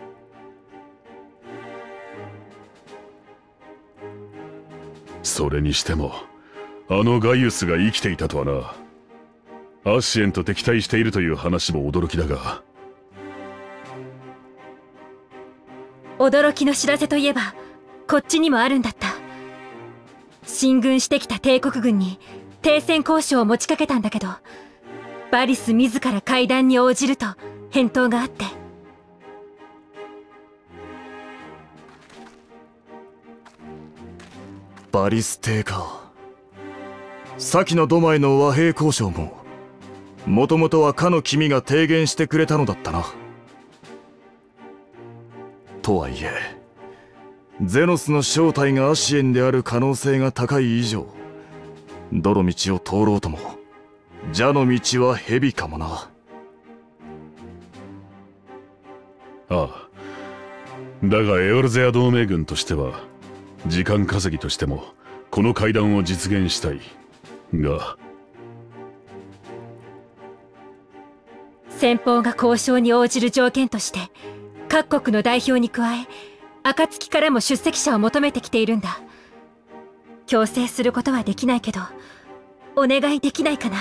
それにしてもあのガイウスが生きていたとはな。アシエンと敵対しているという話も驚きだが。 驚きの知らせといえばこっちにもあるんだった。進軍してきた帝国軍に停戦交渉を持ちかけたんだけど、バリス自ら会談に応じると返答があって。 バリス帝か。先のドマイの和平交渉ももともとはかの君が提言してくれたのだったな。とはいえゼノスの正体がアシエンである可能性が高い以上、どの道を通ろうとも蛇の道は蛇かもな。 ああ、だがエオルゼア同盟軍としては時間稼ぎとしてもこの会談を実現したいが、 先方が交渉に応じる条件として各国の代表に加え暁からも出席者を求めてきているんだ。強制することはできないけどお願いできないかな。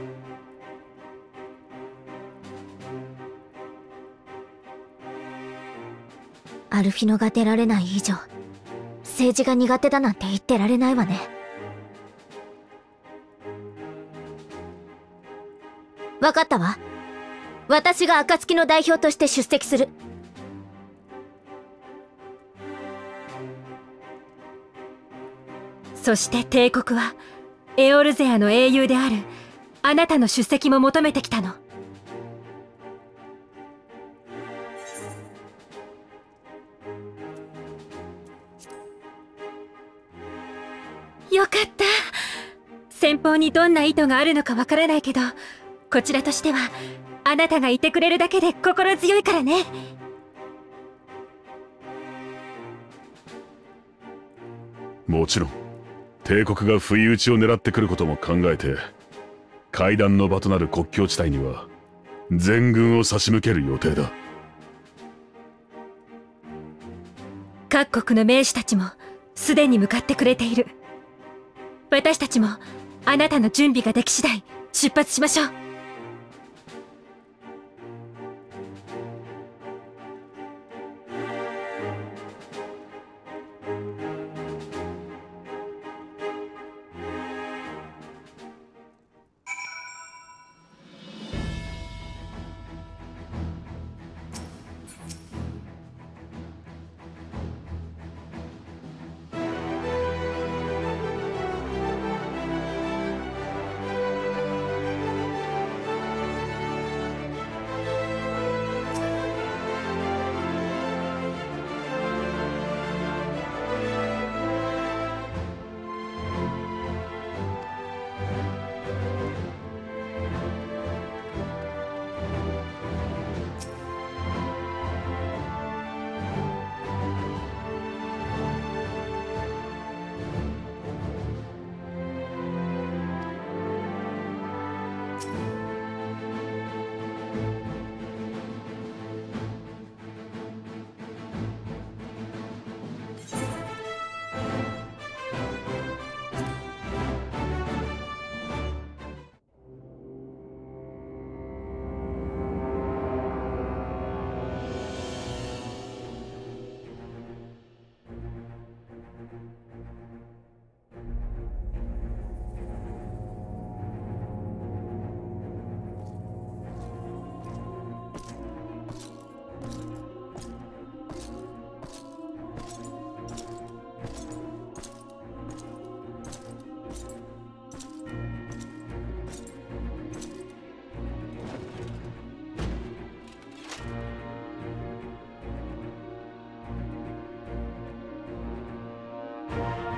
アルフィノが出られない以上政治が苦手だなんて言ってられないわね。分かったわ。私が暁の代表として出席する。 そして帝国はエオルゼアの英雄であるあなたの出席も求めてきたの。よかった。先方にどんな意図があるのかわからないけど、こちらとしてはあなたがいてくれるだけで心強いからね。 もちろん帝国が不意打ちを狙ってくることも考えて、会談の場となる国境地帯には全軍を差し向ける予定だ。 各国の名士たちもすでに向かってくれている。私たちもあなたの準備ができ次第出発しましょう。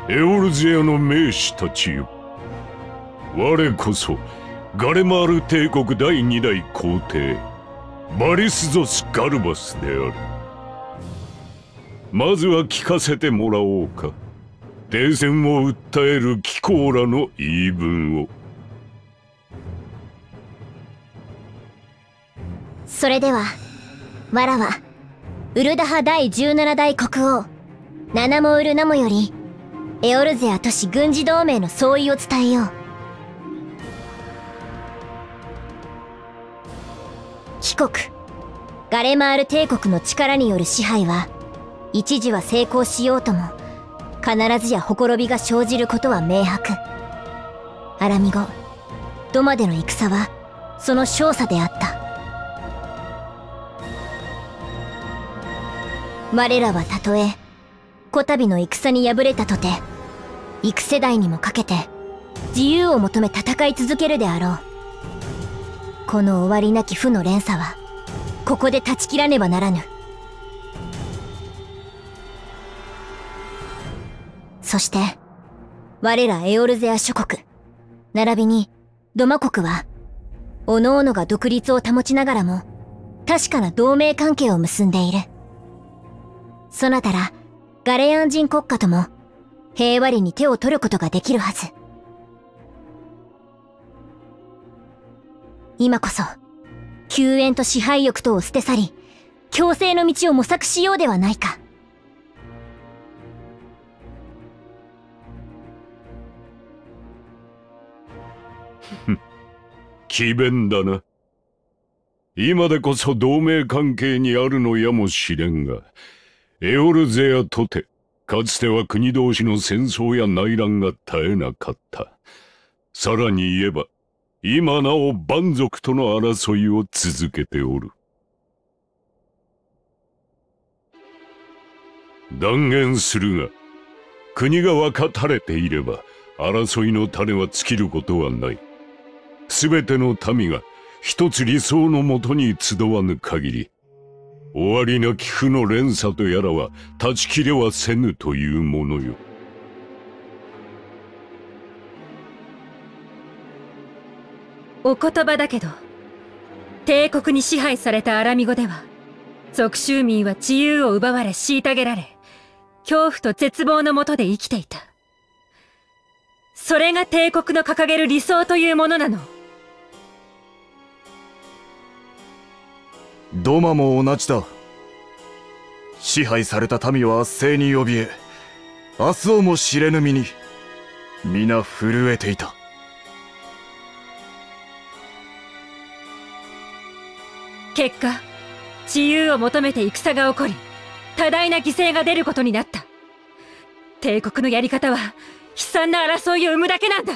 エオルゼアの名士たちよ。我こそガレマール帝国第2代皇帝バリスゾス・ガルバスである。まずは聞かせてもらおうか。停戦を訴える貴公らの言い分を。 それではわらはウルダハ第17代国王ナナモウルナモよりエオルゼア都市軍事同盟の総意を伝えよう。貴国ガレマール帝国の力による支配は一時は成功しようとも必ずやほころびが生じることは明白。アラミゴドマでの戦はその勝査であった。我らはたとえこたびの戦に敗れたとて幾世代にもかけて自由を求め戦い続けるであろう。この終わりなき負の連鎖はここで断ち切らねばならぬ。そして我らエオルゼア諸国並びにドマ国は各々が独立を保ちながらも確かな同盟関係を結んでいる。そなたらガレアン人国家とも平和裏に手を取ることができるはず。今こそ救援と支配欲とを捨て去り共生の道を模索しようではないか。 詭弁だな。今でこそ同盟関係にあるのやもしれんが、エオルゼアとてかつては国同士の戦争や内乱が絶えなかった。さらに言えば今なお蛮族との争いを続けておる。断言するが、国が分かたれていれば争いの種は尽きることはない。すべての民が一つ理想のもとに集わぬ限り、終わりなき負の連鎖とやらは断ち切れはせぬというものよ。 お言葉だけど、帝国に支配されたアラミゴでは属州民は自由を奪われ虐げられ、恐怖と絶望のもとで生きていた。それが帝国の掲げる理想というものなの。 ドマも同じだ。支配された民は圧政に怯え、明日をも知れぬ身に皆震えていた。 結果、自由を求めて戦が起こり、多大な犠牲が出ることになった。帝国のやり方は悲惨な争いを生むだけなんだ。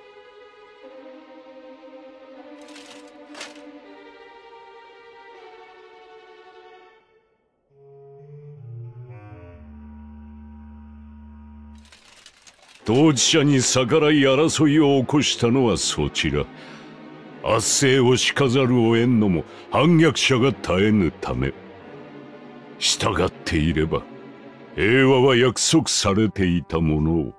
統治者に逆らい争いを起こしたのはそちら。圧政をしかざるを得んのも反逆者が絶えぬため。従っていれば平和は約束されていたものを。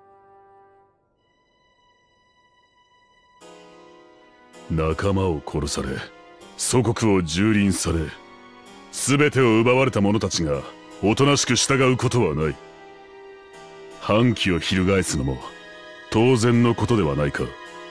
仲間を殺され、祖国を蹂躙され、全てを奪われた者たちがおとなしく従うことはない。反旗を翻すのも当然のことではないか。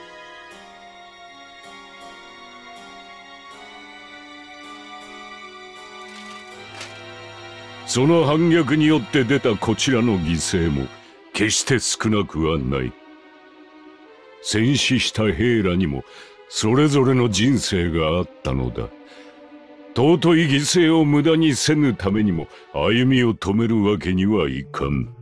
その反逆によって出たこちらの犠牲も決して少なくはない。戦死した兵らにもそれぞれの人生があったのだ。尊い犠牲を無駄にせぬためにも歩みを止めるわけにはいかん。